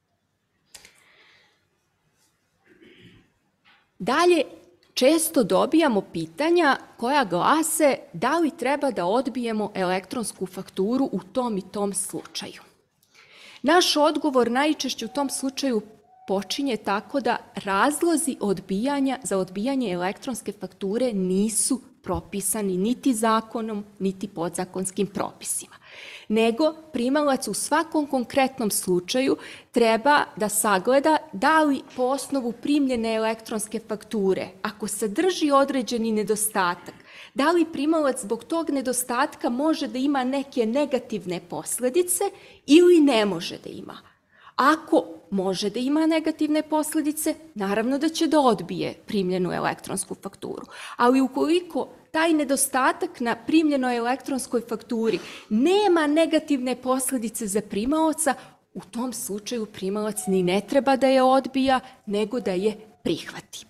Dalje, često dobijamo pitanja koja glase da li treba da odbijemo elektronsku fakturu u tom i tom slučaju. Naš odgovor najčešće u tom slučaju počinje tako da razlozi odbijanja za odbijanje elektronske fakture nisu propisani niti zakonom, niti podzakonskim propisima. nego primalac u svakom konkretnom slučaju treba da sagleda da li po osnovu primljene elektronske fakture, ako sadrži određeni nedostatak, da li primalac zbog tog nedostatka može da ima neke negativne posledice ili ne može da ima. Ako može da ima negativne posledice, naravno da će da odbije primljenu elektronsku fakturu. Ali ukoliko taj nedostatak na primljenoj elektronskoj fakturi nema negativne posledice za primaoca, u tom slučaju primalac ni ne treba da je odbija, nego da je prihvati.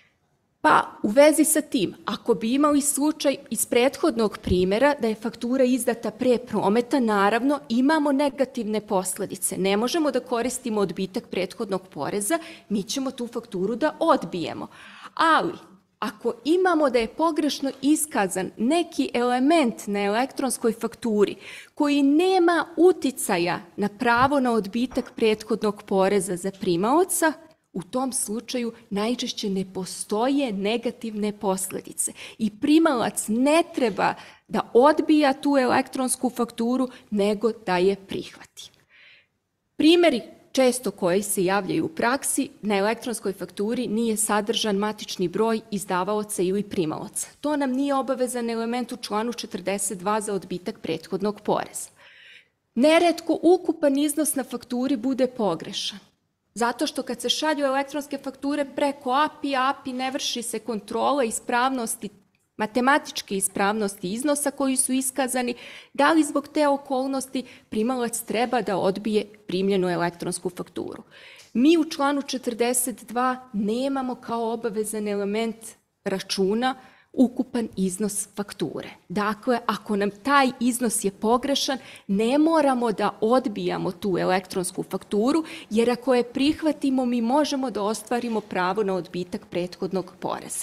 Pa u vezi sa tim, ako bi imali slučaj iz prethodnog primjera da je faktura izdata pre prometa, naravno imamo negativne posledice. Ne možemo da koristimo odbitak prethodnog poreza, mi ćemo tu fakturu da odbijemo. Ali ako imamo da je pogrešno iskazan neki element na elektronskoj fakturi koji nema uticaja na pravo na odbitak prethodnog poreza za primaoca, u tom slučaju najčešće ne postoje negativne posledice i primalac ne treba da odbija tu elektronsku fakturu, nego da je prihvati. Primjeri često koji se javljaju u praksi, na elektronskoj fakturi nije sadržan matični broj izdavaoca ili primaoca. To nam nije obavezan element u članu četrdeset dva za odbitak prethodnog poreza. Neretko ukupan iznos na fakturi bude pogrešan. Zato što kad se šalju elektronske fakture preko A P I, A P I ne vrši se kontrola ispravnosti, matematičke ispravnosti iznosa koji su iskazani, da li zbog te okolnosti primalac treba da odbije primljenu elektronsku fakturu. Mi u članu četrdeset dva nemamo kao obavezan element računa ukupan iznos fakture. Dakle, ako nam taj iznos je pogrešan, ne moramo da odbijamo tu elektronsku fakturu, jer ako je prihvatimo, mi možemo da ostvarimo pravo na odbitak prethodnog poreza.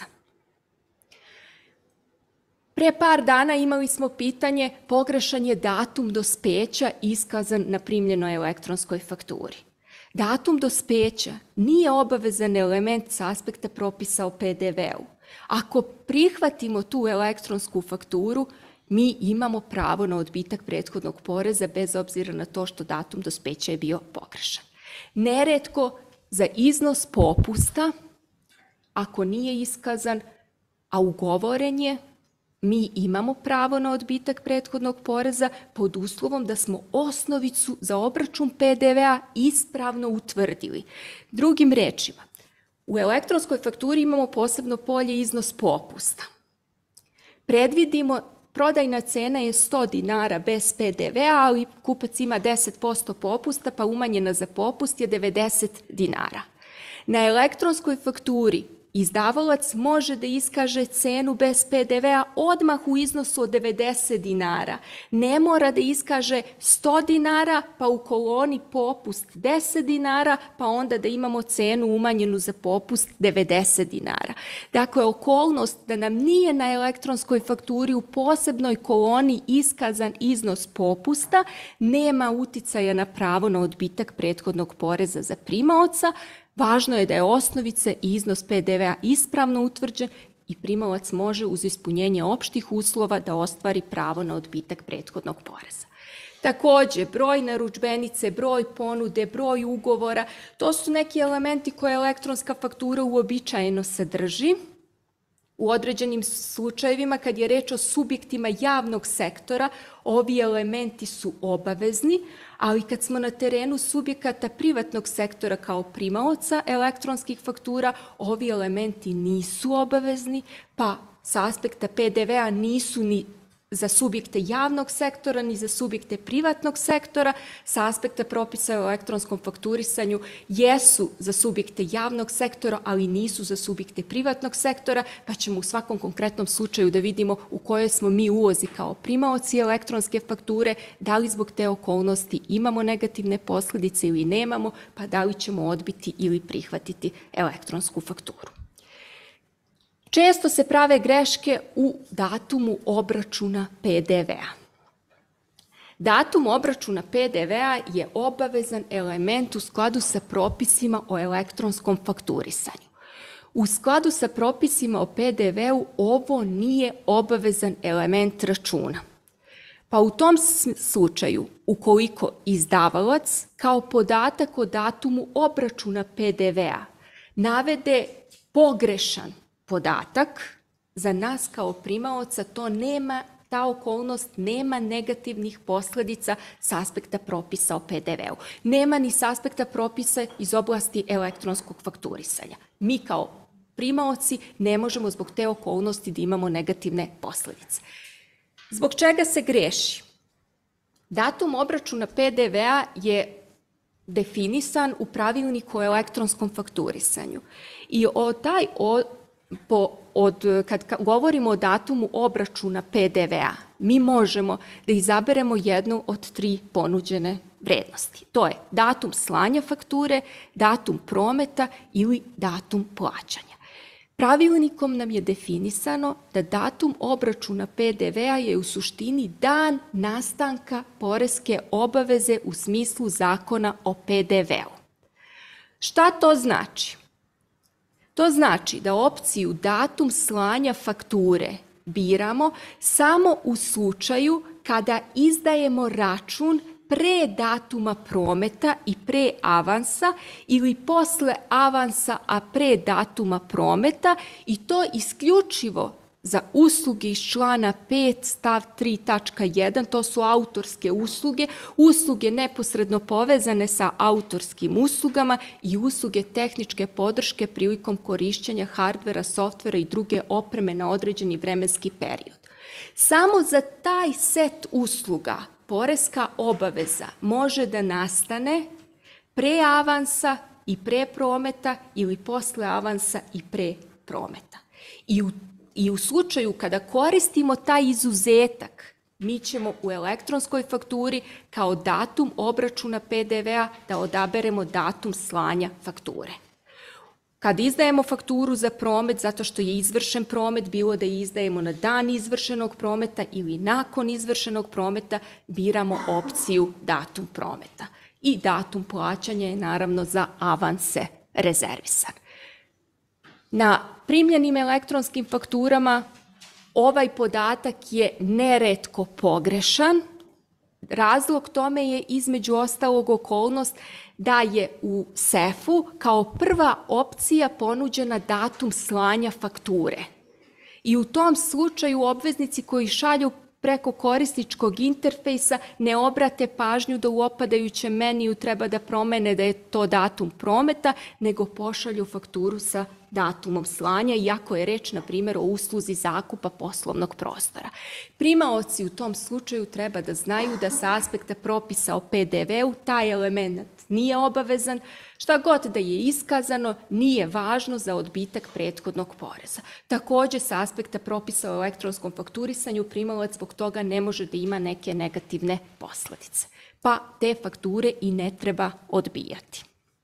Pre par dana imali smo pitanje pogrešan je datum dospeća iskazan na primljenoj elektronskoj fakturi. Datum dospeća nije obavezan element sa aspekta propisa o P D V-u. Ako prihvatimo tu elektronsku fakturu, mi imamo pravo na odbitak prethodnog poreza bez obzira na to što datum dospeća je bio pogrešan. Neretko za iznos popusta, ako nije iskazan, a ugovoren je, mi imamo pravo na odbitak prethodnog poreza pod uslovom da smo osnovicu za obračun P D V-a ispravno utvrdili. Drugim rečima, u elektronskoj fakturi imamo posebno polje iznos popusta. Predvidimo, prodajna cena je sto dinara bez P D V-a, ali kupac ima deset posto popusta, pa umanjena za popust je devedeset dinara. Na elektronskoj fakturi izdavalac može da iskaže cenu bez P D V-a odmah u iznosu od devedeset dinara. Ne mora da iskaže sto dinara, pa u koloni popust deset dinara, pa onda da imamo cenu umanjenu za popust devedeset dinara. Dakle, okolnost da nam nije na elektronskoj fakturi u posebnoj koloni iskazan iznos popusta, nema uticaja na pravo na odbitak prethodnog poreza za primaoca. Važno je da je osnovica i iznos P D V-a ispravno utvrđen i primalac može uz ispunjenje opštih uslova da ostvari pravo na odbitak prethodnog poreza. Takođe, broj narudžbenice, broj ponude, broj ugovora, to su neki elementi koje elektronska faktura uobičajeno sadrži. U određenim slučajevima, kad je reč o subjektima javnog sektora, ovi elementi su obavezni, ali kad smo na terenu subjekata privatnog sektora kao primaoca elektronskih faktura, ovi elementi nisu obavezni, pa sa aspekta P D V-a nisu ni za subjekte javnog sektora, ni za subjekte privatnog sektora, sa aspekta propisa o elektronskom fakturisanju jesu za subjekte javnog sektora, ali nisu za subjekte privatnog sektora, pa ćemo u svakom konkretnom slučaju da vidimo u kojoj smo mi ulozi kao primaoci elektronske fakture, da li zbog te okolnosti imamo negativne posljedice ili nemamo, pa da li ćemo odbiti ili prihvatiti elektronsku fakturu. Često se prave greške u datumu obračuna P D V-a. Datum obračuna P D V-a je obavezan element u skladu sa propisima o elektronskom fakturisanju. U skladu sa propisima o P D V-u ovo nije obavezan element računa. Pa Pa u tom slučaju, ukoliko izdavalac kao podatak o datumu obračuna P D V-a navede pogrešan podatak, za nas kao primaoca to nema, ta okolnost nema negativnih posledica s aspekta propisa o P D V-u. Nema ni s aspekta propisa iz oblasti elektronskog fakturisanja. Mi kao primaoci ne možemo zbog te okolnosti da imamo negativne posledice. Zbog čega se greši? Datum obračuna P D V-a je definisan u pravilniku o elektronskom fakturisanju. I o taj, o, po, od, kad govorimo o datumu obračuna P D V-a, mi možemo da izaberemo jednu od tri ponuđene vrednosti. To je datum slanja fakture, datum prometa ili datum plaćanja. Pravilnikom nam je definisano da datum obračuna P D V-a je u suštini dan nastanka poreske obaveze u smislu zakona o P D V-u. Šta to znači? To znači da opciju datum slanja fakture biramo samo u slučaju kada izdajemo račun pre datuma prometa i pre avansa ili posle avansa, a pre datuma prometa, i to isključivo za usluge iz člana pet stav tri tačka jedan, to su autorske usluge, usluge neposredno povezane sa autorskim uslugama i usluge tehničke podrške prilikom korišćenja hardvera, softvera i druge opreme na određeni vremenski period. Samo za taj set usluga poreska obaveza može da nastane pre avansa i pre prometa ili posle avansa i pre prometa. I u, i u slučaju kada koristimo taj izuzetak, mi ćemo u elektronskoj fakturi kao datum obračuna P D V-a da odaberemo datum slanja fakture. Kad izdajemo fakturu za promet, zato što je izvršen promet, bilo da je izdajemo na dan izvršenog prometa ili nakon izvršenog prometa, biramo opciju datum prometa. I datum plaćanja je naravno za avanse rezervisan. Na primljenim elektronskim fakturama ovaj podatak je neretko pogrešan. Razlog tome je između ostalog okolnost da je u S E F-u kao prva opcija ponuđena datum slanja fakture. I u tom slučaju obveznici koji šalju preko korisničkog interfejsa ne obrate pažnju da u opadajućem meniju treba da promene da je to datum prometa, nego pošalju fakturu sa datumom slanja, iako je reč, na primjer, o usluzi zakupa poslovnog prostora. Primaoci u tom slučaju treba da znaju da sa aspekta propisa o P D V-u taj element nije obavezan, šta god da je iskazano nije važno za odbitak prethodnog poreza. Takođe, sa aspekta propisa o elektronskom fakturisanju primalac zbog toga ne može da ima neke negativne posledice, pa te fakture i ne treba odbijati.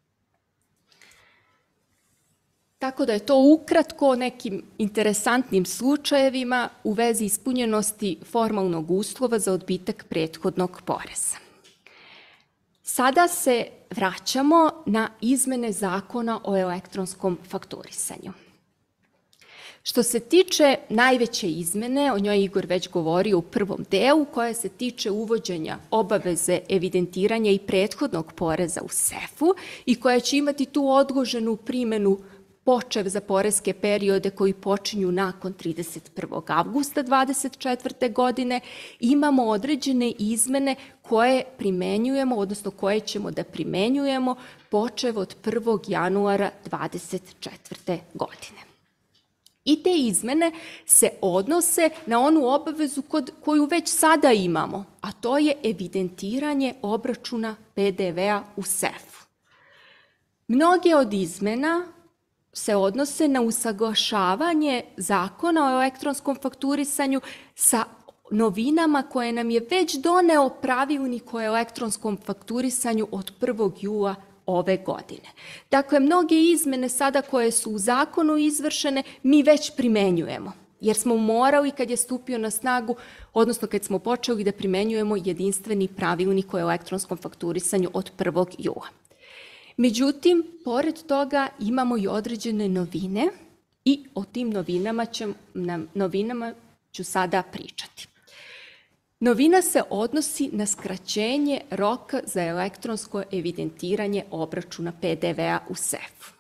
Tako da je to ukratko o nekim interesantnim slučajevima u vezi ispunjenosti formalnog uslova za odbitak prethodnog poreza. Sada se vraćamo na izmene zakona o elektronskom fakturisanju. Što se tiče najveće izmene, o njoj Igor već govorio u prvom delu, koja se tiče uvođenja obaveze evidentiranja i prethodnog poreza u S E F-u i koja će imati tu odloženu primjenu počev za poreske periode koji počinju nakon trideset prvog avgusta dvadeset četvrte. godine, imamo određene izmene koje primenjujemo, odnosno koje ćemo da primenjujemo počev od prvog januara dvadeset četvrte. godine. I te izmene se odnose na onu obavezu kod, koju već sada imamo, a to je evidentiranje obračuna P D V-a u S E F-u. Mnoge od izmena se odnose na usaglašavanje zakona o elektronskom fakturisanju sa novinama koje nam je već doneo pravilnik o elektronskom fakturisanju od prvog jula ove godine. Dakle, mnoge izmene sada koje su u zakonu izvršene mi već primenjujemo, jer smo morali kad je stupio na snagu, odnosno kad smo počeli da primenjujemo jedinstveni pravilnik o elektronskom fakturisanju od prvog jula. Međutim, pored toga imamo i određene novine i o tim novinama, će, novinama ću sada pričati. Novina se odnosi na skraćenje roka za elektronsko evidentiranje obračuna P D V-a u S E F-u.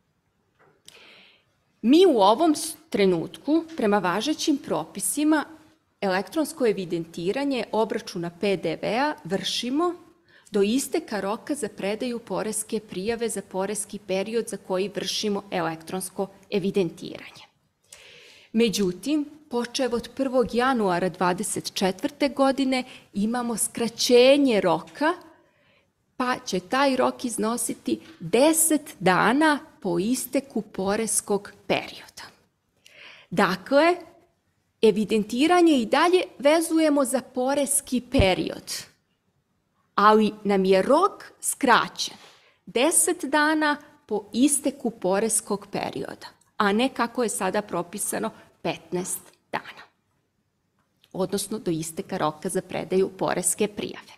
Mi u ovom trenutku, prema važećim propisima, elektronsko evidentiranje obračuna P D V-a vršimo do isteka roka za predaju poreske prijave za poreski period za koji vršimo elektronsko evidentiranje. Međutim, počev od prvog januara dvadeset četvrte. godine imamo skraćenje roka, pa će taj rok iznositi deset dana po isteku poreskog perioda. Dakle, evidentiranje i dalje vezujemo za poreski period, ali nam je rok skraćen deset dana po isteku poreskog perioda, a ne kako je sada propisano petnaest dana, odnosno do isteka roka za predaju poreske prijave.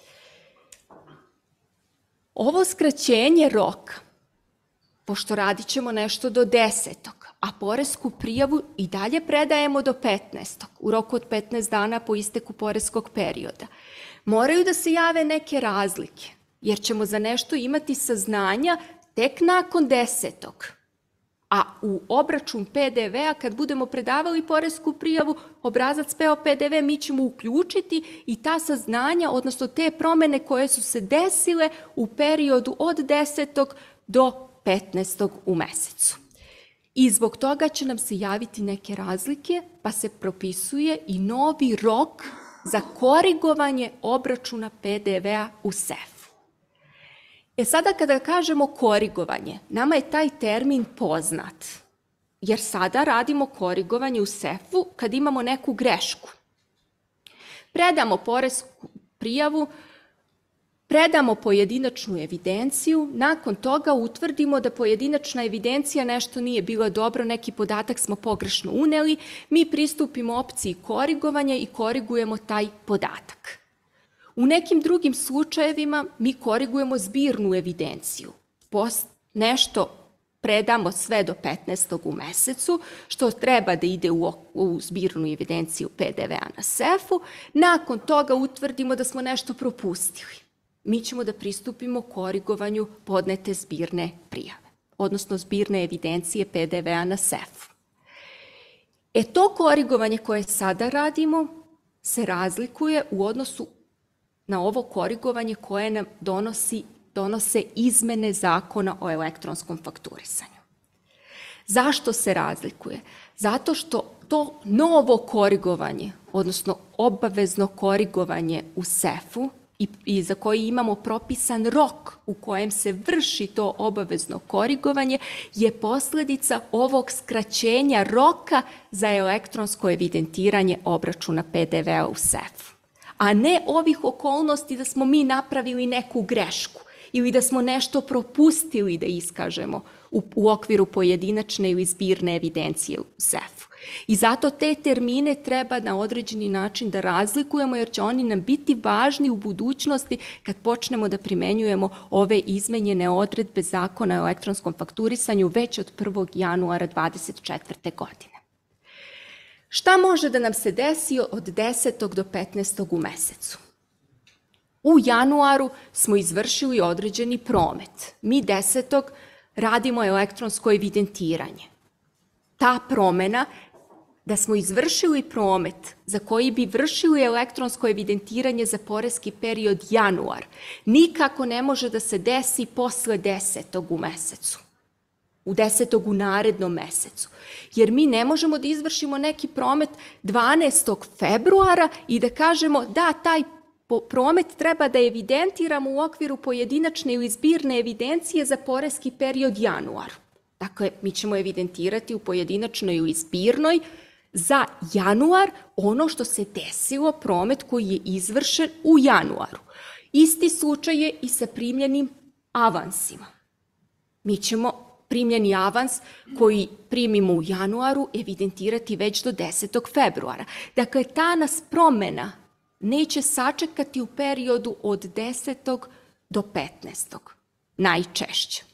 Ovo skraćenje roka, pošto radit ćemo nešto do desetog, a poresku prijavu i dalje predajemo do petnaestog, u roku od petnaest dana po isteku poreskog perioda, moraju da se jave neke razlike, jer ćemo za nešto imati saznanja tek nakon desetog. A u obračun P D V-a, kad budemo predavali poresku prijavu, obrazac P O P D V mi ćemo uključiti i ta saznanja, odnosno te promene koje su se desile u periodu od desetog do petnaestog u mesecu. I zbog toga će nam se javiti neke razlike, pa se propisuje i novi rok za korigovanje obračuna P D V-a u S E F-u. E sada kada kažemo korigovanje, nama je taj termin poznat, jer sada radimo korigovanje u S E F-u kad imamo neku grešku. Predamo poresku prijavu, predamo pojedinačnu evidenciju, nakon toga utvrdimo da pojedinačna evidencija nešto nije bilo dobro, neki podatak smo pogrešno uneli, mi pristupimo opciji korigovanja i korigujemo taj podatak. U nekim drugim slučajevima mi korigujemo zbirnu evidenciju. Post nešto predamo sve do petnaestog u mesecu, što treba da ide u, u zbirnu evidenciju P D V-a na S E F-u, nakon toga utvrdimo da smo nešto propustili. Mi ćemo da pristupimo korigovanju podnete zbirne prijave, odnosno zbirne evidencije P D V-a na S E F-u. E to korigovanje koje sada radimo se razlikuje u odnosu na ovo korigovanje koje nam donosi, donose izmene Zakona o elektronskom fakturisanju. Zašto se razlikuje? Zato što to novo korigovanje, odnosno obavezno korigovanje u S E F-u i, i za koji imamo propisan rok u kojem se vrši to obavezno korigovanje, je posljedica ovog skraćenja roka za elektronsko evidentiranje obračuna P D V-a u S E F-u. A ne ovih okolnosti da smo mi napravili neku grešku ili da smo nešto propustili da iskažemo u, u okviru pojedinačne ili zbirne evidencije u S E F-u. I zato te termine treba na određeni način da razlikujemo, jer će oni nam biti važni u budućnosti kad počnemo da primenjujemo ove izmenjene odredbe Zakona o elektronskom fakturisanju već od prvog januara dvadeset četvrte. godine. Šta može da nam se desi od desetog do petnaestog u mesecu? U januaru smo izvršili određeni promet. Mi desetog radimo elektronsko evidentiranje. Ta promena, da smo izvršili promet za koji bi vršili elektronsko evidentiranje za poreski period januar, nikako ne može da se desi posle desetog u mesecu. U desetog u narednom mesecu. Jer mi ne možemo da izvršimo neki promet dvanaestog februara i da kažemo da taj promet treba da evidentiramo u okviru pojedinačne ili zbirne evidencije za poreski period januar. Dakle, mi ćemo evidentirati u pojedinačnoj ili zbirnoj za januar ono što se desilo, promet koji je izvršen u januaru. Isti slučaj je i sa primljenim avansima. Mi ćemo primljeni avans koji primimo u januaru evidentirati već do desetog februara. Dakle, ta nas promena neće sačekati u periodu od desetog do petnaestog najčešće.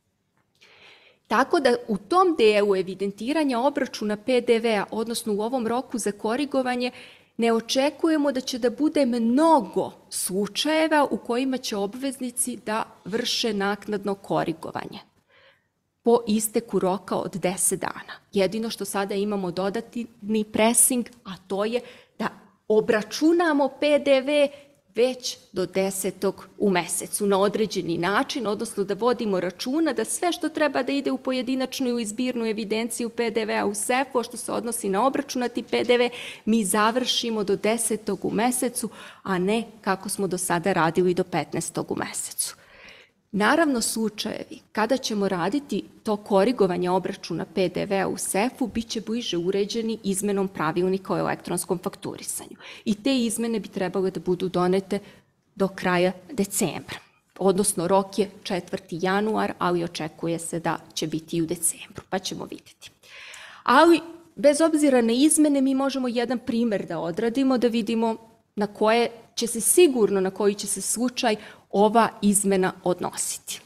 Tako da u tom delu evidentiranja obračuna P D V-a, odnosno u ovom roku za korigovanje, ne očekujemo da će da bude mnogo slučajeva u kojima će obveznici da vrše naknadno korigovanje po isteku roka od deset dana. Jedino što sada imamo dodatni pressing, a to je da obračunamo P D V već do desetog u mesecu na određeni način, odnosno da vodimo računa da sve što treba da ide u pojedinačnu i zbirnu evidenciju P D V-a u S E F-u, što se odnosi na obračunati P D V, mi završimo do desetog u mesecu, a ne kako smo do sada radili do petnaestog u mesecu. Naravno, slučajevi kada ćemo raditi to korigovanje obračuna P D V-a u S E F-u bit će bliže uređeni izmenom pravilnika o elektronskom fakturisanju. I te izmene bi trebale da budu donete do kraja decembra. Odnosno, rok je četvrti januar, ali očekuje se da će biti i u decembru, pa ćemo vidjeti. Ali, bez obzira na izmene, mi možemo jedan primer da odradimo, da vidimo na koje će se sigurno, na koji će se slučaj ova izmena odnositi.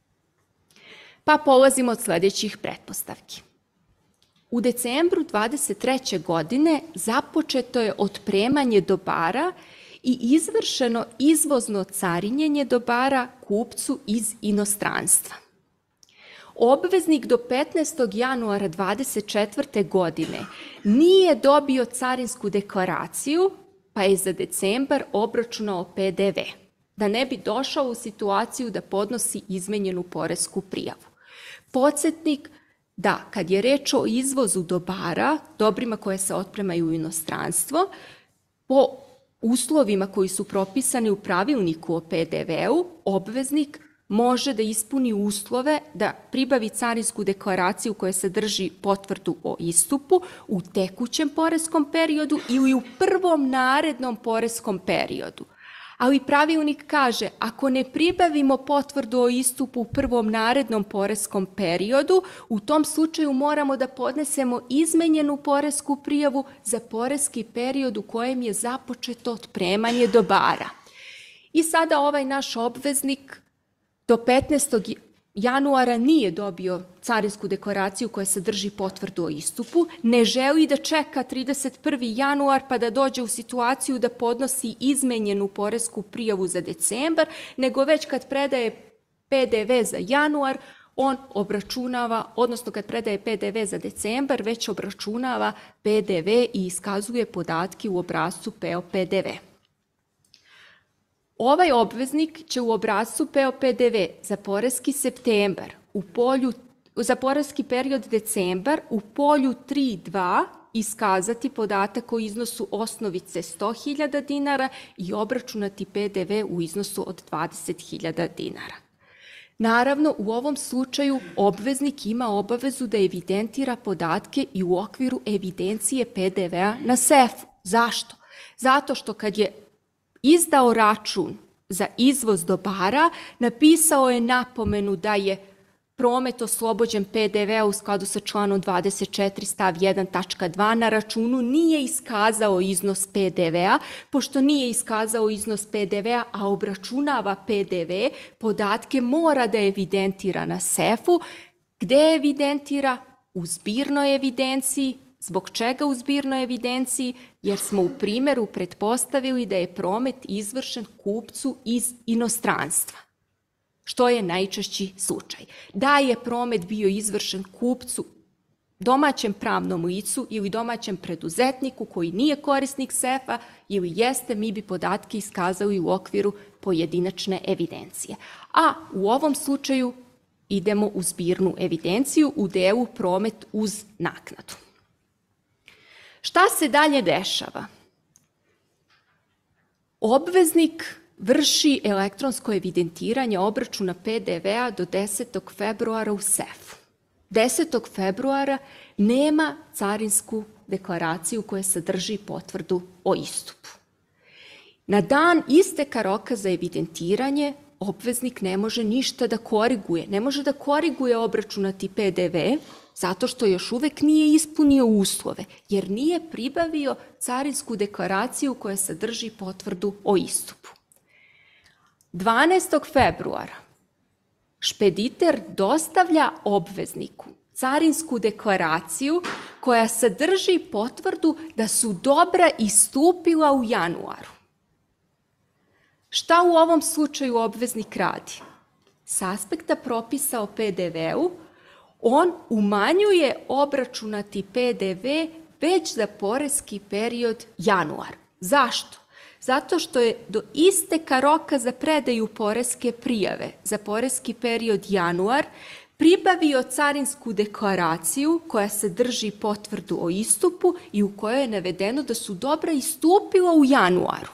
Pa polazimo od sljedećih pretpostavki. U decembru dvadeset treće godine započeto je otpremanje dobara i izvršeno izvozno carinjenje dobara kupcu iz inostranstva. Obveznik do petnaestog januara dvadeset četvrte godine nije dobio carinsku deklaraciju, pa je za decembar obračunao P D V, da ne bi došao u situaciju da podnosi izmenjenu poresku prijavu. Podsjetnik da kad je reč o izvozu dobara, dobrima koje se otpremaju u inostranstvo, po uslovima koji su propisani u pravilniku o P D V-u, obveznik može da ispuni uslove da pribavi carinsku deklaraciju koja sadrži potvrdu o istupu u tekućem poreskom periodu ili u prvom narednom poreskom periodu. Ali pravilnik kaže, ako ne pribavimo potvrdu o istupu u prvom narednom poreskom periodu, u tom slučaju moramo da podnesemo izmenjenu poresku prijavu za poreski period u kojem je započeto otpremanje dobara. I sada ovaj naš obveznik do petnaestog januara nije dobio carinsku deklaraciju koja sadrži potvrdu o istupu, ne želi da čeka trideset prvi januar pa da dođe u situaciju da podnosi izmenjenu poresku prijavu za decembar, nego već kad predaje P D V za januar, on obračunava, odnosno kad predaje P D V za decembar, već obračunava P D V i iskazuje podatke u obrascu P O P D V. Ovaj obveznik će u obrascu P O P D V za poreski septembar, u polju, za poreski period decembar, u polju tri dva iskazati podatak o iznosu osnovice sto hiljada dinara i obračunati P D V u iznosu od dvadeset hiljada dinara. Naravno, u ovom slučaju obveznik ima obavezu da evidentira podatke i u okviru evidencije P D V-a na S E F-u. Zašto? Zato što kad je izdao račun za izvoz dobara, napisao je napomenu da je promet oslobođen P D V-a u skladu sa članom dvadeset četiri stav jedan tačka dva, na računu nije iskazao iznos P D V-a, pošto nije iskazao iznos P D V-a, a obračunava P D V, podatke mora da evidentira na S E F-u, gde evidentira u zbirnoj evidenciji. Zbog čega u zbirnoj evidenciji? Jer smo u primjeru pretpostavili da je promet izvršen kupcu iz inostranstva, što je najčešći slučaj. Da je promet bio izvršen kupcu, domaćem pravnom licu ili domaćem preduzetniku koji nije korisnik S E F-a ili jeste, mi bi podatke iskazali u okviru pojedinačne evidencije. A u ovom slučaju idemo u zbirnu evidenciju u delu promet uz naknadu. Šta se dalje dešava? Obveznik vrši elektronsko evidentiranje obračuna P D V-a do desetog februara u S E F-u. desetog februara nema carinsku deklaraciju koja sadrži potvrdu o istupu. Na dan isteka roka za evidentiranje obveznik ne može ništa da koriguje. Ne može da koriguje obračunati P D V zato što još uvek nije ispunio uslove, jer nije pribavio carinsku deklaraciju koja sadrži potvrdu o istupu. dvanaestog februara špediter dostavlja obvezniku carinsku deklaraciju koja sadrži potvrdu da su dobra istupila u januaru. Šta u ovom slučaju obveznik radi? S aspekta propisa o pe de veu, on umanjuje obračunati pe de ve već za poreski period januar. Zašto? Zato što je do isteka roka za predaju poreske prijave za poreski period januar pribavio carinsku deklaraciju koja sadrži potvrdu o istupu i u kojoj je navedeno da su dobra istupila u januaru.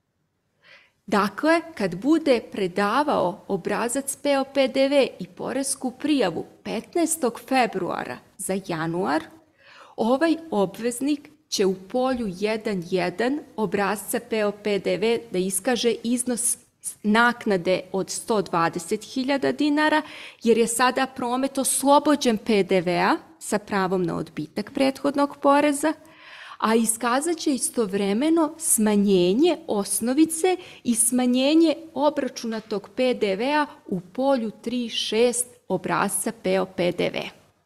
Dakle, kad bude predavao obrazac pe o pe de ve i poresku prijavu petnaestog februara za januar, ovaj obveznik će u polju jedan jedan obrazca pe o pe de ve da iskaže iznos naknade od sto dvadeset hiljada dinara, jer je sada promet oslobođen pe de vea sa pravom na odbitak prethodnog poreza, a iskazat će istovremeno smanjenje osnovice i smanjenje obračunatog pe de vea u polju tri šest obrazca pe o pe de ve.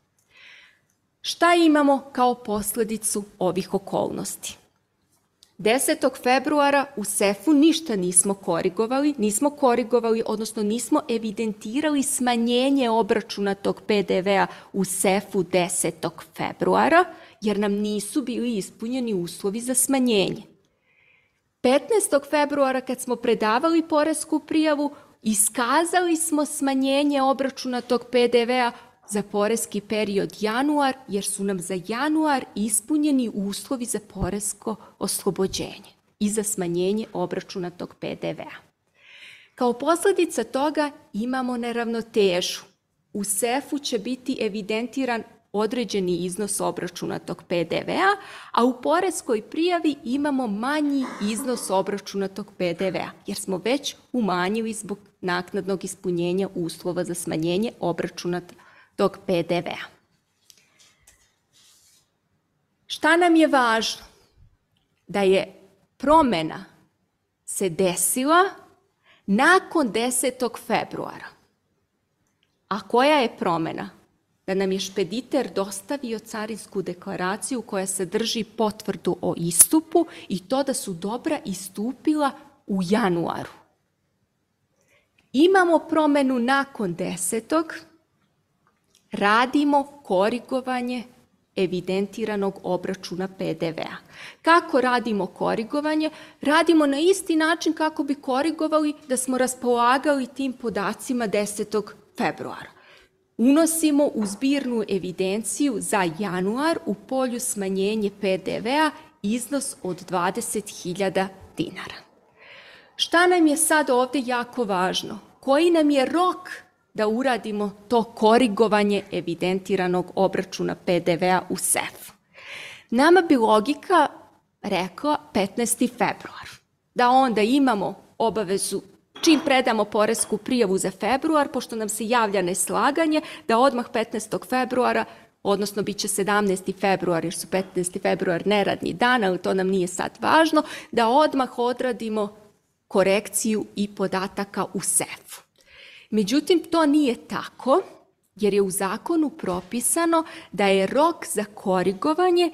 Šta imamo kao posledicu ovih okolnosti? desetog februara u sefu ništa nismo korigovali, nismo korigovali, odnosno nismo evidentirali smanjenje obračunatog pe de vea u sefu desetog februara, jer nam nisu bili ispunjeni uslovi za smanjenje. petnaestog februara kad smo predavali poresku prijavu, iskazali smo smanjenje obračunatog pe de vea za poreski period januar, jer su nam za januar ispunjeni uslovi za poresko oslobođenje i za smanjenje obračunatog pe de vea. Kao posljedica toga imamo neravnotežu. U sefu će biti evidentiran određeni iznos obračunatog pe de vea, a u poreskoj prijavi imamo manji iznos obračunatog pe de vea, jer smo već umanjili zbog naknadnog ispunjenja uslova za smanjenje obračunatog tog pe de vea. Šta nam je važno? Da je promjena se desila nakon desetog februara. A koja je promjena? Da nam je špediter dostavio carinsku deklaraciju koja sadrži potvrdu o istupu i to da su dobra istupila u januaru. Imamo promjenu nakon desetog, radimo korigovanje evidentiranog obračuna pe de vea. Kako radimo korigovanje? Radimo na isti način kako bi korigovali da smo raspolagali tim podacima desetog februara. Unosimo u zbirnu evidenciju za januar u polju smanjenje pe de vea iznos od dvadeset hiljada dinara. Šta nam je sad ovdje jako važno? Koji nam je rok da uradimo to korigovanje evidentiranog obračuna pe de vea u sefu? Nama bi logika rekla petnaesti februar. Da onda imamo obavezu čim predamo poresku prijavu za februar, pošto nam se javlja neslaganje, da odmah petnaestog februara, odnosno bit će sedamnaesti februar, jer su petnaesti februar neradni dan, ali to nam nije sad važno, da odmah odradimo korekciju i podataka u sefu. Međutim, to nije tako, jer je u zakonu propisano da je rok za korigovanje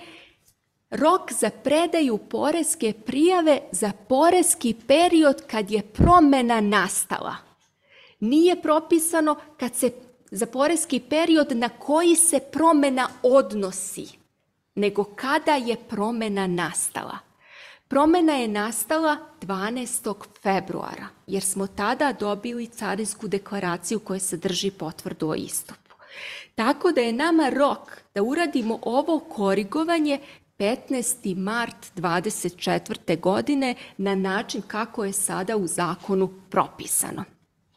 rok za predaju poreske prijave za poreski period kad je promjena nastala. Nije propisano kad se za poreski period na koji se promjena odnosi, nego kada je promjena nastala. Promjena je nastala dvanaestog februara, jer smo tada dobili carinsku deklaraciju koja sadrži potvrdu o istupu. Tako da je nama rok da uradimo ovo korigovanje petnaesti mart dvadeset četvrte. godine na način kako je sada u zakonu propisano.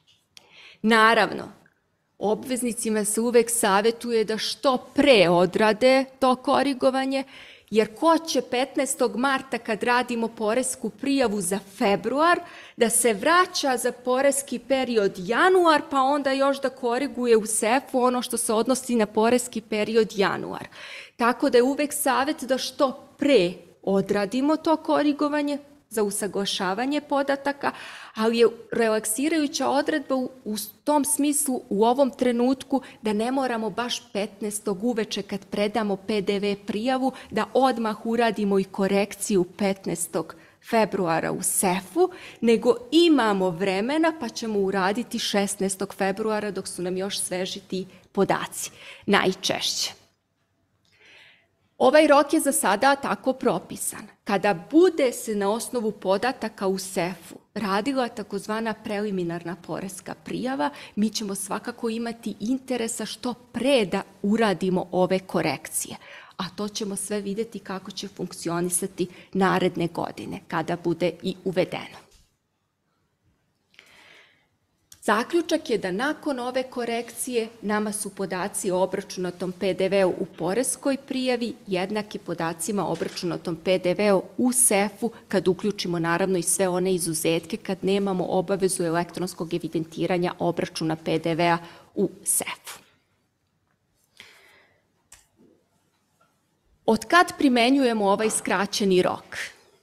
Naravno, obveznicima se uvek savjetuje da što pre odrade to korigovanje, jer ko će petnaestog marta kad radimo poresku prijavu za februar, da se vraća za poreski period januar, pa onda još da koriguje u sefu ono što se odnosi na poreski period januar. Tako da je uvek savjet da što pre odradimo to korigovanje za usaglašavanje podataka, ali je relaksirajuća odredba u, u tom smislu u ovom trenutku da ne moramo baš petnaestog uveče kad predamo P D V prijavu da odmah uradimo i korekciju petnaestog februara u S E F-u, nego imamo vremena pa ćemo uraditi šesnaestog februara dok su nam još sveži ti podaci, najčešće. Ovaj rok je za sada tako propisan. Kada bude se na osnovu podataka u S E F-u radila takozvana preliminarna poreska prijava, mi ćemo svakako imati interesa što pre da uradimo ove korekcije. A to ćemo sve vidjeti kako će funkcionisati naredne godine, kada bude i uvedeno. Zaključak je da nakon ove korekcije nama su podaci o obračunatom P D V-u u poreskoj prijavi jednaki podacima o obračunatom P D V-u u S E F-u kad uključimo naravno i sve one izuzetke kad nemamo obavezu elektronskog evidentiranja obračuna P D V-a u S E F-u. Od kad primenjujemo ovaj skraćeni rok?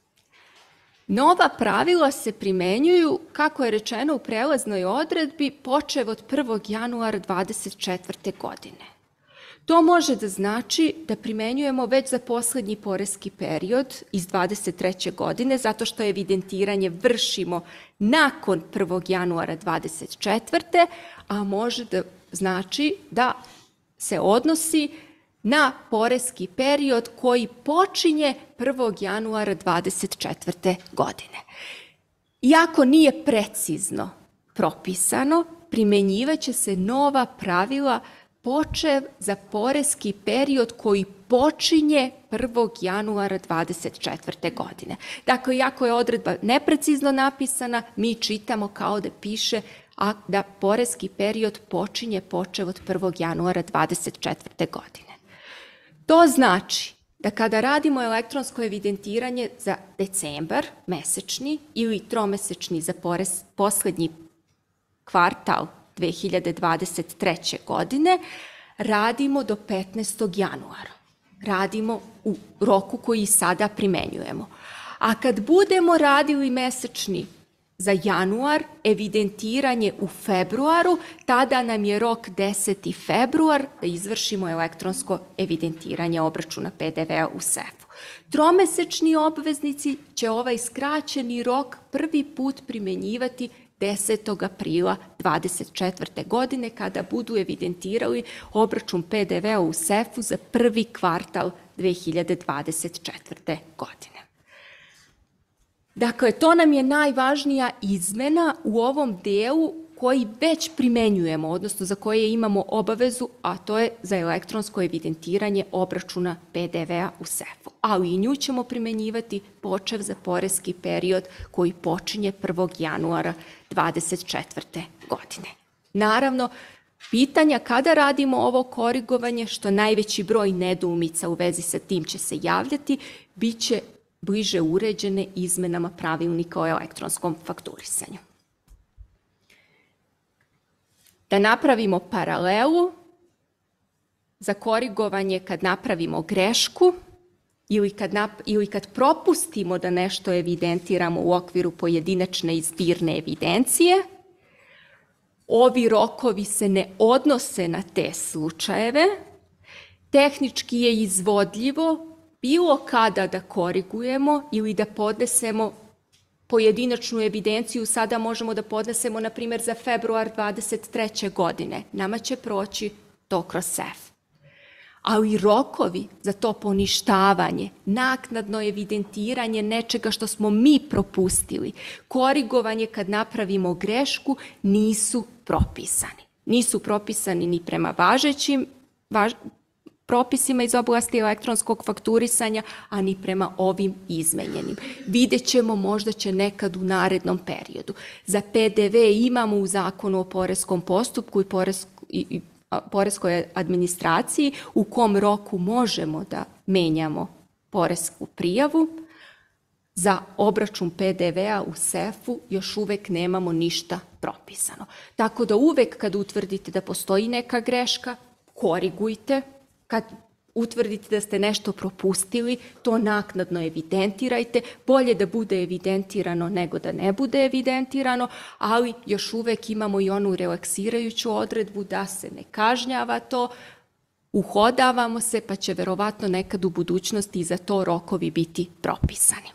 Nova pravila se primenjuju, kako je rečeno u prelaznoj odredbi, počev od prvog januara dvadeset četvrte. godine. To može da znači da primenjujemo već za poslednji poreski period iz dvadeset treće. godine, zato što evidentiranje vršimo nakon prvog januara dvadeset četvrte. a može da znači da se odnosi na poreski period koji počinje prvog januara dvadeset četvrte. godine. Iako nije precizno propisano, primenjivaće se nova pravila počev za poreski period koji počinje prvog januara dvadeset četvrte. godine. Dakle, iako je odredba neprecizno napisana, mi čitamo kao da piše a da poreski period počinje počev od prvog januara dvadeset četvrte. godine. To znači da kada radimo elektronsko evidentiranje za decembar, mesečni ili tromesečni za porez, poslednji kvartal dve hiljade dvadeset treće. godine, radimo do petnaestog januara. Radimo u roku koji sada primenjujemo. A kad budemo radili mesečni za januar, evidentiranje u februaru, tada nam je rok deseti februar da izvršimo elektronsko evidentiranje obračuna P D V-a u S E F-u. Tromesečni obveznici će ovaj skraćeni rok prvi put primenjivati desetog aprila dvadeset četvrte. godine kada budu evidentirali obračun P D V-a u S E F-u za prvi kvartal dve hiljade dvadeset četvrte. godine. Dakle, to nam je najvažnija izmena u ovom delu koji već primenjujemo, odnosno za koje imamo obavezu, a to je za elektronsko evidentiranje obračuna P D V-a u S E F-u. Ali i nju ćemo primenjivati počev za poreski period koji počinje prvog januara dvadeset četvrte. godine. Naravno, pitanja kada radimo ovo korigovanje, što najveći broj nedoumica u vezi sa tim će se javljati, bit će bliže uređene izmenama pravilnika o elektronskom fakturisanju. Da napravimo paralelu za korigovanje kad napravimo grešku ili kad, nap- ili kad propustimo da nešto evidentiramo u okviru pojedinačne i zbirne evidencije, ovi rokovi se ne odnose na te slučajeve, tehnički je izvodljivo bilo kada da korigujemo ili da podnesemo pojedinačnu evidenciju, sada možemo da podnesemo, na primjer, za februar dvadeset treće. godine. Nama će proći to kroz S E F. Ali rokovi za to poništavanje, naknadno evidentiranje nečega što smo mi propustili, korigovanje kad napravimo grešku, nisu propisani. Nisu propisani ni prema važećim važ, propisima iz oblasti elektronskog fakturisanja, a ni prema ovim izmenjenim. Vidjet ćemo, možda će nekad u narednom periodu. Za P D V imamo u zakonu o poreskom postupku i, poresku, i, i poreskoj administraciji u kom roku možemo da menjamo poresku prijavu. Za obračun P D V-a u S E F-u još uvek nemamo ništa propisano. Tako da uvek kad utvrdite da postoji neka greška, korigujte. Kad utvrdite da ste nešto propustili, to naknadno evidentirajte. Bolje da bude evidentirano nego da ne bude evidentirano, ali još uvek imamo i onu relaksirajuću odredbu da se ne kažnjava to, uhodavamo se, pa će verovatno nekad u budućnosti i za to rokovi biti propisani.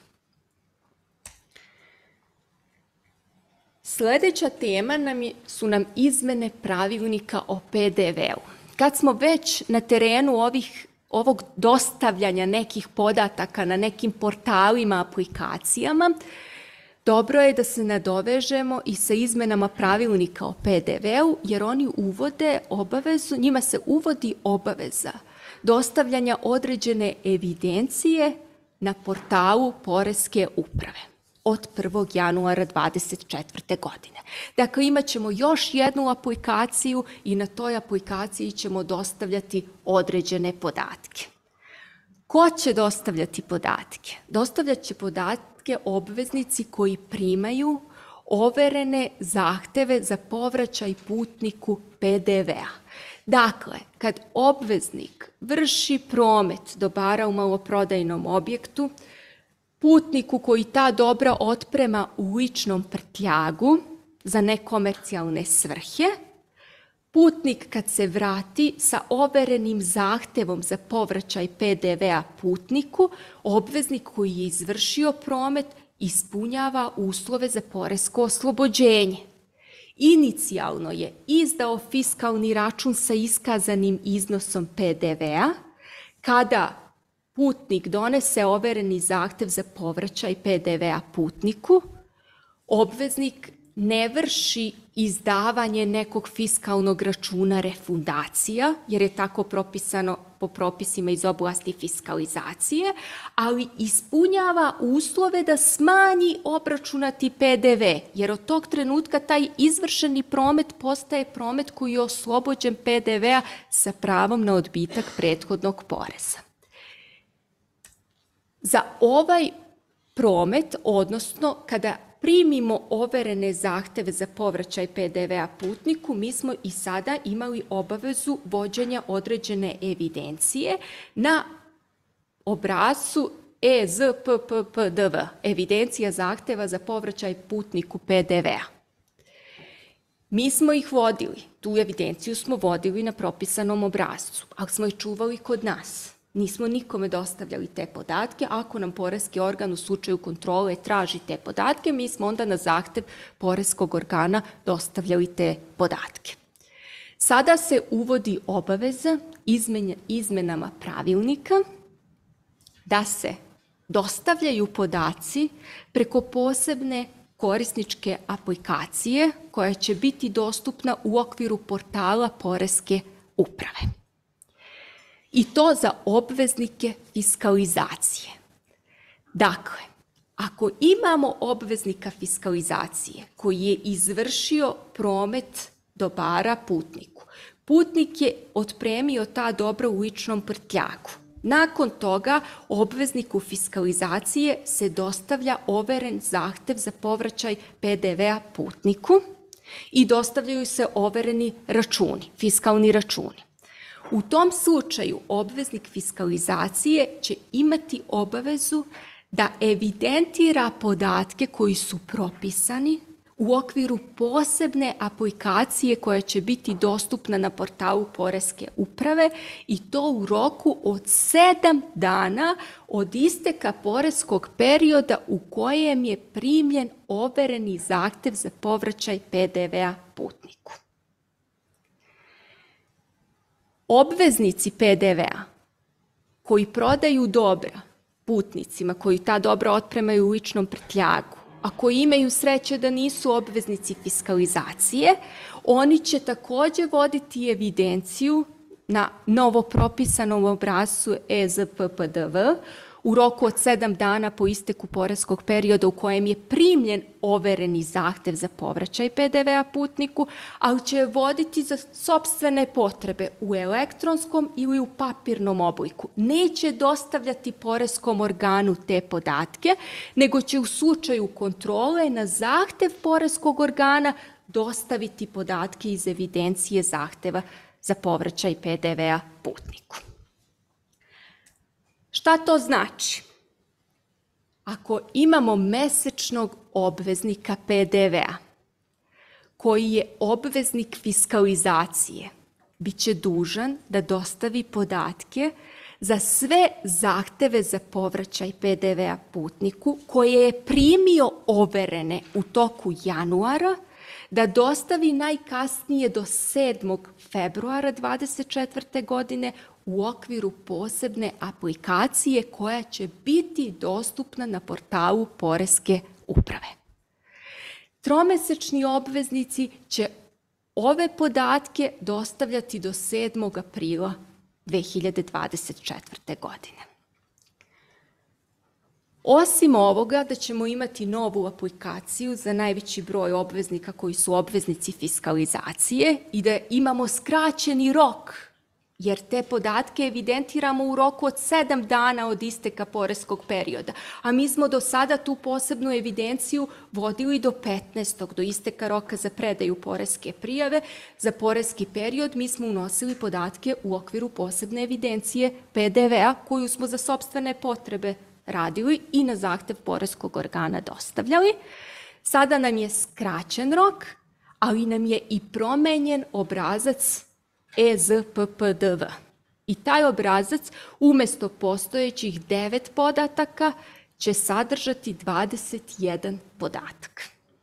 Sljedeća tema nam je, su nam izmene pravilnika o P D V-u. Kad smo već na terenu ovih, ovog dostavljanja nekih podataka na nekim portalima, aplikacijama, dobro je da se nadovežemo i sa izmenama pravilnika o P D V-u, jer oni uvode obavezu, njima se uvodi obaveza dostavljanja određene evidencije na portalu Poreske uprave od prvog januara dvadeset četvrte. godine. Dakle, imat ćemo još jednu aplikaciju i na toj aplikaciji ćemo dostavljati određene podatke. Ko će dostavljati podatke? Dostavljat će podatke obveznici koji primaju overene zahteve za povraćaj putniku P D V-a. Dakle, kad obveznik vrši promet dobara u maloprodajnom objektu, putniku koji ta dobra otprema u ličnom prtljagu za nekomercijalne svrhe, putnik kad se vrati sa overenim zahtevom za povraćaj P D V-a putniku, obveznik koji je izvršio promet ispunjava uslove za poresko oslobođenje. Inicijalno je izdao fiskalni račun sa iskazanim iznosom P D V-a, kada putnik donese overeni zahtev za povraćaj P D V-a putniku, obveznik ne vrši izdavanje nekog fiskalnog računa refundacija, jer je tako propisano po propisima iz oblasti fiskalizacije, ali ispunjava uslove da smanji obračunati P D V, jer od tog trenutka taj izvršeni promet postaje promet koji je oslobođen P D V-a sa pravom na odbitak prethodnog poreza. Za ovaj promet, odnosno kada primimo overene zahteve za povraćaj P D V-a putniku, mi smo i sada imali obavezu vođenja određene evidencije na obrascu E Z P P P D V, evidencija zahteva za povraćaj putniku P D V-a. Mi smo ih vodili, tu evidenciju smo vodili na propisanom obrascu, ali smo ih čuvali kod nas. Nismo nikome dostavljali te podatke. Ako nam poreski organ u slučaju kontrole traži te podatke, mi smo onda na zahtev poreskog organa dostavljali te podatke. Sada se uvodi obaveza izmenama pravilnika da se dostavljaju podaci preko posebne korisničke aplikacije koja će biti dostupna u okviru portala Poreske uprave. I to za obveznike fiskalizacije. Dakle, ako imamo obveznika fiskalizacije koji je izvršio promet dobara putniku, putnik je otpremio ta dobra u ličnom prtljagu. Nakon toga obvezniku fiskalizacije se dostavlja overen zahtev za povraćaj P D V-a putniku i dostavljaju se overeni računi, fiskalni računi. U tom slučaju obveznik fiskalizacije će imati obavezu da evidentira podatke koji su propisani u okviru posebne aplikacije koja će biti dostupna na portalu Poreske uprave i to u roku od sedam dana od isteka poreskog perioda u kojem je primljen overeni zahtev za povraćaj P D V-a putniku. Obveznici P D V-a koji prodaju dobra putnicima, koji ta dobra otpremaju u ličnom prtljagu, a koji imaju sreće da nisu obveznici fiskalizacije, oni će također voditi evidenciju na novopropisanom obrascu E Z P P D V u roku od sedam dana po isteku poreskog perioda u kojem je primljen overeni zahtev za povraćaj P D V-a putniku, ali će voditi za sopstvene potrebe u elektronskom ili u papirnom obliku. Neće dostavljati poreskom organu te podatke, nego će u slučaju kontrole na zahtev poreskog organa dostaviti podatke iz evidencije zahteva za povraćaj P D V-a putniku. Šta to znači? Ako imamo mesečnog obveznika P D V-a, koji je obveznik fiskalizacije, bit će dužan da dostavi podatke za sve zahteve za povraćaj P D V-a putniku koje je primio overene u toku januara, da dostavi najkasnije do sedmog februara dvadeset četvrte. godine u okviru posebne aplikacije koja će biti dostupna na portalu Poreske uprave. Tromesečni obveznici će ove podatke dostavljati do sedmog aprila dve hiljade dvadeset četvrte. godine. Osim ovoga da ćemo imati novu aplikaciju za najveći broj obveznika koji su obveznici fiskalizacije i da imamo skraćeni rok, jer te podatke evidentiramo u roku od sedam dana od isteka poreskog perioda. A mi smo do sada tu posebnu evidenciju vodili do petnaestog do isteka roka za predaju poreske prijave. Za poreski period mi smo unosili podatke u okviru posebne evidencije P D V-a koju smo za sopstvene potrebe radili i na zahtev poreskog organa dostavljali. Sada nam je skraćen rok, ali nam je i promenjen obrazac E Z P P D V. I taj obrazac umesto postojećih devet podataka će sadržati dvadeset jedan podatak.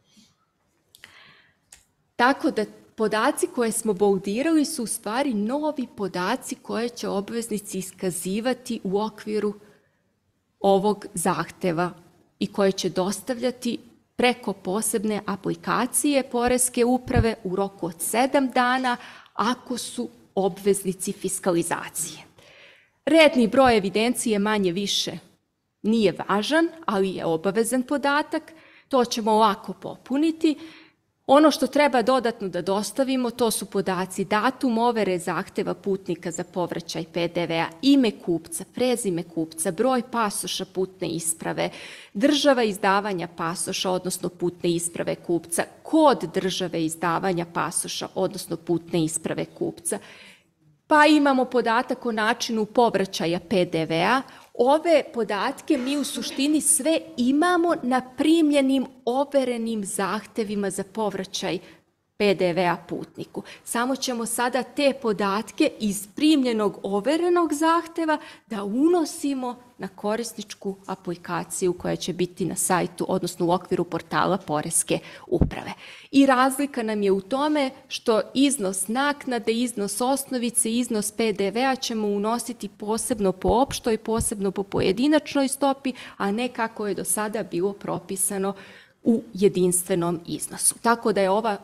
Tako da podaci koje smo boldirali su u stvari novi podaci koje će obveznici iskazivati u okviru ovog zahteva i koje će dostavljati preko posebne aplikacije Poreske uprave u roku od sedam dana ako su obveznici fiskalizacije. Redni broj evidencije manje više nije važan, ali je obavezan podatak. To ćemo lako popuniti. Ono što treba dodatno da dostavimo, to su podaci datum overe zahteva putnika za povraćaj P D V-a, ime kupca, prezime kupca, broj pasoša putne isprave, država izdavanja pasoša, odnosno putne isprave kupca, kod države izdavanja pasoša, odnosno putne isprave kupca. Pa imamo podatak o načinu povraćaja P D V-a. Ove podatke mi u suštini sve imamo na primljenim overenim zahtevima za povraćaj P D V-a putniku. Samo ćemo sada te podatke iz primljenog overenog zahteva da unosimo na korisničku aplikaciju koja će biti na sajtu, odnosno u okviru portala Poreske uprave. I razlika nam je u tome što iznos naknade, iznos osnovice, iznos P D V-a ćemo unositi posebno po opštoj, posebno po pojedinačnoj stopi, a ne kako je do sada bilo propisano u jedinstvenom iznosu. Tako da je ova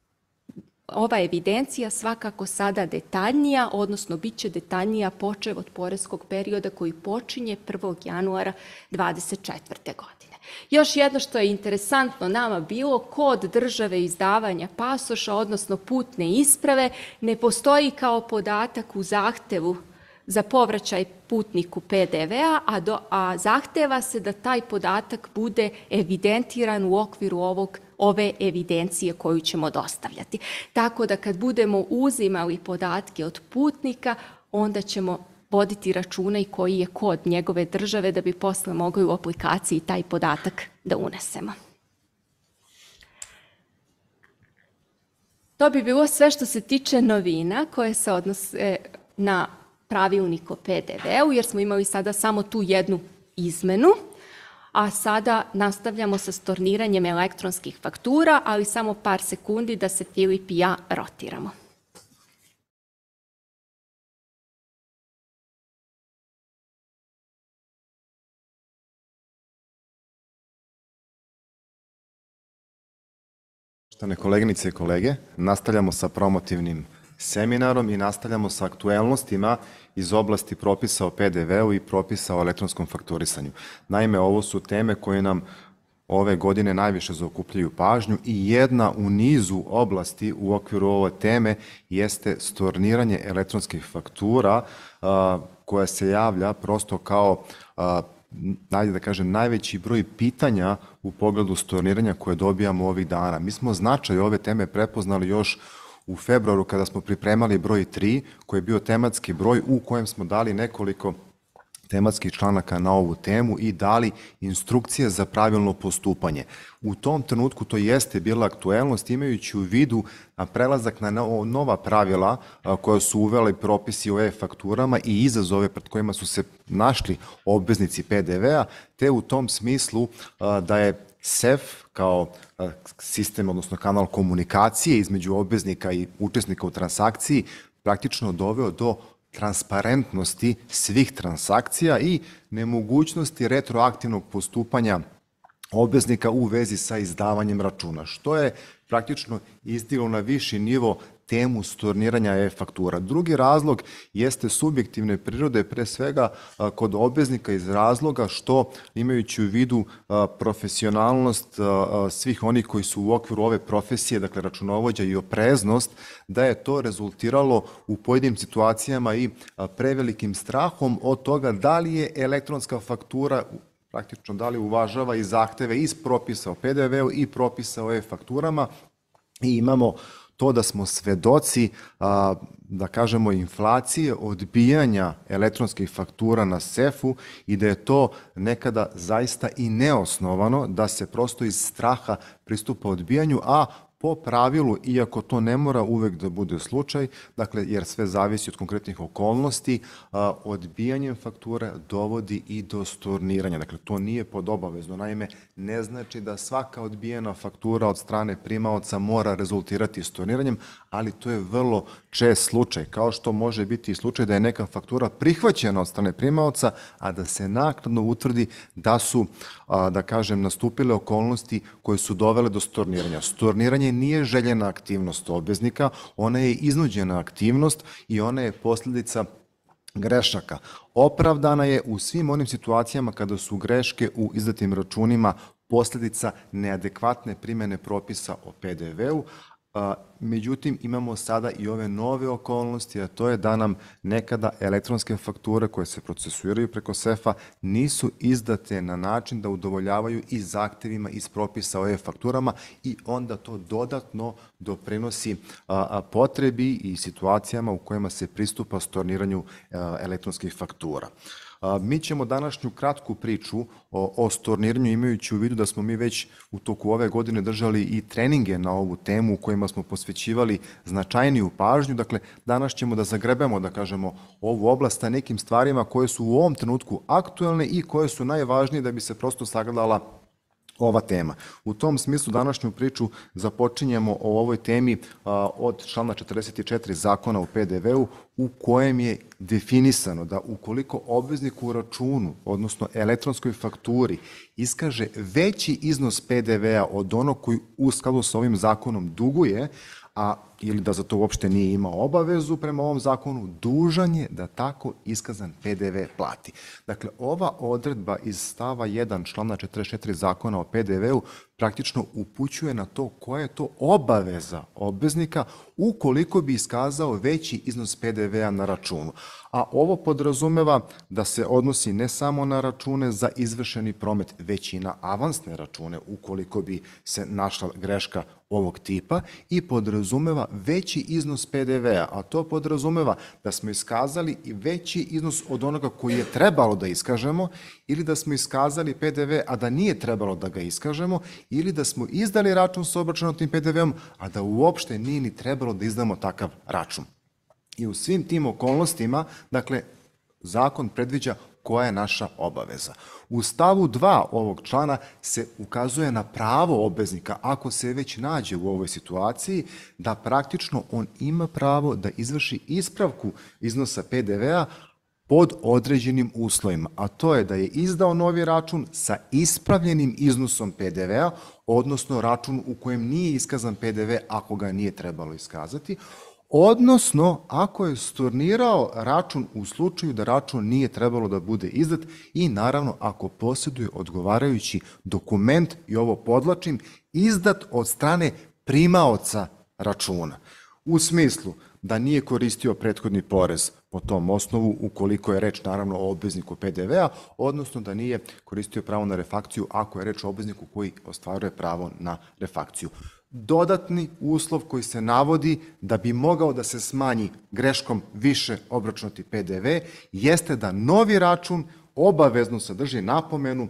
Ova evidencija svakako sada detaljnija, odnosno bit će detaljnija počev od poreskog perioda koji počinje prvog januara dvadeset četvrte. godine. Još jedno što je interesantno nama bilo, kod države izdavanja pasoša, odnosno putne isprave, ne postoji kao podatak u zahtevu za povraćaj putniku P D V-a, a, do, a zahteva se da taj podatak bude evidentiran u okviru ovog ove evidencije koju ćemo dostavljati. Tako da kad budemo uzimali podatke od putnika, onda ćemo voditi računa i koji je kod njegove države da bi posle mogli u aplikaciji taj podatak da unesemo. To bi bilo sve što se tiče novina koje se odnose na pravilnik o P D V-u, jer smo imali sada samo tu jednu izmenu. A sada nastavljamo sa storniranjem elektronskih faktura, ali samo par sekundi da se Filip i ja rotiramo. Poštovane koleginice i kolege, nastavljamo sa promotivnim seminarom i nastavljamo sa aktuelnostima iz oblasti propisa o P D V-u i propisa o elektronskom fakturisanju. Naime, ovo su teme koje nam ove godine najviše zaokupljaju pažnju i jedna u nizu oblasti u okviru ove teme jeste storniranje elektronskih faktura koja se javlja prosto kao najde da kažem, najveći broj pitanja u pogledu storniranja koje dobijamo ovih dana. Mi smo značaj ove teme prepoznali još u februaru kada smo pripremali broj tri, koji je bio tematski broj u kojem smo dali nekoliko tematskih članaka na ovu temu i dali instrukcije za pravilno postupanje. U tom trenutku to jeste bila aktuelnost, imajući u vidu prelazak na nova pravila koja su uveli propisi o e-fakturama i izazove pred kojima su se našli obveznici P D V-a, te u tom smislu da je S E F kao sistem, odnosno kanal komunikacije između obveznika i učesnika u transakciji praktično doveo do transparentnosti svih transakcija i nemogućnosti retroaktivnog postupanja obveznika u vezi sa izdavanjem računa, što je praktično izdiglo na viši nivo temu storniranja e-faktura. Drugi razlog jeste subjektivne prirode, pre svega kod obveznika iz razloga što, imajući u vidu profesionalnost svih onih koji su u okviru ove profesije, dakle računovođa i opreznost, da je to rezultiralo u pojedinim situacijama i prevelikim strahom od toga da li je elektronska faktura praktično da li uvažava i zahteve iz propisa o P D V-u i propisa o e-fakturama i imamo to da smo svedoci, da kažemo, inflacije odbijanja elektronskih faktura na S E F-u i da je to nekada zaista i neosnovano, da se prosto iz straha pristupa odbijanju, a po pravilu, iako to ne mora uvek da bude slučaj, dakle, jer sve zavisi od konkretnih okolnosti, odbijanjem faktura dovodi i do storniranja. Dakle, to nije pod obavezno. Naime, ne znači da svaka odbijena faktura od strane primaoca mora rezultirati storniranjem, ali to je vrlo čest slučaj, kao što može biti i slučaj da je neka faktura prihvaćena od strane primaoca, a da se naknadno utvrdi da su, da kažem, nastupile okolnosti koje su dovele do storniranja. Storniranje nije željena aktivnost obveznika, ona je iznuđena aktivnost i ona je posljedica grešaka. Opravdana je u svim onim situacijama kada su greške u izdatim računima posljedica neadekvatne primjene propisa o P D V-u. Međutim, imamo sada i ove nove okolnosti, a to je da nam nekada elektronske fakture koje se procesuiraju preko S E F-a nisu izdate na način da udovoljavaju i zahtevima iz propisa o e-fakturama i onda to dodatno doprinosi potrebi i situacijama u kojima se pristupa storniranju elektronskih faktura. Mi ćemo današnju kratku priču o, o storniranju, imajući u vidu da smo mi već u toku ove godine držali i treninge na ovu temu u kojima smo posvećivali značajniju pažnju. Dakle, danas ćemo da zagrebemo, da kažemo, ovu oblast sa nekim stvarima koje su u ovom trenutku aktuelne i koje su najvažnije da bi se prosto sagledala ova tema. U tom smislu današnju priču započinjemo o ovoj temi a, od člana četrdeset četiri Zakona o P D V-u, u kojem je definisano da ukoliko obveznik u računu, odnosno elektronskoj fakturi, iskaže veći iznos P D V-a od onog koji u skladu sa ovim zakonom duguje, a ili da za to uopšte nije imao obavezu prema ovom zakonu, dužan je da tako iskazan P D V plati. Dakle, ova odredba iz stava jedan člana četrdeset četiri Zakona o P D V-u praktično upućuje na to koja je to obaveza obveznika ukoliko bi iskazao veći iznos P D V-a na računu. A ovo podrazumeva da se odnosi ne samo na račune za izvršeni promet, već i na avansne račune ukoliko bi se našla greška ovog tipa i podrazumeva veći iznos P D V-a, a to podrazumeva da smo iskazali i veći iznos od onoga koji je trebalo da iskažemo ili da smo iskazali P D V, a da nije trebalo da ga iskažemo ili da smo izdali račun sa obračunatim P D V-om, a da uopšte nije ni trebalo da izdamo takav račun. I u svim tim okolnostima, dakle, zakon predviđa koja je naša obaveza. U stavu dva ovog člana se ukazuje na pravo obveznika, ako se već nađe u ovoj situaciji, da praktično on ima pravo da izvrši ispravku iznosa P D V-a pod određenim uslovima, a to je da je izdao novi račun sa ispravljenim iznosom P D V-a, odnosno račun u kojem nije iskazan P D V ako ga nije trebalo iskazati, odnosno ako je stornirao račun u slučaju da račun nije trebalo da bude izdat i naravno ako posjeduje odgovarajući dokument, i ovo podlačim, izdat od strane primaoca računa. U smislu da nije koristio prethodni porez po tom osnovu ukoliko je reč naravno o obvezniku P D V-a, odnosno da nije koristio pravo na refakciju ako je reč o obvezniku koji ostvaruje pravo na refakciju. dodatni uslov koji se navodi da bi mogao da se smanji greškom više obračunati P D V jeste da novi račun obavezno sadrži napomenu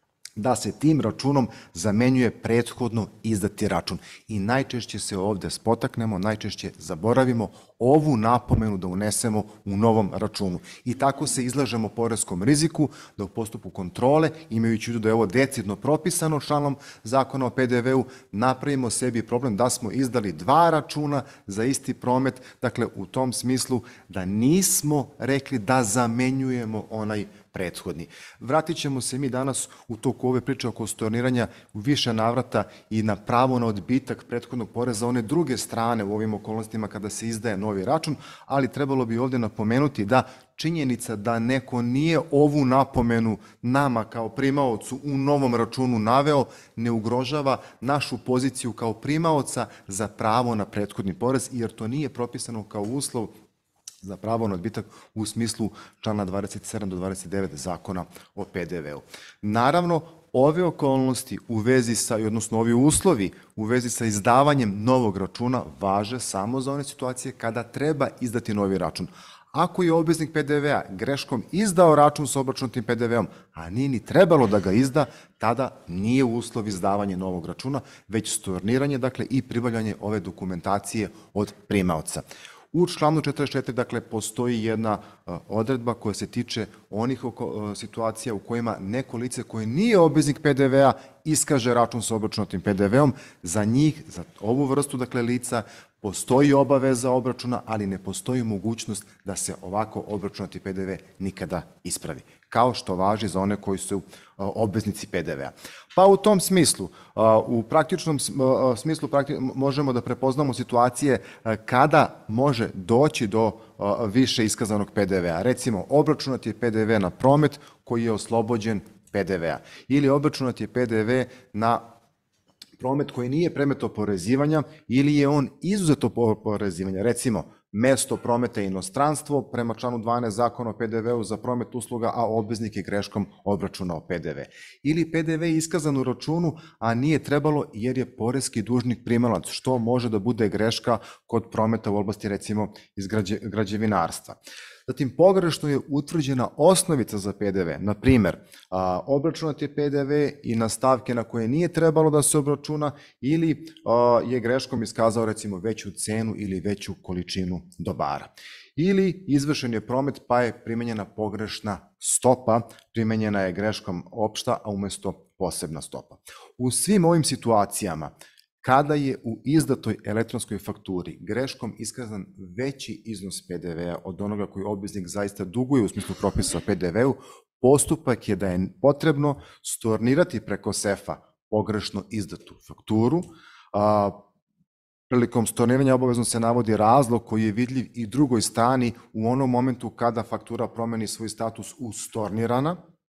da se tim računom zamenjuje prethodno izdati račun. I najčešće se ovde spotaknemo, najčešće zaboravimo ovu napomenu da unesemo u novom računu. I tako se izlažemo poreskom riziku da u postupku kontrole, imajući u vidu da je ovo decidno propisano članom zakona o P D V-u, napravimo sebi problem da smo izdali dva računa za isti promet, dakle u tom smislu da nismo rekli da zamenjujemo onaj prethodni. Vratit ćemo se mi danas u toku ove priče oko storniranja u više navrata i na pravo na odbitak prethodnog poreza one druge strane u ovim okolnostima kada se izdaje novi račun, ali trebalo bi ovde napomenuti da činjenica da neko nije ovu napomenu nama kao primaocu u novom računu naveo ne ugrožava našu poziciju kao primaoca za pravo na prethodni porez, jer to nije propisano kao uslov za pravo na odbitak u smislu člana dvadeset sedam do dvadeset devet zakona o P D V-u. Naravno, ove okolnosti u vezi sa, odnosno ovi uslovi u vezi sa izdavanjem novog računa važe samo za one situacije kada treba izdati novi račun. Ako je obveznik P D V-a greškom izdao račun sa obračunatim P D V-om, a nije ni trebalo da ga izda, tada nije uslov izdavanje novog računa, već storniranje, dakle, i pribavljanje ove dokumentacije od primaoca. U članu četrdeset četiri, dakle, postoji jedna odredba koja se tiče onih situacija u kojima neko lice koje nije obveznik P D V-a iskaže račun sa obračunatim P D V-om. Za njih, za ovu vrstu, dakle, lica, postoji obaveza obračuna, ali ne postoji mogućnost da se ovako obračunati P D V nikada ispravi, kao što važi za one koji su obveznici P D V-a. Pa u tom smislu, u praktičnom smislu možemo da prepoznamo situacije kada može doći do više iskazanog P D V-a. Recimo, obračunat je P D V na promet koji je oslobođen P D V-a ili obračunat je P D V na promet koji nije predmet oporezivanja ili je on izuzet od oporezivanja. Recimo, mesto prometa je inostranstvo prema članu dvanaest zakona o P D V-u za promet usluga, a obveznik je greškom obračunao P D V. Ili P D V je iskazan u računu, a nije trebalo jer je poreski dužnik primalac, što može da bude greška kod prometa u oblasti, recimo, iz građevinarstva. Zatim, pogrešno je utvrđena osnovica za P D V. Na primer, obračunat je P D V i na stavke na koje nije trebalo da se obračuna ili je greškom iskazao, recimo, veću cenu ili veću količinu dobara. Ili izvršen je promet pa je primenjena pogrešna stopa, primenjena je greškom opšta, a umesto posebna stopa. U svim ovim situacijama, kada je u izdatoj elektronskoj fakturi greškom iskazan veći iznos P D V-a od onoga koji obveznik zaista duguje u smislu propisa o P D V-u, postupak je da je potrebno stornirati preko sefa pogrešno izdatu fakturu. Prilikom storniranja obavezno se navodi razlog koji je vidljiv i drugoj strani u onom momentu kada faktura promeni svoj status u stornirana.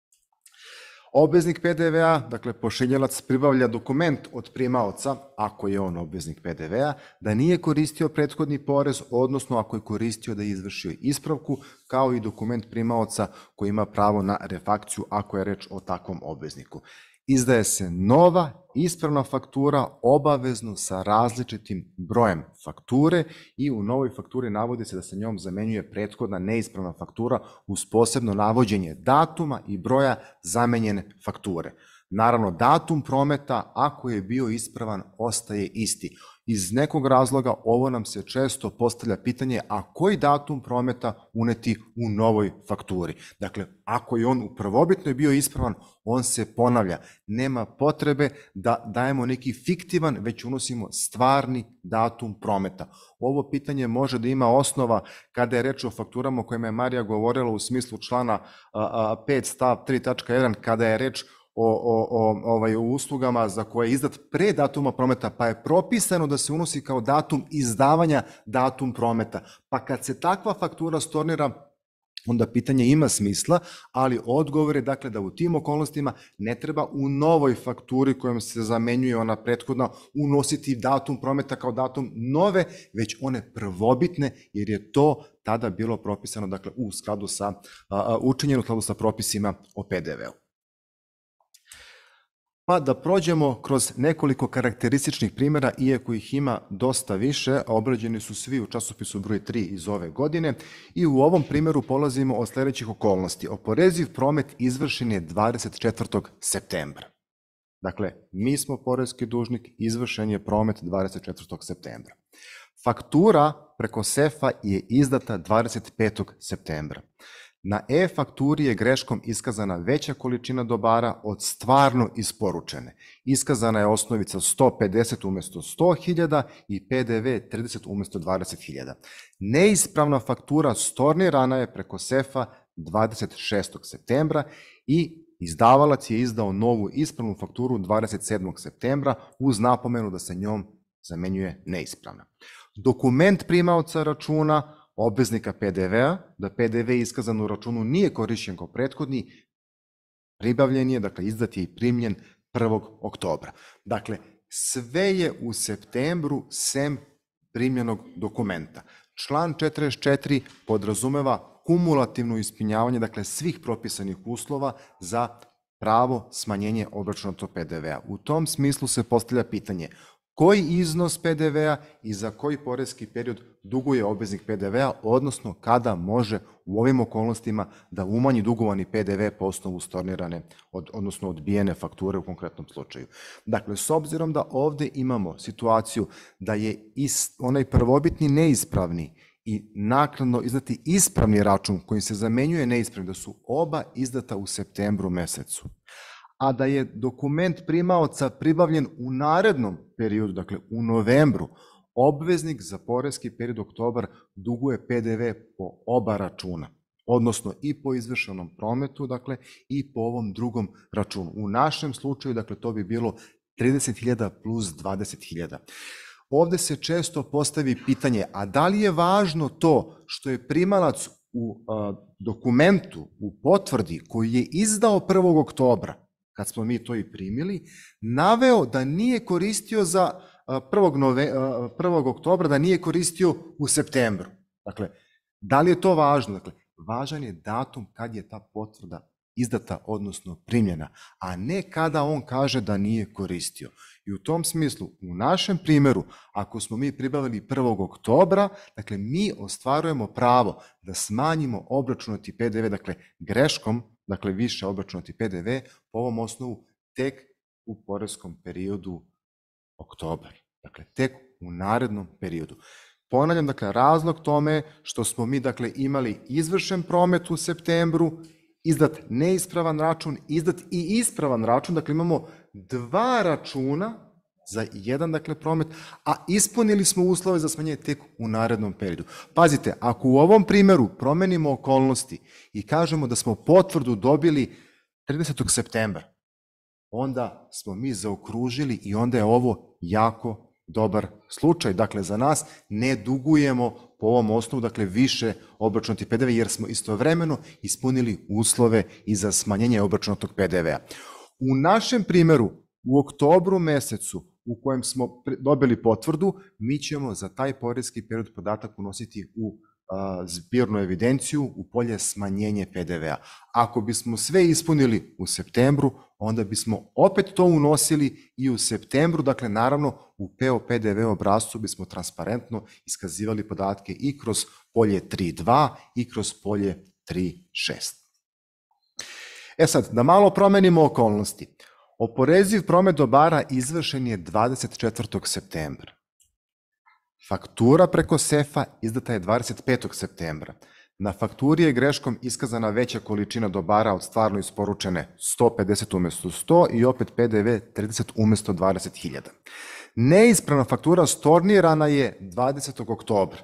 Obveznik P D V-a, dakle pošiljalac, pribavlja dokument od primaoca, ako je on obveznik P D V-a, da nije koristio prethodni porez, odnosno ako je koristio da je izvršio ispravku, kao i dokument primaoca koji ima pravo na refakciju ako je reč o takvom obvezniku. Izdaje se nova ispravna faktura obavezno sa različitim brojem fakture i u novoj fakturi navodi se da se njom zamenjuje prethodna neispravna faktura uz posebno navođenje datuma i broja zamenjene fakture. Naravno, datum prometa, ako je bio ispravan, ostaje isti. Iz nekog razloga ovo nam se često postavlja pitanje, a koji datum prometa uneti u novoj fakturi? Dakle, ako je on u prvobitnoj bio ispravan, on se ponavlja. Nema potrebe da dajemo neki fiktivan, već unosimo stvarni datum prometa. Ovo pitanje može da ima osnova kada je reč o fakturama o kojima je Marija govorila u smislu člana pet stav tri tačka jedan, kada je reč O, o, o, ovaj, o uslugama za koje je izdat pre datuma prometa, pa je propisano da se unosi kao datum izdavanja datum prometa. Pa kad se takva faktura stornira, onda pitanje ima smisla, ali odgovor je, dakle, da u tim okolnostima ne treba u novoj fakturi kojom se zamenjuje ona prethodna unositi datum prometa kao datum nove, već one prvobitne, jer je to tada bilo propisano, dakle, u skladu sa, učinjeno u skladu sa propisima o P D V-u. Pa da prođemo kroz nekoliko karakterističnih primjera, iako ih ima dosta više, a obrađeni su svi u časopisu broj tri iz ove godine i u ovom primjeru polazimo od sljedećih okolnosti. Oporeziv promet izvršen je dvadeset četvrtog septembra. Dakle, mi smo poreski dužnik, izvršen je promet dvadeset četvrtog septembra. Faktura preko sefa je izdata dvadeset petog septembra. Na e-fakturi je greškom iskazana veća količina dobara od stvarno isporučene. Iskazana je osnovica sto pedeset umjesto sto hiljada i P D V trideset umjesto dvadeset hiljada. Neispravna faktura stornirana je preko sefa dvadeset šestog septembra i izdavalac je izdao novu ispravnu fakturu dvadeset sedmog septembra uz napomenu da se njom zamenjuje neispravna. Dokument primaoca računa obveznika P D V-a, da P D V iskazan u računu nije korišćen kao prethodni, pribavljen je, dakle izdat je i primljen prvog oktobra. Dakle, sve je u septembru sem primljenog dokumenta. Član četrdeset četiri podrazumeva kumulativno ispunjavanje, dakle svih propisanih uslova za pravo smanjenje obračunatog P D V-a. U tom smislu se postavlja pitanje koji iznos P D V-a i za koji poreski period duguje obveznik P D V-a, odnosno kada može u ovim okolnostima da umanji dugovani P D V po osnovu stornirane, odnosno odbijene fakture u konkretnom slučaju. Dakle, s obzirom da ovdje imamo situaciju da je onaj prvobitni neispravni i naknadno izdati ispravni račun koji se zamenjuje neispravni, da su oba izdata u septembru mesecu, a da je dokument primaoca pribavljen u narednom periodu, dakle u novembru, obveznik za poreski period oktobar duguje P D V po oba računa, odnosno i po izvršenom prometu, dakle i po ovom drugom računu. U našem slučaju, dakle, to bi bilo trideset hiljada plus dvadeset hiljada. Ovdje se često postavi pitanje, a da li je važno to što je primalac u a, dokumentu, u potvrdi koji je izdao prvog oktobra, kad smo mi to i primili, naveo da nije koristio za prvog oktobra, da nije koristio u septembru. Dakle, da li je to važno? Dakle, važan je datum kad je ta potvrda izdata, odnosno primljena, a ne kada on kaže da nije koristio. I u tom smislu, u našem primjeru, ako smo mi pribavili prvog oktobra, dakle, mi ostvarujemo pravo da smanjimo obračunati P D V, dakle, greškom, dakle, više obračunati P D V po ovom osnovu tek u poreskom periodu oktobar. Dakle, tek u narednom periodu. Ponavljam, dakle, razlog tome što smo mi, dakle, imali izvršen promet u septembru, izdat neispravan račun, izdat i ispravan račun, dakle, imamo dva računa za jedan, dakle, promet, a ispunili smo uslove za smanjenje tek u narednom periodu. Pazite, ako u ovom primjeru promenimo okolnosti i kažemo da smo potvrdu dobili tridesetog septembra, onda smo mi zaokružili i onda je ovo jako dobar slučaj. Dakle, za nas ne dugujemo po ovom osnovu, dakle, više obračunati P D V, jer smo istovremeno ispunili uslove i za smanjenje obračunatog P D V-a. U našem primjeru, u oktobru mesecu, u kojem smo dobili potvrdu, mi ćemo za taj poreski period podatak unositi u a, zbirnu evidenciju u polje smanjenje P D V-a. Ako bismo sve ispunili u septembru, onda bismo opet to unosili i u septembru, dakle, naravno, u P O P D V obrascu bismo transparentno iskazivali podatke i kroz polje tri dva i kroz polje tri šest. E sad, da malo promenimo okolnosti. Oporeziv promet dobara izvršen je dvadeset četvrtog septembra. Faktura preko sefa izdata je dvadeset petog septembra. Na fakturi je greškom iskazana veća količina dobara od stvarno isporučene sto pedeset umjesto sto i opet P D V trideset umjesto dvadeset hiljada. Neispravna faktura stornirana je dvadesetog oktobra.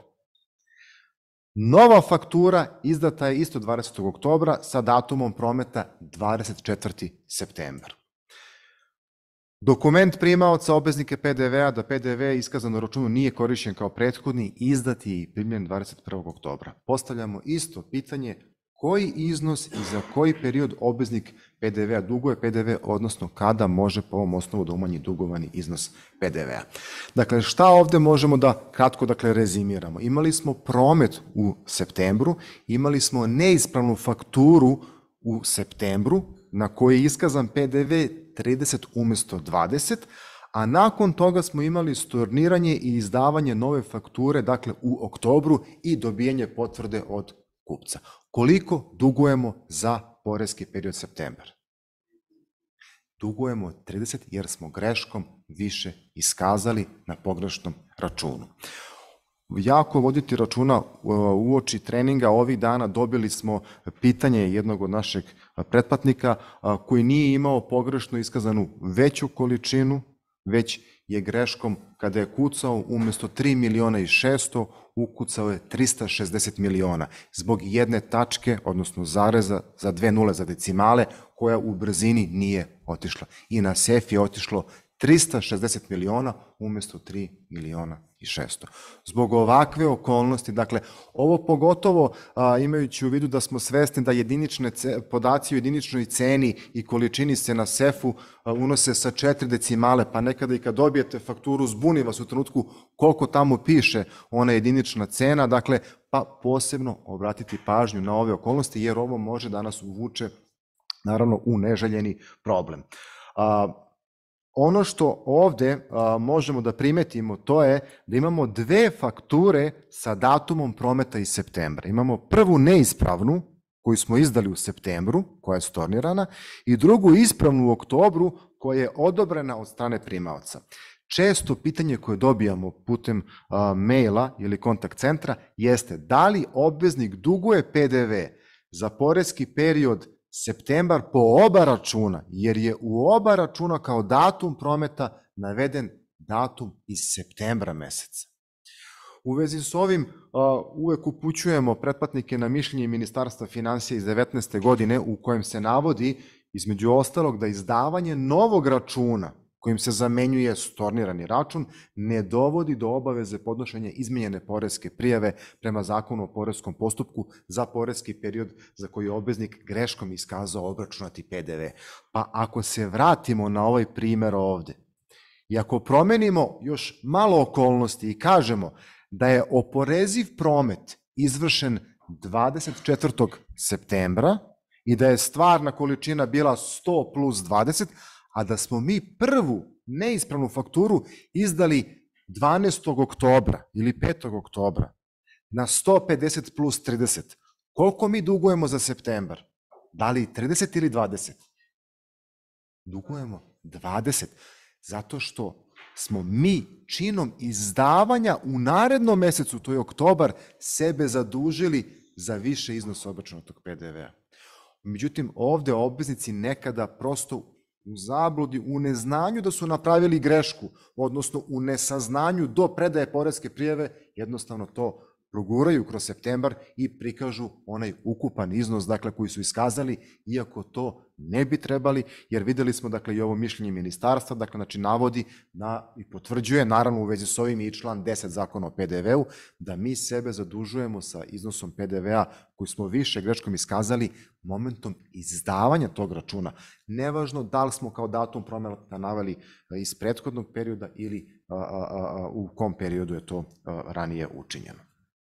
Nova faktura izdata je isto dvadesetog oktobra sa datumom prometa dvadeset četvrtog septembar. Dokument primaoca obveznike P D V-a da P D V iskazan u računu nije korišćen kao prethodni, izdat je i primljen dvadeset prvog oktobra. Postavljamo isto pitanje koji iznos i za koji period obveznik P D V-a duguje P D V, odnosno kada može po ovom osnovu da umanji dugovani iznos P D V-a. Dakle, šta ovdje možemo da kratko, dakle, rezimiramo? Imali smo promet u septembru, imali smo neispravnu fakturu u septembru na koji je iskazan P D V trideset umesto dvadeset, a nakon toga smo imali storniranje i izdavanje nove fakture, dakle u oktobru i dobijanje potvrde od kupca. Koliko dugujemo za poreski period septembar? Dugujemo trideset jer smo greškom više iskazali na pogrešnom računu. Jako voditi računa uoči treninga, ovih dana dobili smo pitanje jednog od našeg pretplatnika koji nije imao pogrešno iskazanu veću količinu, već je greškom kada je kucao umesto tri miliona i šesto ukucao je trista šezdeset miliona zbog jedne tačke, odnosno zareza za dve nule za decimale koja u brzini nije otišla. I na sef je otišlo trista šezdeset miliona umesto tri miliona i šesto. Zbog ovakve okolnosti, dakle, ovo pogotovo a, imajući u vidu da smo svesni da jedinične podaci u jediničnoj ceni i količini se na sefu a, unose sa četiri decimale, pa nekada i kad dobijete fakturu zbuni vas u trenutku koliko tamo piše ona jedinična cena, dakle, pa posebno obratiti pažnju na ove okolnosti, jer ovo može da nas uvuče, naravno, u neželjeni problem. A, Ono što ovde a, možemo da primetimo, to je da imamo dve fakture sa datumom prometa iz septembra. Imamo prvu neispravnu, koju smo izdali u septembru, koja je stornirana, i drugu ispravnu u oktobru, koja je odobrena od strane primaoca. Često pitanje koje dobijamo putem a, maila ili kontakt centra jeste da li obveznik duguje pe de ve za poreski period septembar po oba računa, jer je u oba računa kao datum prometa naveden datum iz septembra meseca. U vezi s ovim uvek upućujemo pretplatnike na mišljenje Ministarstva finansija iz devetnaeste godine u kojem se navodi, između ostalog, da izdavanje novog računa kojim se zamenjuje stornirani račun ne dovodi do obaveze podnošenja izmenjene poreske prijave prema zakonu o poreskom postupku za poreski period za koji je obveznik greškom iskazao obračunati pe de ve. Pa ako se vratimo na ovaj primer ovde i ako promenimo još malo okolnosti i kažemo da je oporeziv promet izvršen dvadeset četvrtog septembra i da je stvarna količina bila sto plus dvadeset, a da smo mi prvu neispravnu fakturu izdali dvanaestog oktobra ili petog oktobra na sto pedeset plus trideset. Koliko mi dugujemo za septembar? Da li trideset ili dvadeset? Dugujemo dvadeset, zato što smo mi činom izdavanja u narednom mesecu, to je oktobar, sebe zadužili za više iznosa obračunatog pe de ve-a. Međutim, ovde obveznici nekada prosto u zabludi, u neznanju da su napravili grešku, odnosno u nesaznanju do predaje poreske prijave, jednostavno to proguraju kroz septembar i prikažu onaj ukupan iznos, dakle, koji su iskazali, iako to ne bi trebali, jer videli smo, dakle, i ovo mišljenje ministarstva, dakle, znači, navodi na, i potvrđuje, naravno, u vezi s ovim i član deset zakona o pe de ve-u, da mi sebe zadužujemo sa iznosom pe de ve-a koji smo više greškom iskazali momentom izdavanja tog računa. Nevažno da li smo kao datum prometa naveli iz prethodnog perioda ili a, a, a, u kom periodu je to a, ranije učinjeno.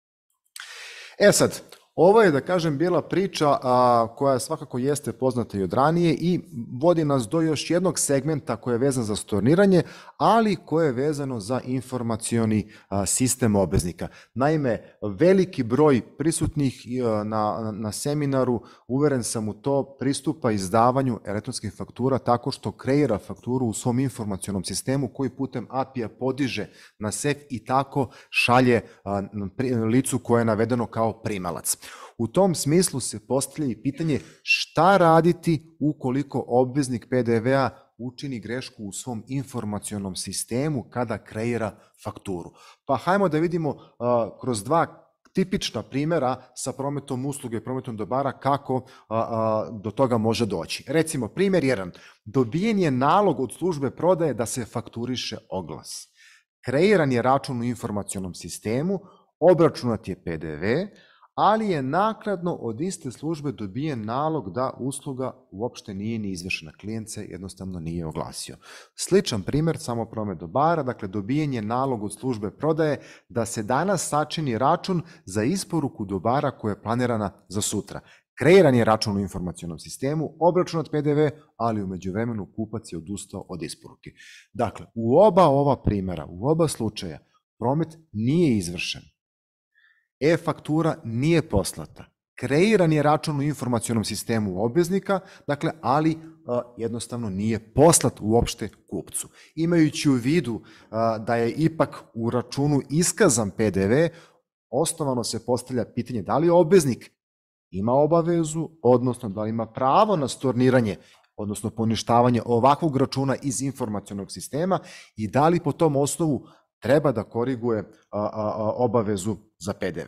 E sad, ovo je, da kažem, bila priča a, koja svakako jeste poznata i od ranije i vodi nas do još jednog segmenta koje je vezan za storniranje, ali koje je vezano za informacioni a, sistem obveznika. Naime, veliki broj prisutnih a, na, na seminaru, uveren sam u to, pristupa izdavanju elektronskih faktura tako što kreira fakturu u svom informacionom sistemu koji putem a pe i-a podiže na sef i tako šalje a, pri, licu koje je navedeno kao primalac. U tom smislu se postavlja i pitanje šta raditi ukoliko obveznik pe de ve-a učini grešku u svom informacionom sistemu kada kreira fakturu. Pa hajmo da vidimo uh, kroz dva tipična primjera sa prometom usluge i prometom dobara kako uh, uh, do toga može doći. Recimo, primjer jedan. Dobijen je nalog od službe prodaje da se fakturiše oglas. Kreiran je račun u informacionom sistemu, obračunat je pe de ve, ali je naknadno od iste službe dobijen nalog da usluga uopšte nije ni izvršena. Klijent se jednostavno nije oglasio. Sličan primjer, samo promet dobara, dakle dobijen je nalog od službe prodaje da se danas sačini račun za isporuku dobara koja je planirana za sutra. kreiran je račun u informacionom sistemu, obračunat P D V, ali u međuvremenu kupac je odustao od isporuke. Dakle, u oba ova primjera, u oba slučaja, promet nije izvršen. E-faktura nije poslata. Kreiran je račun u informacionom sistemu obveznika, dakle, ali a, jednostavno nije poslat uopšte kupcu. Imajući u vidu a, da je ipak u računu iskazan P D V, osnovano se postavlja pitanje da li obveznik ima obavezu, odnosno da li ima pravo na storniranje, odnosno poništavanje ovakvog računa iz informacionog sistema i da li po tom osnovu treba da koriguje a, a, a, obavezu za P D V.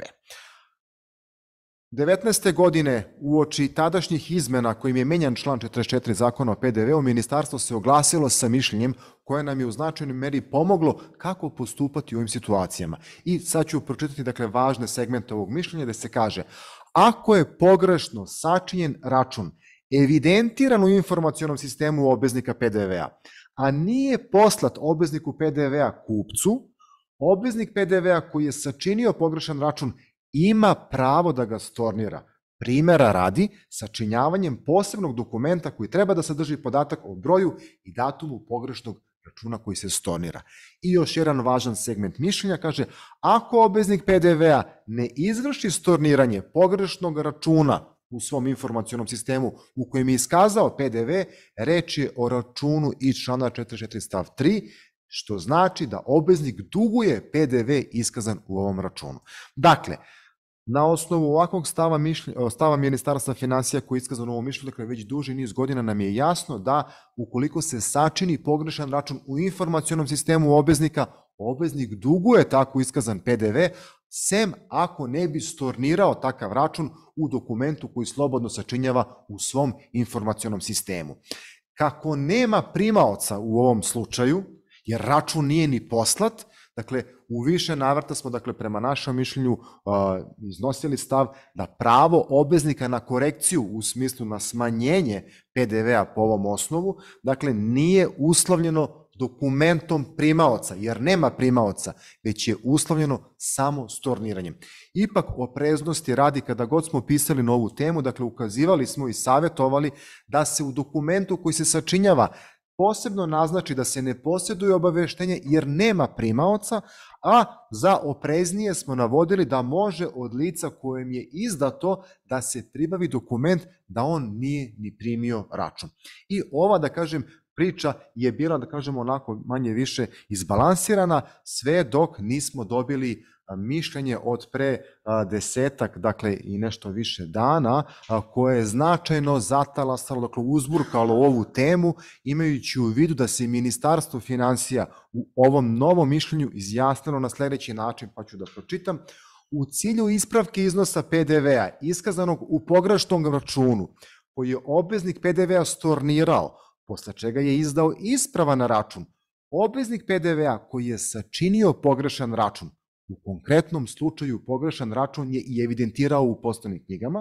devetnaeste. godine, uoči tadašnjih izmena kojim je menjan član četrdeset četiri Zakona o P D V-u, ministarstvo se oglasilo sa mišljenjem koje nam je u značajnoj meri pomoglo kako postupati u ovim situacijama. I sad ću pročitati, dakle, važne segmente ovog mišljenja gde se kaže: ako je pogrešno sačinjen račun evidentiran u informacionom sistemu obveznika P D V-a, a nije poslat obvezniku P D V-a kupcu, obveznik P D V-a koji je sačinio pogrešan račun ima pravo da ga stornira. Primera radi, sačinjavanjem posebnog dokumenta koji treba da sadrži podatak o broju i datumu pogrešnog računa koji se stornira. I još jedan važan segment mišljenja kaže: ako obveznik P D V-a ne izvrši storniranje pogrešnog računa u svom informacionom sistemu u kojem je iskazao P D V, reč je o računu iz člana četrdeset četiri stav tri, što znači da obveznik duguje P D V iskazan u ovom računu. Dakle, na osnovu ovakvog stava, mišljenja, stava Ministarstva finansija koji je iskazan u ovom mišljenju, dakle već duži niz godina nam je jasno da ukoliko se sačini pogrešan račun u informacionom sistemu obveznika, obveznik duguje tako iskazan P D V, sem ako ne bi stornirao takav račun u dokumentu koji slobodno sačinjava u svom informacionom sistemu. Kako nema primaoca u ovom slučaju, jer račun nije ni poslat, dakle, u više navrata smo, dakle, prema našem mišljenju uh, iznosili stav da pravo obveznika na korekciju u smislu na smanjenje P D V-a po ovom osnovu, dakle, nije uslovljeno dokumentom primaoca, jer nema primaoca, već je uslovljeno samo storniranjem. Ipak, opreznosti radi, kada god smo pisali na ovu temu, dakle, ukazivali smo i savjetovali da se u dokumentu koji se sačinjava posebno naznači da se ne posjeduje obaveštenje jer nema primaoca, a za opreznije smo navodili da može od lica kojem je izdato da se pribavi dokument da on nije ni primio račun. I ova, da kažem, priča je bila, da kažemo, onako manje više izbalansirana, sve dok nismo dobili mišljenje od pre desetak, dakle i nešto više dana, koje je značajno zatalasalo, dakle uzburkalo ovu temu, imajući u vidu da se Ministarstvo finansija u ovom novom mišljenju izjasnilo na sledeći način, pa ću da pročitam: u cilju ispravke iznosa P D V-a iskazanog u pogrešnom računu koji je obveznik P D V-a stornirao, posle čega je izdao ispravan račun, obveznik P D V-a koji je sačinio pogrešan račun, u konkretnom slučaju pogrešan račun je i evidentirao u poslovnim knjigama,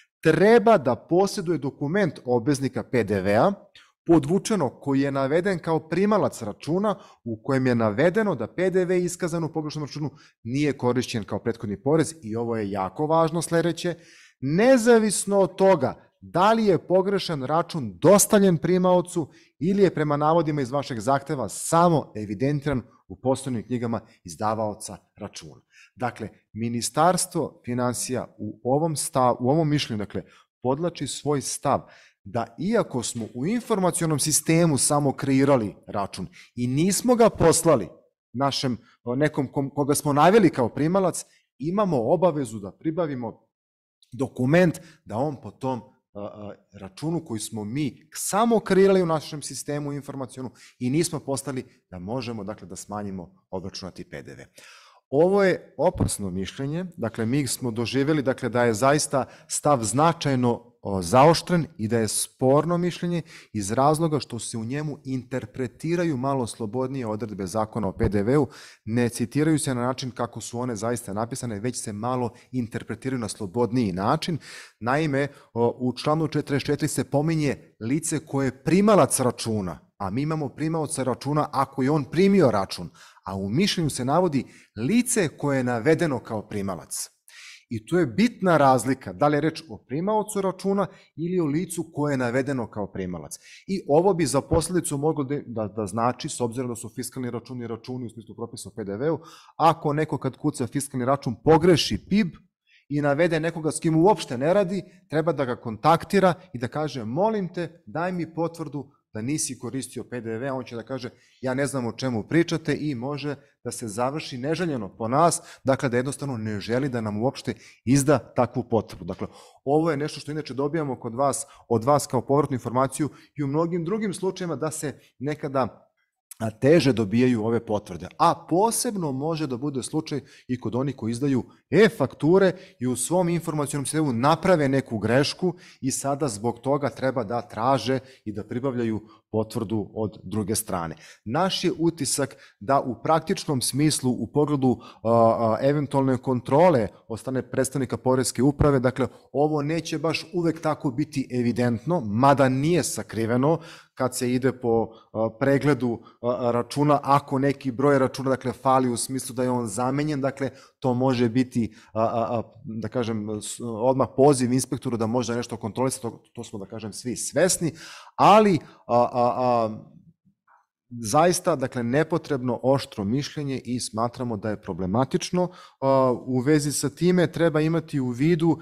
treba da posjeduje dokument obveznika P D V-a, podvučeno koji je naveden kao primalac računa, u kojem je navedeno da P D V iskazan u pogrešnom računu nije korišćen kao prethodni porez, i ovo je jako važno sledeće: nezavisno od toga da li je pogrešan račun dostavljen primaocu ili je prema navodima iz vašeg zahteva samo evidentiran u poslovnim knjigama izdavaoca računa. Dakle, Ministarstvo finansija u ovom, stav, u ovom mišljenju, dakle, podlači svoj stav da iako smo u informacionom sistemu samo kreirali račun i nismo ga poslali našem nekom koga smo naveli kao primalac, imamo obavezu da pribavimo dokument da on po tom računu koji smo mi samo kreirali u našem sistemu informacionu i nismo postali, da možemo, dakle, da smanjimo obračunati P D V. Ovo je opasno mišljenje, dakle, mi smo doživjeli, dakle, da je zaista stav značajno zaoštren i da je sporno mišljenje iz razloga što se u njemu interpretiraju malo slobodnije odredbe Zakona o P D V-u, ne citiraju se na način kako su one zaista napisane, već se malo interpretiraju na slobodniji način. Naime, u članu četrdeset četiri se pominje lice koje je primalac računa, a mi imamo primaoca računa ako je on primio račun, a u mišljenju se navodi lice koje je navedeno kao primalac. I tu je bitna razlika, da li je reč o primaocu računa ili o licu koje je navedeno kao primalac. I ovo bi za posledicu moglo da, da znači, s obzirom da su fiskalni računi računi u smislu propisa o P D V-u, ako neko kad kuca fiskalni račun pogreši P I B i navede nekoga s kim uopšte ne radi, treba da ga kontaktira i da kaže molim te daj mi potvrdu da nisi koristio P D V, a on će da kaže ja ne znam o čemu pričate i može da se završi neželjeno po nas, dakle da jednostavno ne želi da nam uopšte izda takvu potvrdu. Dakle, ovo je nešto što inače dobijamo kod vas, od vas kao povratnu informaciju i u mnogim drugim slučajima da se nekada teže dobijaju ove potvrde. A posebno može da bude slučaj i kod onih koji izdaju e-fakture i u svom informacionom sistemu naprave neku grešku i sada zbog toga treba da traže i da pribavljaju potvrdu od druge strane. Naš je utisak da u praktičnom smislu u pogledu a, a, eventualne kontrole od strane predstavnika poreske uprave, dakle ovo neće baš uvek tako biti evidentno, mada nije sakriveno kad se ide po a, pregledu a, računa, ako neki broj računa dakle fali u smislu da je on zamenjen, dakle to može biti a, a, da kažem odmah poziv inspektoru da može nešto kontrolisati, to, to smo da kažem svi svesni, ali a, a, a, zaista, dakle, nepotrebno oštro mišljenje i smatramo da je problematično. U vezi sa time treba imati u vidu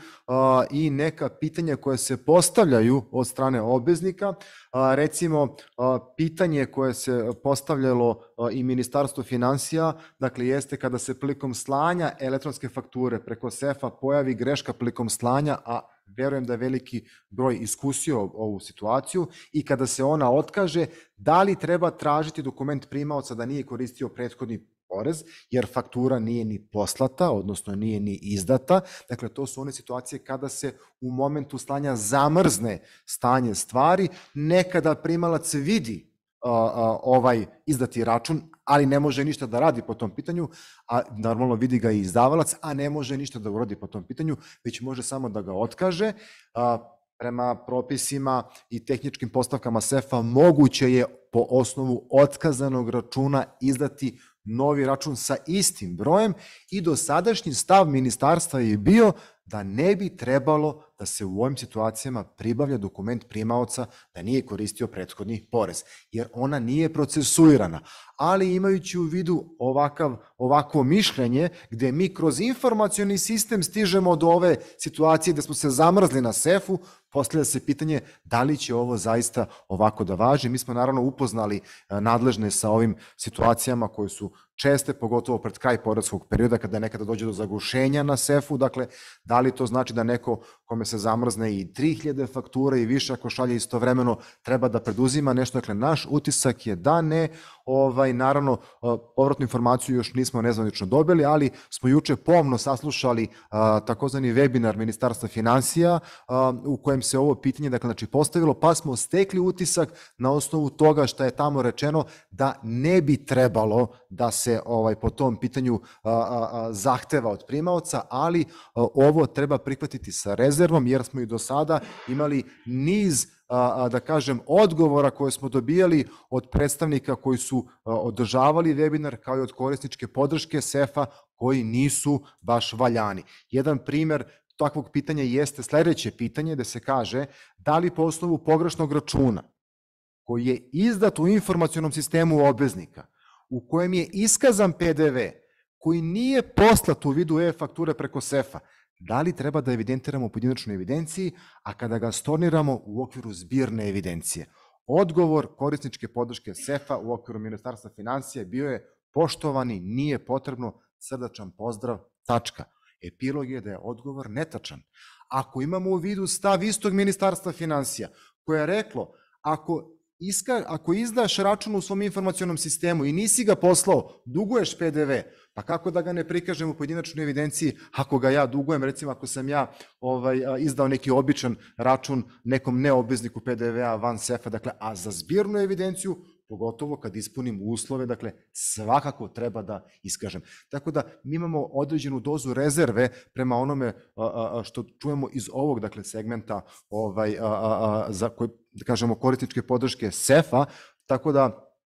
i neka pitanja koja se postavljaju od strane obveznika. Recimo, pitanje koje se postavljalo i Ministarstvo finansija, dakle, jeste kada se prilikom slanja elektronske fakture preko sefa pojavi greška prilikom slanja, a verujem da je veliki broj iskusio ovu situaciju i kada se ona otkaže, da li treba tražiti dokument primaoca da nije koristio prethodni porez, jer faktura nije ni poslata, odnosno nije ni izdata. Dakle, to su one situacije kada se u momentu slanja zamrzne stanje stvari, nekada primalac vidi a, a, ovaj izdati račun, ali ne može ništa da radi po tom pitanju, a normalno vidi ga i izdavalac, a ne može ništa da uradi po tom pitanju, već može samo da ga otkaže. A, prema propisima i tehničkim postavkama sefa moguće je po osnovu otkazanog računa izdati novi račun sa istim brojem i dosadašnji stav ministarstva je bio da ne bi trebalo da se u ovim situacijama pribavlja dokument primaoca da nije koristio prethodni porez, jer ona nije procesuirana. Ali imajući u vidu ovakav, ovako mišljenje, gde mi kroz informacioni sistem stižemo do ove situacije da smo se zamrzli na sefu, postavlja se pitanje da li će ovo zaista ovako da važi. Mi smo naravno upoznali nadležne sa ovim situacijama koje su česte, pogotovo pred kraj poreskog perioda, kada nekada dođe do zagušenja na sefu. Dakle, da li to znači da neko kome se zamrzne i tri hiljade faktura i više ako šalje istovremeno treba da preduzima nešto. Dakle, naš utisak je da ne. Ovaj, naravno, povratnu informaciju još nismo nezvanično dobili, ali smo juče pomno saslušali a, takozvani webinar Ministarstva finansija a, u kojem se ovo pitanje dakle, znači, postavilo, pa smo stekli utisak na osnovu toga što je tamo rečeno da ne bi trebalo da se ovaj, po tom pitanju a, a, a, zahteva od primaoca, ali a, ovo treba prihvatiti sa rezervom, jer smo i do sada imali niz a, da kažem, odgovora koje smo dobijali od predstavnika koji su održavali webinar, kao i od korisničke podrške sefa, koji nisu baš valjani. Jedan primer takvog pitanja jeste sledeće pitanje, da se kaže da li po osnovu pogrešnog računa koji je izdat u informacionom sistemu obveznika, u kojem je iskazan P D V, koji nije poslat u vidu e-fakture preko sefa, da li treba da evidentiramo u pojedinačnoj evidenciji, a kada ga storniramo u okviru zbirne evidencije? Odgovor korisničke podrške sefa u okviru Ministarstva finansija bio je poštovani, nije potrebno, srdačan pozdrav, tačka. Epilog je da je odgovor netačan. Ako imamo u vidu stav istog Ministarstva finansija, koje je reklo, ako Iska, ako izdaš račun u svom informacionom sistemu i nisi ga poslao, duguješ P D V, pa kako da ga ne prikažem u pojedinačnoj evidenciji ako ga ja dugujem, recimo ako sam ja ovaj, izdao neki običan račun nekom neobvezniku P D V-a van sefa, dakle, a za zbirnu evidenciju, pogotovo kad ispunim uslove, dakle, svakako treba da iskažem. Tako da mi imamo određenu dozu rezerve prema onome a, a, što čujemo iz ovog, dakle, segmenta ovaj, a, a, a, za koje, da kažemo, korisničke podrške sefa, tako da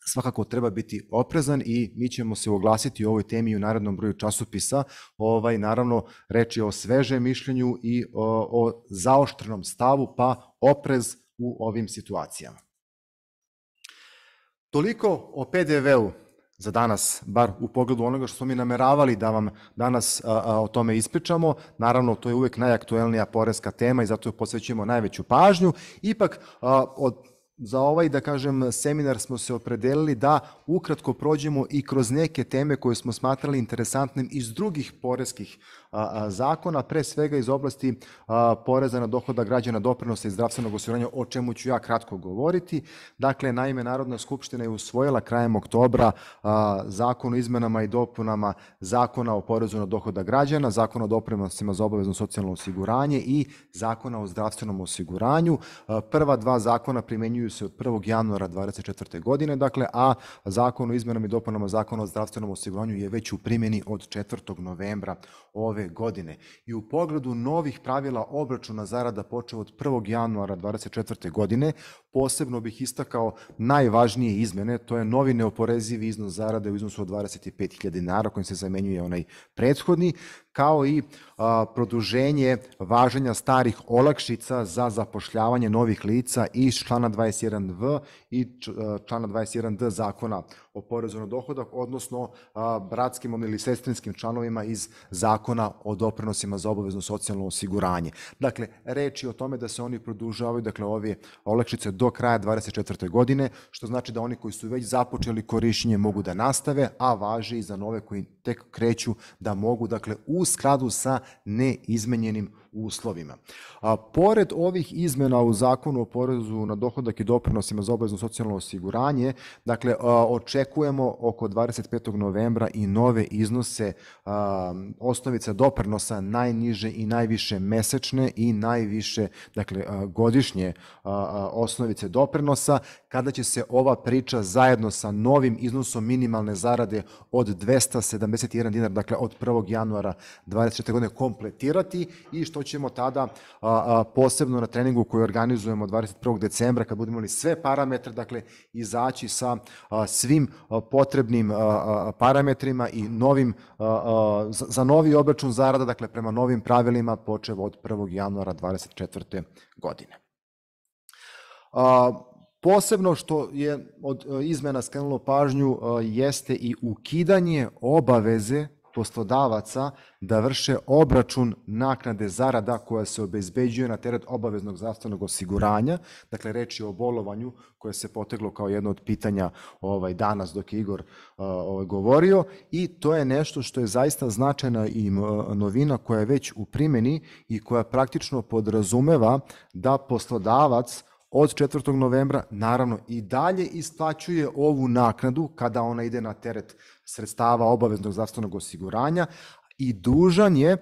svakako treba biti oprezan i mi ćemo se oglasiti o ovoj temi u narednom broju časopisa. Ovaj, naravno, reč je o svežem mišljenju i o, o zaoštrenom stavu, pa oprez u ovim situacijama. Toliko o P D V-u za danas, bar u pogledu onoga što smo mi nameravali da vam danas a, a, o tome ispričamo. Naravno, to je uvek najaktuelnija poreska tema i zato posvećujemo najveću pažnju. Ipak, a, od za ovaj, da kažem, seminar smo se opredelili da ukratko prođemo i kroz neke teme koje smo smatrali interesantnim iz drugih poreskih zakona, pre svega iz oblasti poreza na dohodak građana, doprinosa i zdravstvenog osiguranja, o čemu ću ja kratko govoriti. Dakle, naime, Narodna skupština je usvojila krajem oktobra zakon o izmenama i dopunama Zakona o porezu na dohodak građana, Zakona o doprinosima za obavezno socijalno osiguranje i Zakona o zdravstvenom osiguranju. Prva dva zakona primenjuju se od prvog januara dvadeset četvrte godine, dakle, a Zakon o izmenama i dopunama Zakona o zdravstvenom osiguranju je već u primjeni od četvrtog novembra ove godine. I u pogledu novih pravila obračuna zarada počeo od prvog januara dvadeset četvrte godine, posebno bih istakao najvažnije izmene, to je novi neoporezivi iznos zarade u iznosu od dvadeset pet hiljada dinara kojim se zamenjuje onaj prethodni, kao i a, produženje važenja starih olakšica za zapošljavanje novih lica iz člana dvadeset jedan v i člana dvadeset jedan d Zakona o porezu na dohodak, odnosno a, bratskim ili sestrinskim članovima iz Zakona o doprinosima za obavezno socijalno osiguranje. Dakle, reč je o tome da se oni produžavaju, dakle, ove olakšice do kraja dvadeset četvrte godine, što znači da oni koji su već započeli korišćenje mogu da nastave, a važe i za nove koji tek kreću da mogu, dakle, u skladu sa neizmenjenim uslovima. A, pored ovih izmena u Zakonu o porezu na dohodak i doprinosima za obavezno socijalno osiguranje, dakle, a, očekujemo oko dvadeset petog novembra i nove iznose a, osnovice doprinosa najniže i najviše mesečne i najviše, dakle, a, godišnje a, a, osnovice doprinosa, kada će se ova priča zajedno sa novim iznosom minimalne zarade od dvesta sedamdeset jedan dinar, dakle, od prvog januara dvadeset četvrte godine kompletirati i što ćemo tada a, a, posebno na treningu koji organizujemo dvadeset prvog decembra, kad budemo imali sve parametre, dakle, izaći sa a, svim a, potrebnim a, a, parametrima i novim, a, a, za, za novi obračun zarada, dakle, prema novim pravilima, počev od prvog januara dvadeset četvrte godine. A, Posebno što je od izmena skrenulo pažnju jeste i ukidanje obaveze poslodavaca da vrše obračun naknade zarada koja se obezbeđuje na teret obaveznog zdravstvenog osiguranja. Dakle, reč je o bolovanju koje se poteglo kao jedno od pitanja ovaj, danas dok je Igor ovaj, govorio i to je nešto što je zaista značajna i novina koja je već u primjeni i koja praktično podrazumeva da poslodavac od četvrtog novembra naravno i dalje isplaćuje ovu naknadu kada ona ide na teret sredstava obaveznog zdravstvenog osiguranja i dužan je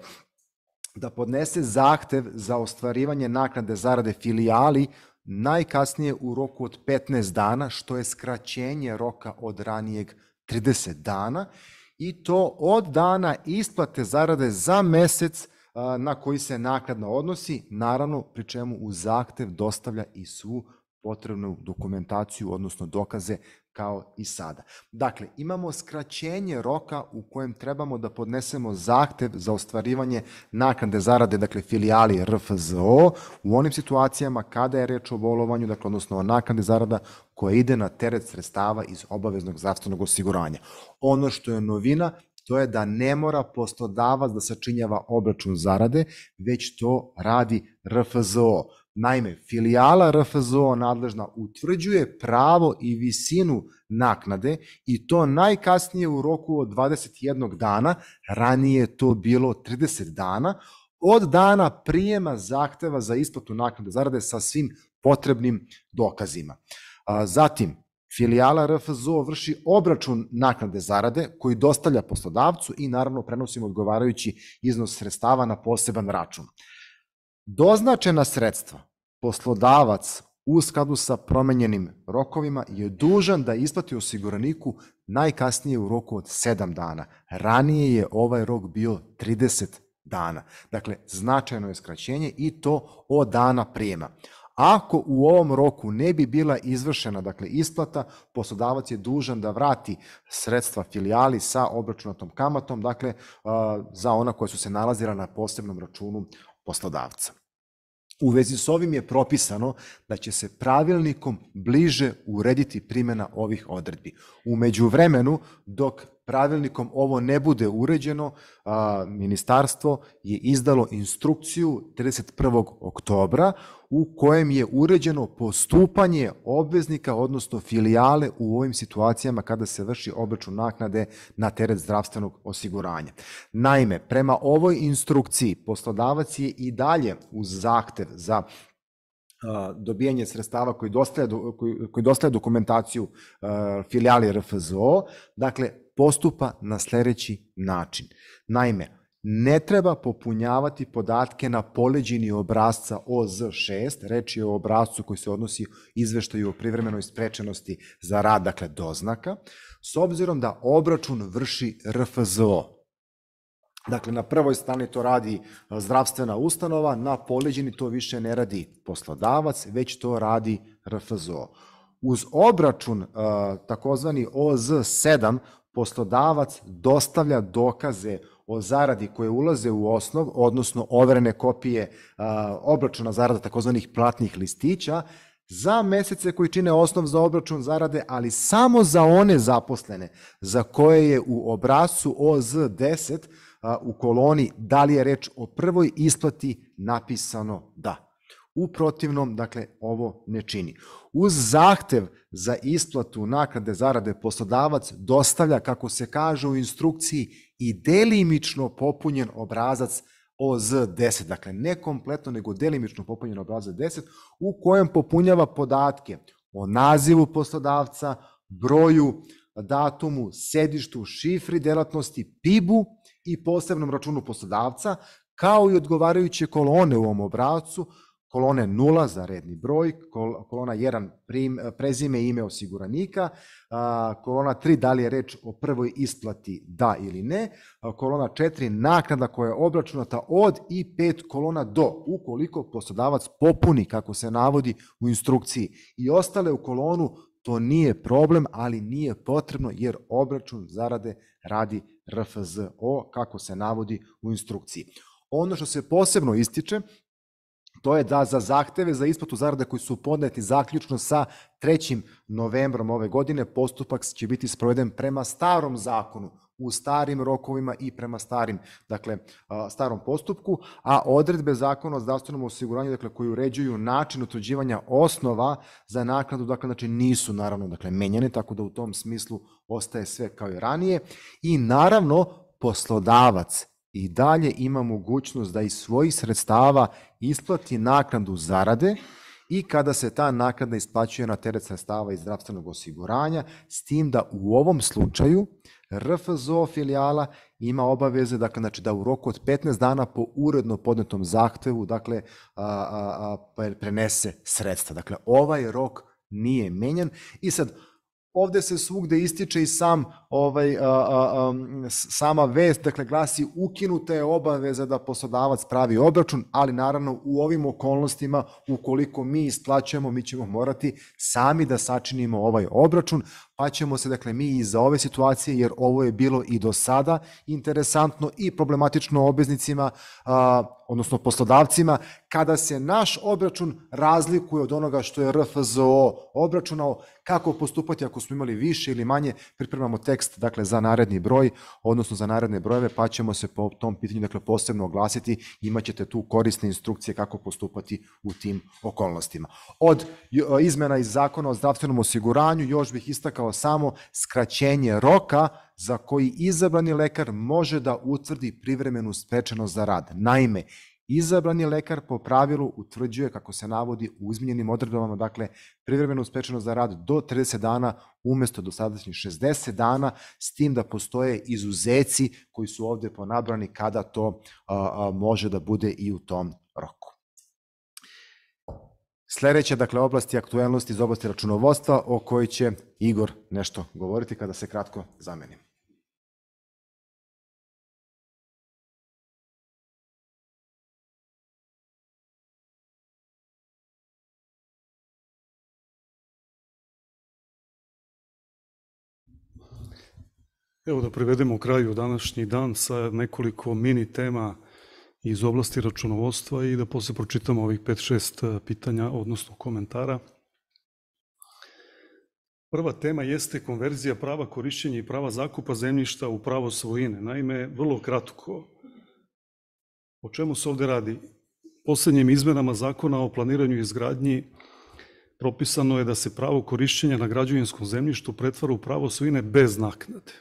da podnese zahtev za ostvarivanje naknade zarade filijali najkasnije u roku od petnaest dana, što je skraćenje roka od ranijeg trideset dana i to od dana isplate zarade za mesec na koji se naknadno odnosi, naravno pri čemu u zahtev dostavlja i svu potrebnu dokumentaciju, odnosno dokaze kao i sada. Dakle, imamo skraćenje roka u kojem trebamo da podnesemo zahtev za ostvarivanje naknade zarade, dakle filijali R F Z O, u onim situacijama kada je reč o bolovanju, dakle, odnosno o naknade zarada koja ide na teret sredstava iz obaveznog zdravstvenog osiguranja. Ono što je novina, to je da ne mora poslodavac da sačinjava obračun zarade, već to radi R F Z O. Naime, filijala R F Z O nadležna utvrđuje pravo i visinu naknade i to najkasnije u roku od dvadeset jednog dana, ranije je to bilo trideset dana, od dana prijema zahteva za isplatu naknade zarade sa svim potrebnim dokazima. Zatim, filijala R F Z O vrši obračun naknade zarade koji dostavlja poslodavcu i naravno prenosimo odgovarajući iznos sredstava na poseban račun. Doznačena sredstva poslodavac u skladu sa promenjenim rokovima je dužan da isplati osiguraniku najkasnije u roku od sedam dana. Ranije je ovaj rok bio trideset dana. Dakle, značajno je skraćenje i to od dana prijema. Ako u ovom roku ne bi bila izvršena, dakle, isplata, poslodavac je dužan da vrati sredstva filijali sa obračunatom kamatom, dakle, za ona koja su se nalazila na posebnom računu poslodavca. U vezi s ovim je propisano da će se pravilnikom bliže urediti primjena ovih odredbi. U međuvremenu, dok pravilnikom ovo ne bude uređeno, ministarstvo je izdalo instrukciju trideset prvog oktobra u kojem je uređeno postupanje obveznika, odnosno filijale u ovim situacijama kada se vrši obračun naknade na teret zdravstvenog osiguranja. Naime, prema ovoj instrukciji poslodavac je i dalje uz zahtev za dobijanje sredstava koji dostaje dokumentaciju filijali R F Z O, dakle, postupa na sledeći način. Naime, ne treba popunjavati podatke na poleđini obrasca O Z šest, reč je o obrascu koji se odnosi izveštaju o privremenoj sprečenosti za rad, dakle doznaka, s obzirom da obračun vrši R F Z O. Dakle, na prvoj strani to radi zdravstvena ustanova, na poleđini to više ne radi poslodavac, već to radi R F Z O. Uz obračun, takozvani O Z sedam, poslodavac dostavlja dokaze o zaradi koje ulaze u osnov, odnosno overene kopije obračuna zarada takozvanih platnih listića, za mesece koji čine osnov za obračun zarade, ali samo za one zaposlene za koje je u obrascu O Z deset u koloni da li je reč o prvoj isplati napisano da. U protivnom, dakle, ovo ne čini. Uz zahtev za isplatu naknade zarade poslodavac dostavlja, kako se kaže u instrukciji, i delimično popunjen obrazac O Z deset, dakle ne kompletno, nego delimično popunjen obrazac deset, u kojem popunjava podatke o nazivu poslodavca, broju, datumu, sedištu, šifri delatnosti, P I B-u i posebnom računu poslodavca, kao i odgovarajuće kolone u ovom obrascu, kolone nula za redni broj, kolona jedan prezime i ime osiguranika, kolona tri da li je reč o prvoj isplati da ili ne, kolona četiri naknada koja je obračunata od i pet kolona do, ukoliko poslodavac popuni, kako se navodi u instrukciji, i ostale u kolonu, to nije problem, ali nije potrebno jer obračun zarade radi R F Z O, kako se navodi u instrukciji. Ono što se posebno ističe, to je da za zahteve za isplatu zarade koji su podneti zaključno sa trećim novembrom ove godine, postupak će biti sproveden prema starom zakonu, u starim rokovima i prema starim, dakle, starom postupku, a odredbe Zakona o zdravstvenom osiguranju, dakle, koji uređuju način utvrđivanja osnova za naknadu, dakle, znači nisu naravno, dakle, menjene, tako da u tom smislu ostaje sve kao i ranije. I naravno, poslodavac i dalje ima mogućnost da iz svojih sredstava isplati naknadu zarade i kada se ta naknada isplaćuje na teret sredstava iz zdravstvenog osiguranja, s tim da u ovom slučaju R F Z O filijala ima obaveze, dakle, znači da u roku od petnaest dana po uredno podnetom zahtevu, dakle, a, a, a, prenese sredstva. Dakle, ovaj rok nije menjan i sad ovde se svugde ističe i sam, ovaj, a, a, a, sama vest, dakle, glasi ukinuta je obaveza da poslodavac pravi obračun, ali naravno u ovim okolnostima, ukoliko mi isplaćujemo, mi ćemo morati sami da sačinimo ovaj obračun, pa ćemo se, dakle, mi i za ove situacije, jer ovo je bilo i do sada interesantno i problematično obveznicima, a, odnosno poslodavcima, kada se naš obračun razlikuje od onoga što je R F Z O obračunao, kako postupati ako smo imali više ili manje, pripremamo tekst, dakle, za naredni broj, odnosno za naredne brojeve, pa ćemo se po tom pitanju, dakle, posebno oglasiti, imaćete tu korisne instrukcije kako postupati u tim okolnostima. Od izmena iz Zakona o zdravstvenom osiguranju još bih istakao samo skraćenje roka za koji izabrani lekar može da utvrdi privremenu sprečenost za rad. Naime, izabrani lekar po pravilu utvrđuje, kako se navodi u izmenjenim odredbama, dakle, privremenu sprečenost za rad do trideset dana umesto dosadašnjih šezdeset dana, s tim da postoje izuzeci koji su ovde ponabrani kada to a, a, može da bude i u tom roku. Sledeća, dakle, oblasti aktuelnosti iz oblasti računovodstva o kojoj će Igor nešto govoriti kada se kratko zamenim. Evo da privedemo u kraju današnji dan sa nekoliko mini tema iz oblasti računovodstva i da posle pročitamo ovih pet šest pitanja, odnosno komentara. Prva tema jeste konverzija prava korišćenja i prava zakupa zemljišta u pravo svojine. Naime, vrlo kratko, o čemu se ovde radi? Poslednjim izmenama Zakona o planiranju i izgradnji propisano je da se pravo korišćenja na građevinskom zemljištu pretvara u pravo svojine bez naknade.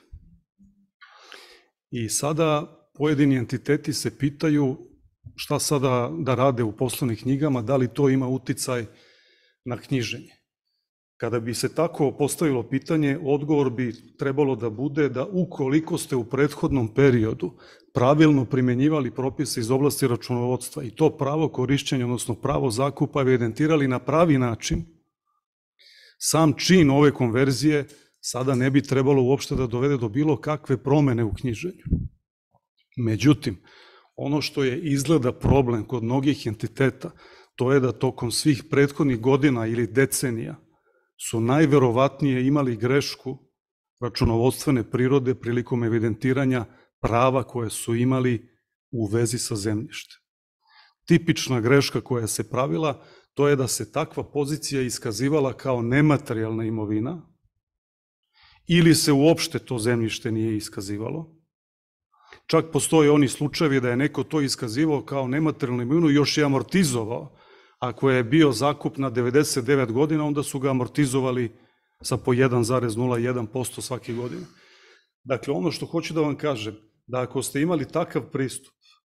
I sada pojedini entiteti se pitaju šta sada da rade u poslovnim knjigama, da li to ima uticaj na knjiženje. Kada bi se tako postavilo pitanje, odgovor bi trebalo da bude da ukoliko ste u prethodnom periodu pravilno primenjivali propise iz oblasti računovodstva i to pravo korišćenja, odnosno pravo zakupa evidentirali na pravi način, sam čin ove konverzije sada ne bi trebalo uopšte da dovede do bilo kakve promene u knjiženju. Međutim, ono što je izgleda problem kod mnogih entiteta, to je da tokom svih prethodnih godina ili decenija su najverovatnije imali grešku računovodstvene prirode prilikom evidentiranja prava koje su imali u vezi sa zemljištem. Tipična greška koja se pravila, to je da se takva pozicija iskazivala kao nematerijalna imovina ili se uopšte to zemljište nije iskazivalo. Čak postoje oni slučajevi da je neko to iskazivao kao nematerijalnu imovinu i još je amortizovao. Ako je bio zakup na devedeset devet godina, onda su ga amortizovali sa po jedan zarez nula jedan posto svake godine. Dakle, ono što hoću da vam kažem, da ako ste imali takav pristup,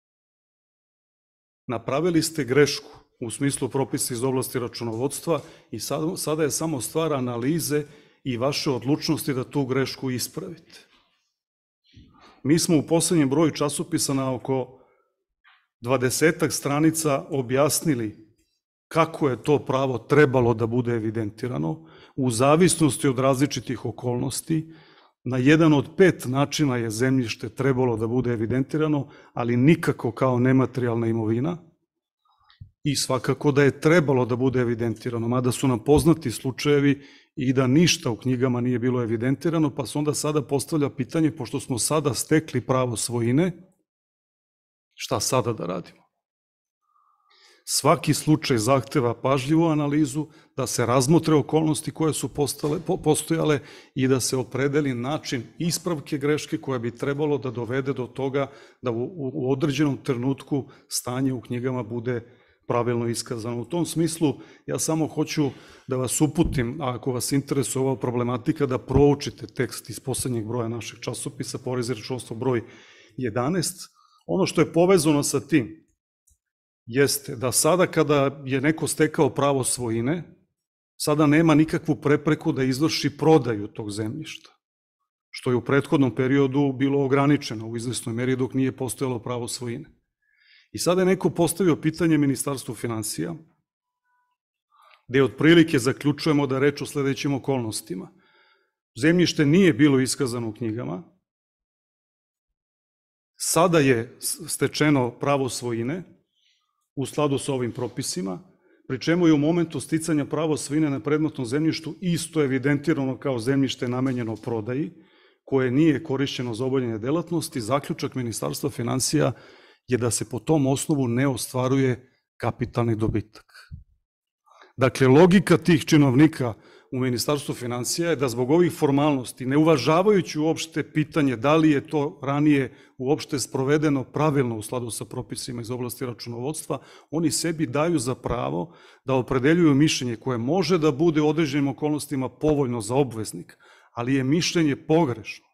napravili ste grešku u smislu propisa iz oblasti računovodstva i sada je samo stvar analize i vaše odlučnosti da tu grešku ispravite. Mi smo u poslednjem broju časopisa na oko dvadesetak stranica objasnili kako je to pravo trebalo da bude evidentirano u zavisnosti od različitih okolnosti. Na jedan od pet načina je zemljište trebalo da bude evidentirano, ali nikako kao nematerijalna imovina i svakako da je trebalo da bude evidentirano, mada su nam poznati slučajevi i da ništa u knjigama nije bilo evidentirano, pa se onda sada postavlja pitanje, pošto smo sada stekli pravo svojine, šta sada da radimo? Svaki slučaj zahteva pažljivu analizu, da se razmotre okolnosti koje su postojale i da se opredeli način ispravke greške koja bi trebalo da dovede do toga da u određenom trenutku stanje u knjigama bude pravilno iskazano. U tom smislu ja samo hoću da vas uputim, a ako vas interesuje ova problematika, da proučite tekst iz poslednjeg broja našeg časopisa, Porez i računovodstvo broj jedanaest. Ono što je povezano sa tim jeste da sada kada je neko stekao pravo svojine, sada nema nikakvu prepreku da izvrši prodaju tog zemljišta, što je u prethodnom periodu bilo ograničeno u izvesnoj meri dok nije postojalo pravo svojine. I sada je neko postavio pitanje Ministarstvu finansija, gde otprilike zaključujemo da je reč o sledećim okolnostima. Zemljište nije bilo iskazano u knjigama, sada je stečeno pravo svojine u skladu sa ovim propisima, pri čemu je u momentu sticanja pravo svojine na predmetnom zemljištu isto evidentirano kao zemljište namenjeno prodaji, koje nije korišćeno za obavljanje delatnosti. Zaključak Ministarstva finansija je da se po tom osnovu ne ostvaruje kapitalni dobitak. Dakle, logika tih činovnika u Ministarstvu finansija je da zbog ovih formalnosti, ne uvažavajući uopšte pitanje da li je to ranije uopšte sprovedeno pravilno u skladu sa propisima iz oblasti računovodstva, oni sebi daju za pravo da opredeljuju mišljenje koje može da bude u određenim okolnostima povoljno za obveznik, ali je mišljenje pogrešno.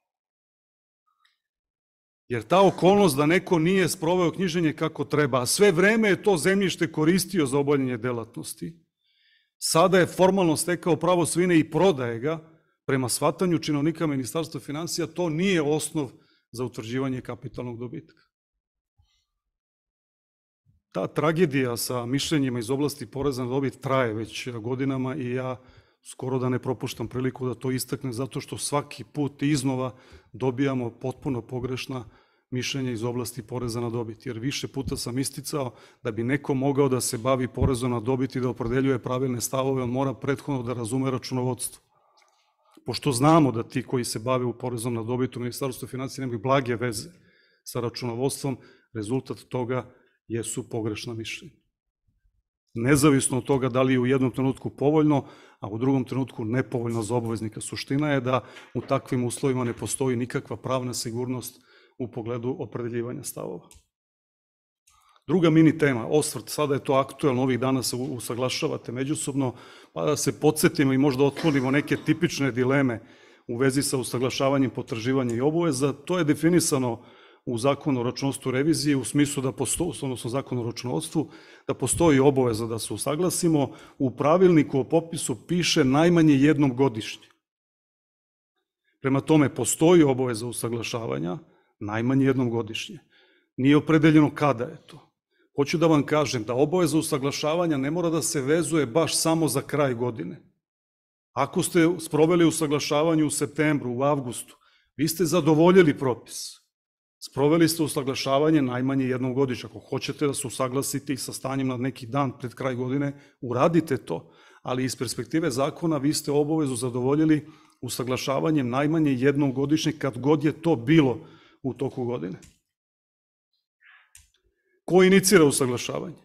Jer ta okolnost da neko nije sproveo knjiženje kako treba, a sve vreme je to zemljište koristio za obavljanje delatnosti, sada je formalno stekao pravo svojine i prodaje ga, prema shvatanju činovnika Ministarstva finansija, to nije osnov za utvrđivanje kapitalnog dobitka. Ta tragedija sa mišljenjima iz oblasti poreza na dobit traje već godinama i ja skoro da ne propuštam priliku da to istaknem, zato što svaki put iznova dobijamo potpuno pogrešna mišljenja iz oblasti poreza na dobit. Jer više puta sam isticao da bi neko mogao da se bavi porezom na dobit i da opredeljuje pravilne stavove, on mora prethodno da razume računovodstvo. pošto znamo da ti koji se bave u porezom na dobit u Ministarstvu finansija nemaju blage veze sa računovodstvom, rezultat toga jesu pogrešna mišljenja. Nezavisno od toga da li je u jednom trenutku povoljno, a u drugom trenutku nepovoljno za obveznika. Suština je da u takvim uslovima ne postoji nikakva pravna sigurnost u pogledu opredeljivanja stavova. Druga mini tema, osvrt, sada je to aktuelno, ovih dana se usaglašavate međusobno, pa da se podsjetimo i možda otklonimo neke tipične dileme u vezi sa usaglašavanjem potraživanja i obaveza. To je definisano u Zakonu o računovodstvu revizije u smislu da postoji, odnosno Zakonu o računovodstvu, da postoji obaveza da se usaglasimo. U pravilniku o popisu piše najmanje jednom godišnje. Prema tome, postoji obaveza usaglašavanja najmanje jednom godišnje. Nije opredeljeno kada je to. Hoću da vam kažem da obaveza usaglašavanja ne mora da se vezuje baš samo za kraj godine. Ako ste sproveli usaglašavanje u septembru, u avgustu, vi ste zadovoljili propis. Sproveli ste usaglašavanje najmanje jednom godišnje. Ako hoćete da se usaglasite i sa stanjem na neki dan pred kraj godine, uradite to. Ali iz perspektive zakona vi ste obavezu zadovoljili usaglašavanjem najmanje jednom godišnje kad god je to bilo u toku godine. Ko inicira usaglašavanje?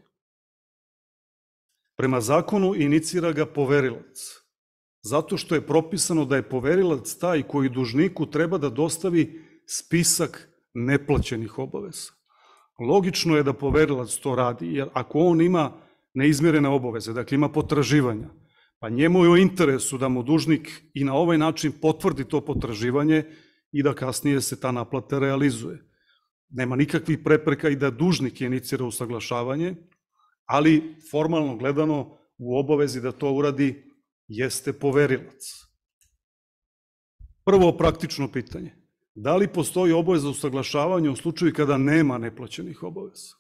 Prema zakonu inicira ga poverilac. Zato što je propisano da je poverilac taj koji dužniku treba da dostavi spisak neplaćenih obaveza. Logično je da poverilac to radi, jer ako on ima neizmirene obaveze, dakle ima potraživanja, pa njemu je u interesu da mu dužnik i na ovaj način potvrdi to potraživanje i da kasnije se ta naplata realizuje. Nema nikakvih prepreka i da dužnik inicira usaglašavanje, ali formalno gledano u obavezi da to uradi jeste poverilac. Prvo praktično pitanje. Da li postoji obaveza usaglašavanja u slučaju kada nema neplaćenih obaveza?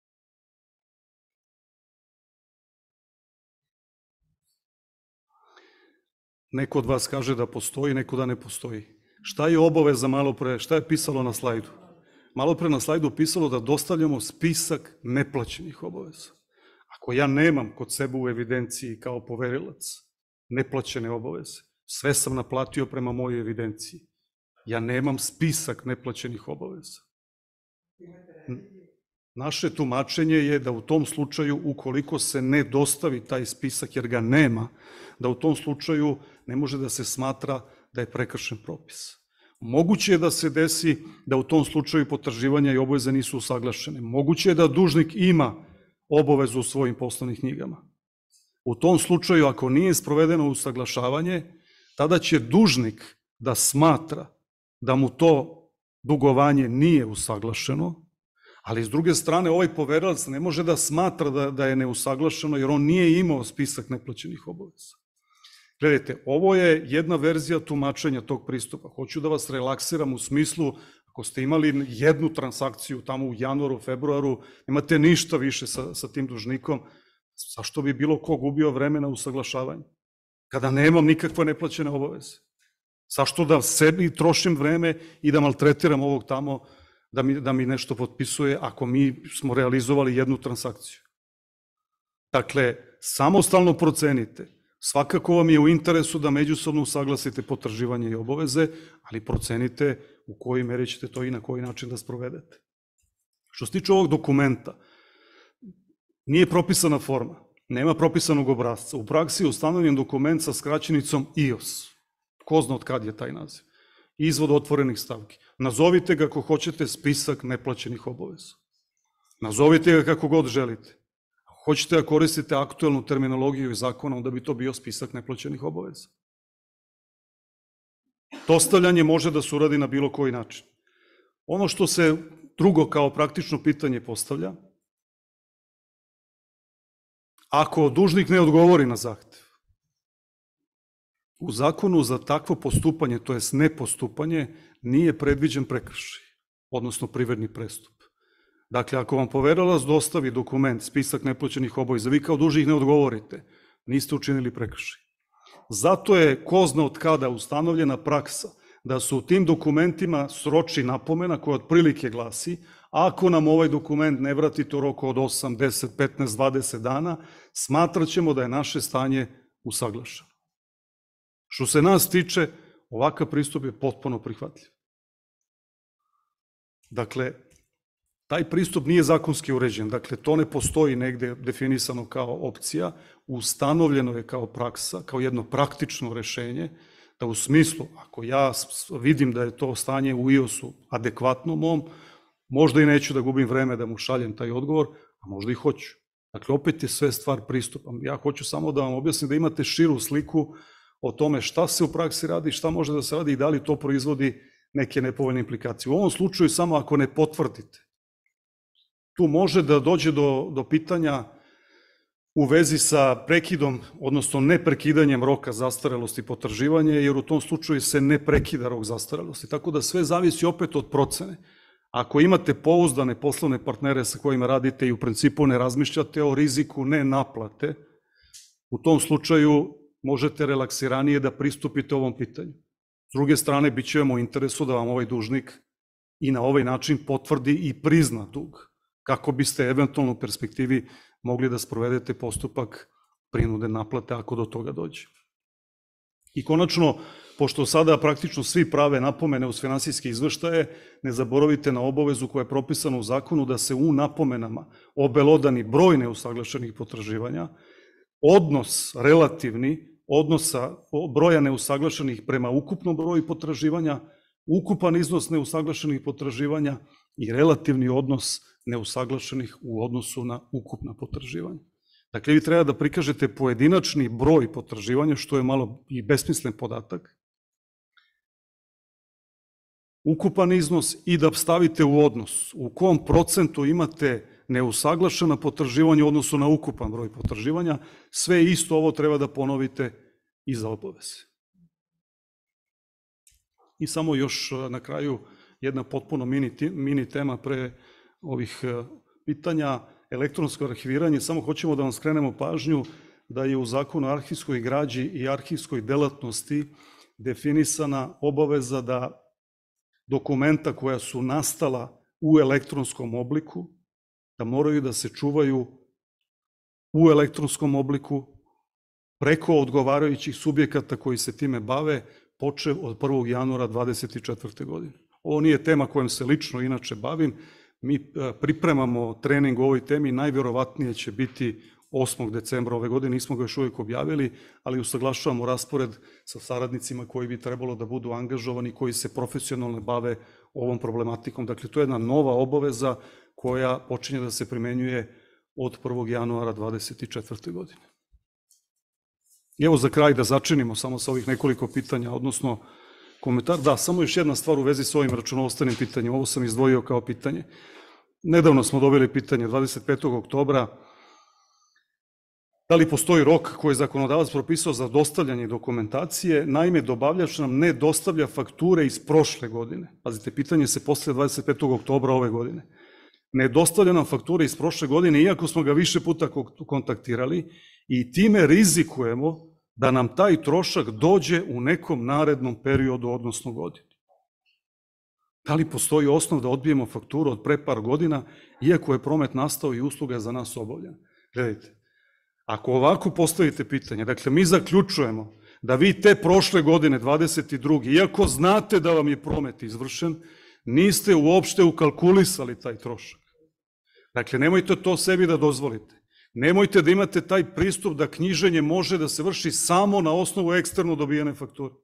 Neko od vas kaže da postoji, neko da ne postoji. Šta je obaveza malo pre, šta je pisalo na slajdu? Malo pre na slajdu pisalo da dostavljamo spisak neplaćenih obaveza. Ako ja nemam kod sebe u evidenciji kao poverilac neplaćene obaveze, sve sam naplatio prema mojoj evidenciji, ja nemam spisak neplaćenih obaveza. Naše tumačenje je da u tom slučaju, ukoliko se ne dostavi taj spisak jer ga nema, da u tom slučaju ne može da se smatra da je prekršen propis. Moguće je da se desi da u tom slučaju potraživanja i obaveze nisu usaglašene. Moguće je da dužnik ima obavezu u svojim poslovnim knjigama. U tom slučaju, ako nije sprovedeno usaglašavanje, tada će dužnik da smatra da mu to dugovanje nije usaglašeno, ali s druge strane ovaj poverilac ne može da smatra da, da je neusaglašeno jer on nije imao spisak neplaćenih obaveza. Gledajte, ovo je jedna verzija tumačenja tog pristupa. Hoću da vas relaksiram u smislu, ako ste imali jednu transakciju tamo u januaru, februaru, nemate ništa više sa, sa tim dužnikom, zašto bi bilo ko gubio vremena u usaglašavanju? Kada nemam nikakve neplaćene obaveze. Zašto da sebi trošim vreme i da maltretiram ovog tamo da mi, da mi nešto potpisuje ako mi smo realizovali jednu transakciju? Dakle, samostalno procenite. Svakako vam je u interesu da međusobno usaglasite potraživanje i obaveze, ali procenite u kojoj meri ćete to i na koji način da sprovedete. Što se tiče ovog dokumenta, nije propisana forma, nema propisanog obrazca. U praksi je ustanovljen dokument sa skraćenicom I O S. Ko zna od kad je taj naziv? Izvod otvorenih stavki. Nazovite ga ako hoćete spisak neplaćenih obaveza. Nazovite ga kako god želite. Ako hoćete da koristite aktuelnu terminologiju i zakona, onda bi to bio spisak neplaćenih obaveza. Dostavljanje može da se uradi na bilo koji način. Ono što se drugo kao praktično pitanje postavlja, ako dužnik ne odgovori na zahtev, u zakonu za takvo postupanje, to jest nepostupanje, nije predviđen prekršaj, odnosno privredni prestup. Dakle, ako vam poverilac dostavi dokument, spisak neplaćenih obaveza, vi kao dužnik ne odgovorite, niste učinili prekršaj. Zato je ko zna od kada ustanovljena praksa da su u tim dokumentima sroči napomena koja otprilike glasi: ako nam ovaj dokument ne vratite u roku od osam, deset, petnaest, dvadeset dana, smatrat ćemo da je naše stanje usaglašeno. Što se nas tiče, Ovakav pristup je potpuno prihvatljiv. Dakle, taj pristup nije zakonski uređen, dakle to ne postoji negde definisano kao opcija, ustanovljeno je kao praksa, kao jedno praktično rešenje, da u smislu, ako ja vidim da je to stanje u i o es-u adekvatno mom, možda i neću da gubim vreme da mu šaljem taj odgovor, a možda i hoću. Dakle, opet je sve stvar pristupa. Ja hoću samo da vam objasnim da imate širu sliku o tome šta se u praksi radi, šta može da se radi i da li to proizvodi neke nepovoljne implikacije. U ovom slučaju samo ako ne potvrdite. Tu može da dođe do, do pitanja u vezi sa prekidom, odnosno neprekidanjem roka zastarelosti potraživanja, jer u tom slučaju se ne prekida rok zastarelosti. Tako da sve zavisi opet od procene. Ako imate pouzdane poslovne partnere sa kojima radite i u principu ne razmišljate o riziku ne naplate, u tom slučaju možete relaksiranije da pristupite ovom pitanju. S druge strane, bit će vam u interesu da vam ovaj dužnik i na ovaj način potvrdi i prizna dug, kako biste eventualno u perspektivi mogli da sprovedete postupak prinude naplate ako do toga dođe. I konačno, pošto sada praktično svi prave napomene uz finansijske izveštaje, ne zaboravite na obavezu koja je propisana u zakonu da se u napomenama obelodani broj neusaglašenih potraživanja, odnos relativni, odnosa broja neusaglašenih prema ukupnom broju potraživanja, ukupan iznos neusaglašenih potraživanja i relativni odnos neusaglašenih u odnosu na ukupna potraživanja. Dakle, vi treba da prikažete pojedinačni broj potraživanja, što je malo i besmislen podatak, ukupan iznos i da stavite u odnos u kom procentu imate neusaglašena potraživanja u odnosu na ukupan broj potraživanja, sve isto ovo treba da ponovite i za obaveze. I samo još na kraju jedna potpuno mini, mini tema pre ovih pitanja, elektronsko arhiviranje. Samo hoćemo da vam skrenemo pažnju da je u Zakonu o arhivskoj građi i arhivskoj delatnosti definisana obaveza da dokumenta koja su nastala u elektronskom obliku, da moraju da se čuvaju u elektronskom obliku preko odgovarajućih subjekata koji se time bave, počev od prvog januara dvadeset četvrte godine. Ovo nije tema kojom se lično inače bavim, mi pripremamo trening u ovoj temi, najvjerovatnije će biti osmog decembra ove godine, nismo ga još uvijek objavili, ali usaglašavamo raspored sa saradnicima koji bi trebalo da budu angažovani, koji se profesionalno bave ovom problematikom. Dakle, to je jedna nova obaveza koja počinje da se primenjuje od prvog januara dvadeset četvrte godine. I evo za kraj da začinimo samo sa ovih nekoliko pitanja, odnosno komentar. Da, samo još jedna stvar u vezi s ovim računovodstvenim pitanjem. Ovo sam izdvojio kao pitanje. Nedavno smo dobili pitanje dvadeset petog oktobra da li postoji rok koji je zakonodavac propisao za dostavljanje dokumentacije. Naime, dobavljač nam ne dostavlja fakture iz prošle godine. Pazite, pitanje se postavlja dvadeset petog oktobra ove godine. Ne dostavlja nam fakture iz prošle godine, iako smo ga više puta kontaktirali i time rizikujemo da nam taj trošak dođe u nekom narednom periodu, odnosno godini. Da li postoji osnov da odbijemo fakturu od pre par godina, iako je promet nastao i usluga za nas obavljena? Gledajte, ako ovako postavite pitanje, dakle mi zaključujemo da vi te prošle godine, dvadeset druge iako znate da vam je promet izvršen, niste uopšte ukalkulisali taj trošak. Dakle, nemojte to sebi da dozvolite. Nemojte da imate taj pristup da knjiženje može da se vrši samo na osnovu eksterno dobijene fakture.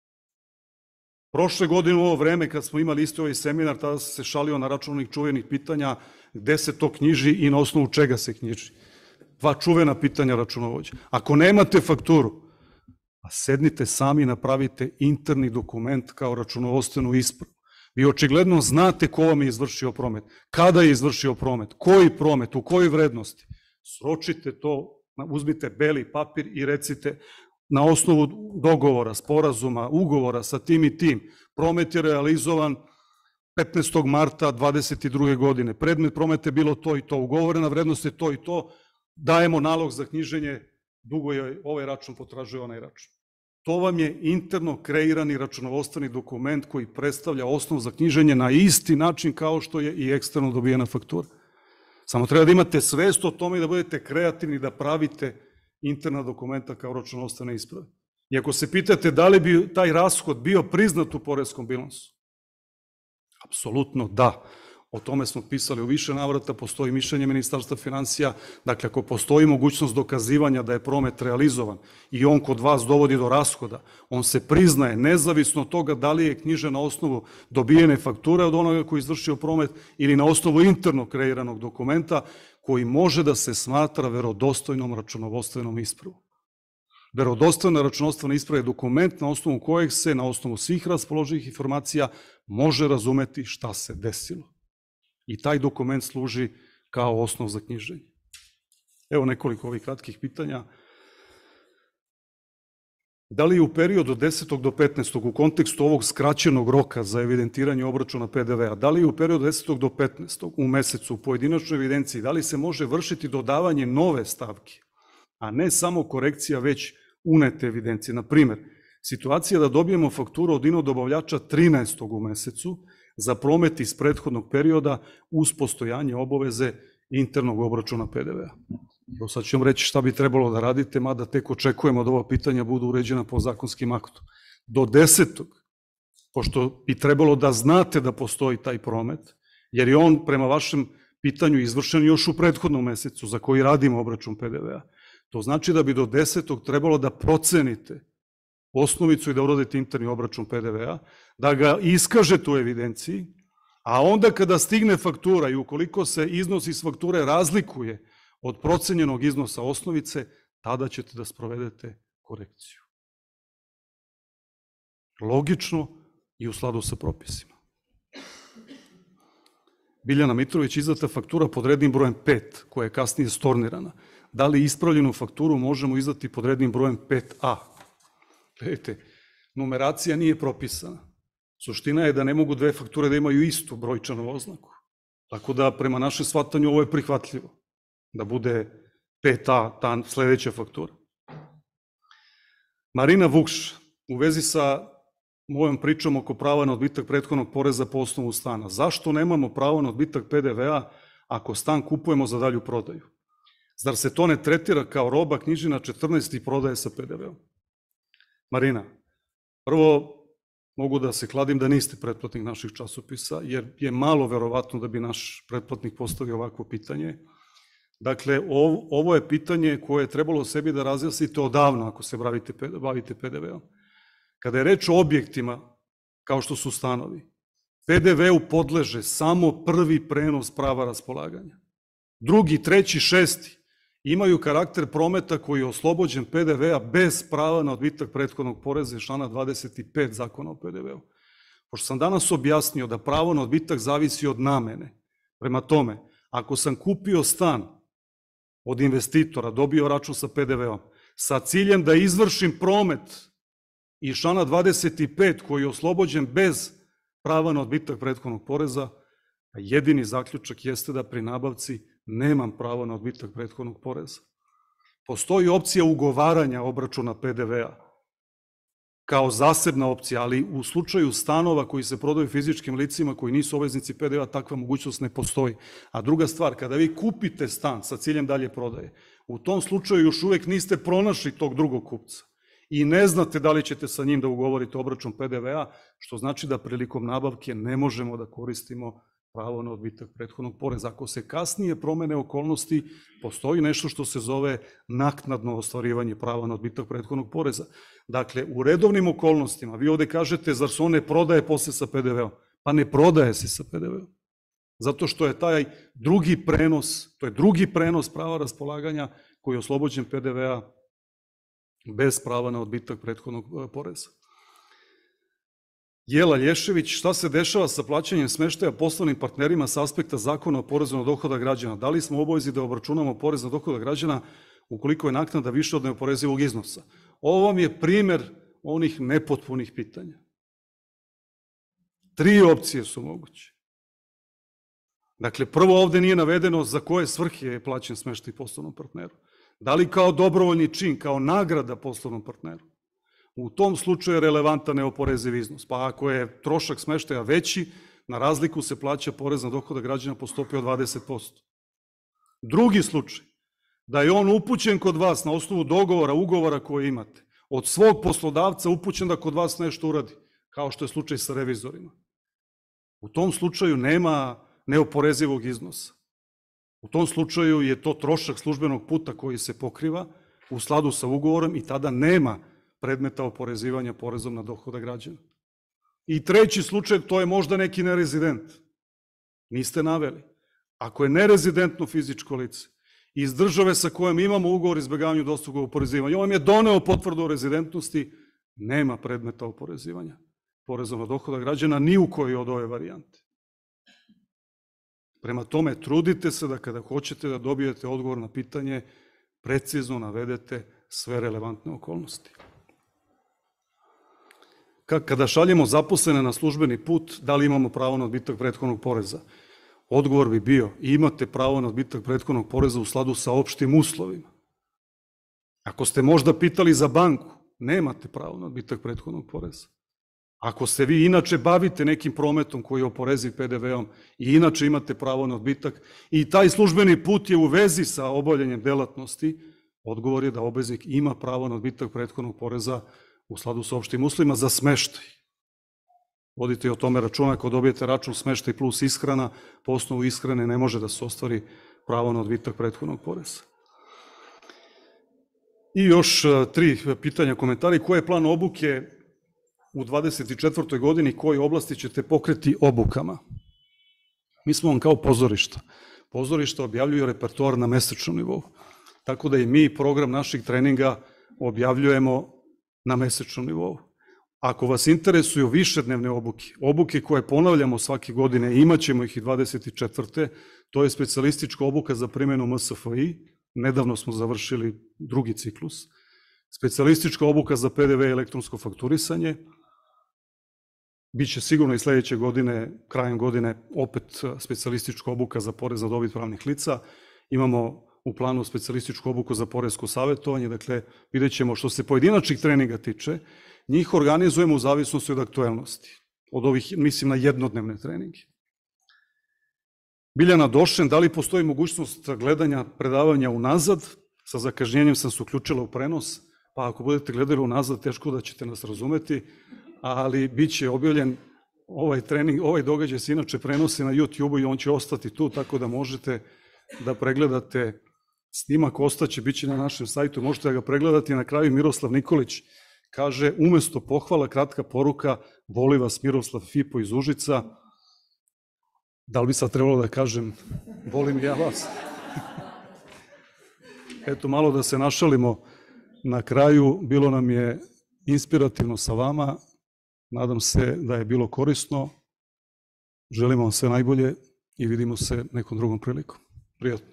Prošle godine u ovo vreme kad smo imali isto ovaj seminar, tada sam se šalio na račun onih čuvenih pitanja gde se to knjiži i na osnovu čega se knjiži. Dva čuvena pitanja računovođa. Ako nemate fakturu, a sednite sami, napravite interni dokument kao računovodstvenu ispravu. Vi očigledno znate ko vam je izvršio promet, kada je izvršio promet, koji promet, u kojoj vrednosti. Sročite to, uzmite beli papir i recite na osnovu dogovora, sporazuma, ugovora sa tim i tim. Promet je realizovan petnaestog marta dvadeset druge godine. Predmet prometa je bilo to i to, ugovorena vrednost je to i to. Dajemo nalog za knjiženje, dugo je ovaj račun, potražuje onaj račun. To vam je interno kreirani računovodstveni dokument koji predstavlja osnov za knjiženje na isti način kao što je i eksterno dobijena faktura. Samo treba da imate svest o tome i da budete kreativni da pravite interna dokumenta kao računovodstvene isprave. I ako se pitate da li bi taj rashod bio priznat u poreskom bilansu, apsolutno da. O tome smo pisali u više navrata, postoji mišljenje Ministarstva finansija, dakle ako postoji mogućnost dokazivanja da je promet realizovan i on kod vas dovodi do rashoda, on se priznaje nezavisno od toga da li je knjižen na osnovu dobijene fakture od onoga koji je izvršio promet ili na osnovu interno kreiranog dokumenta koji može da se smatra verodostojnom računovodstvenom ispravom. Verodostojna računovodstvena isprava je dokument na osnovu kojeg se, na osnovu svih raspoloživih informacija, može razumeti šta se desilo. I taj dokument služi kao osnov za knjiženje. Evo nekoliko ovih kratkih pitanja. Da li je u periodu od desetog do petnaestog u kontekstu ovog skraćenog roka za evidentiranje obračuna P D V-a, da li je u periodu od desetog do petnaestog u mesecu u pojedinačnoj evidenciji, da li se može vršiti dodavanje nove stavke, a ne samo korekcija već unete evidencije? Na primer, situacija da dobijemo fakturu od ino dobavljača trinaestog u mesecu za promet iz prethodnog perioda uz postojanje obaveze internog obračuna P D V-a. Evo sad ću vam reći šta bi trebalo da radite, mada tek očekujemo da ova pitanja budu uređena po zakonskim aktom. Do desetog, pošto bi trebalo da znate da postoji taj promet, jer je on prema vašem pitanju izvršen još u prethodnom mesecu za koji radimo obračun P D V-a. To znači da bi do desetog trebalo da procenite osnovicu i da uradite interni obračun P D V-a, da ga iskažete u evidenciji, a onda kada stigne faktura i ukoliko se iznos iz fakture razlikuje od procenjenog iznosa osnovice, tada ćete da sprovedete korekciju. Logično i u skladu sa propisima. Biljana Mitrović, izdata faktura pod rednim brojem pet, koja je kasnije stornirana. Da li ispravljenu fakturu možemo izdati pod rednim brojem pet a? Gledajte, numeracija nije propisana. Suština je da ne mogu dve fakture da imaju istu brojčanu oznaku. Tako da prema našem shvatanju ovo je prihvatljivo. Da bude pet a, ta sledeća faktura. Marina Vukš, u vezi sa mojom pričom oko prava na odbitak prethodnog poreza po osnovu stana. Zašto nemamo pravo na odbitak P D V-a ako stan kupujemo za dalju prodaju? Zar se to ne tretira kao roba knjižena četrnaest i prodaje sa P D V-om? Marina, prvo mogu da se kladim da niste pretplatnik naših časopisa, jer je malo verovatno da bi naš pretplatnik postavio ovakvo pitanje. Dakle, ovo je pitanje koje je trebalo sebi da razjasnite odavno ako se bavite P D V-om. Kada je reč o objektima, kao što su stanovi, P D V-u podleže samo prvi prenos prava raspolaganja. Drugi, treći, šesti imaju karakter prometa koji je oslobođen P D V-a bez prava na odbitak prethodnog poreza iz člana dvadeset pet Zakona o P D V-u. Pošto sam danas objasnio da pravo na odbitak zavisi od namene, prema tome, ako sam kupio stan od investitora, dobio račun sa P D V-om, sa ciljem da izvršim promet iz člana dvadeset pet koji je oslobođen bez prava na odbitak prethodnog poreza, jedini zaključak jeste da pri nabavci nemam pravo na odbitak prethodnog poreza. Postoji opcija ugovaranja obračuna P D V-a kao zasebna opcija, ali u slučaju stanova koji se prodaju fizičkim licima koji nisu obveznici P D V-a, takva mogućnost ne postoji. A druga stvar, kada vi kupite stan sa ciljem dalje prodaje, u tom slučaju još uvek niste pronašli tog drugog kupca i ne znate da li ćete sa njim da ugovorite obračun P D V-a, što znači da prilikom nabavke ne možemo da koristimo pravo na odbitak prethodnog poreza. Ako se kasnije promene okolnosti, postoji nešto što se zove naknadno ostvarivanje prava na odbitak prethodnog poreza. Dakle, u redovnim okolnostima, vi ovde kažete, zar se on ne prodaje posle sa P D V-om? Pa ne prodaje se sa P D V-om. Zato što je taj drugi prenos, to je drugi prenos prava raspolaganja koji je oslobođen P D V-a bez prava na odbitak prethodnog poreza. Jela Lješević, šta se dešava sa plaćanjem smeštaja poslovnim partnerima sa aspekta Zakona o porezu na dohodak građana? Da li smo obavezi da obračunamo porez na dohodak građana ukoliko je naknada više od neoporezivog iznosa? Ovo vam je primer onih nepotpunih pitanja. Tri opcije su moguće. Dakle, prvo ovde nije navedeno za koje svrhe je plaćen smeštaj poslovnom partneru. Da li kao dobrovoljni čin, kao nagrada poslovnom partneru? U tom slučaju je relevantan neoporeziv iznos. Pa ako je trošak smeštaja veći, na razliku se plaća porez na dohodak građana po stopi od dvadeset posto. Drugi slučaj, da je on upućen kod vas na osnovu dogovora, ugovora koje imate, od svog poslodavca upućen da kod vas nešto uradi, kao što je slučaj sa revizorima. U tom slučaju nema neoporezivog iznosa. U tom slučaju je to trošak službenog puta koji se pokriva u skladu sa ugovorom i tada nema predmeta oporezivanja porezom na dohodak građana. I treći slučaj, to je možda neki nerezident. Niste naveli. Ako je nerezidentno fizičko lice iz države sa kojom imamo ugovor o izbegavanju dvostrukog oporezivanja, on je doneo potvrdu o rezidentnosti, nema predmeta oporezivanja porezom na dohodak građana ni u kojoj od ove varijante. Prema tome, trudite se da kada hoćete da dobijete odgovor na pitanje, precizno navedete sve relevantne okolnosti. Kada šaljemo zaposlene na službeni put, da li imamo pravo na odbitak prethodnog poreza? Odgovor bi bio, imate pravo na odbitak prethodnog poreza u skladu sa opštim uslovima. Ako ste možda pitali za banku, nemate pravo na odbitak prethodnog poreza. Ako se vi inače bavite nekim prometom koji je oporeziv P D V-om i inače imate pravo na odbitak i taj službeni put je u vezi sa obavljanjem delatnosti, odgovor je da obveznik ima pravo na odbitak prethodnog poreza u skladu sa opštim uslovima za smeštaj. Vodite i o tome računa, ako dobijete račun smeštaj plus ishrana, po osnovu ishrane ne može da se ostvari pravo na odbitak prethodnog poreza. I još tri pitanja, komentari. Koji je plan obuke u dvadeset četvrtoj godini, koje oblasti ćete pokreti obukama? Mi smo vam kao pozorišta. Pozorišta objavljuju repertoar na mesečnom nivou. Tako da i mi program naših treninga objavljujemo na mesečnom nivou. Ako vas interesuju višednevne obuke, obuke koje ponavljamo svake godine, imaćemo ih i dvadeset četvrte. To je specijalistička obuka za primjenu M S F I. Nedavno smo završili drugi ciklus. Specijalistička obuka za P D V i elektronsko fakturisanje. Biće sigurno i sledeće godine, krajem godine, opet specijalistička obuka za porez na dobit pravnih lica. Imamo u planu specijalističku obuku za poresko savjetovanje. Dakle, vidjet ćemo što se pojedinačnih treninga tiče, njih organizujemo u zavisnosti od aktuelnosti. Od ovih, mislim na jednodnevne treninge. Biljana Došen, da li postoji mogućnost gledanja predavanja unazad? Sa zakažnjenjem sam se uključila u prenos, pa ako budete gledali unazad, teško da ćete nas razumeti, ali bit će objavljen ovaj trening, ovaj događaj se inače prenosi na YouTube-u i on će ostati tu, tako da možete da pregledate snimak, ostaće, bit će na našem sajtu, možete da ga pregledati. Na kraju Miroslav Nikolić kaže, umesto pohvala, kratka poruka, voli vas Miroslav Fipo iz Užica. Da li bi sad trebalo da kažem, volim ja vas? Eto, malo da se našalimo na kraju, bilo nam je inspirativno sa vama, nadam se da je bilo korisno, želimo vam sve najbolje i vidimo se nekom drugom prilikom. Prijatno.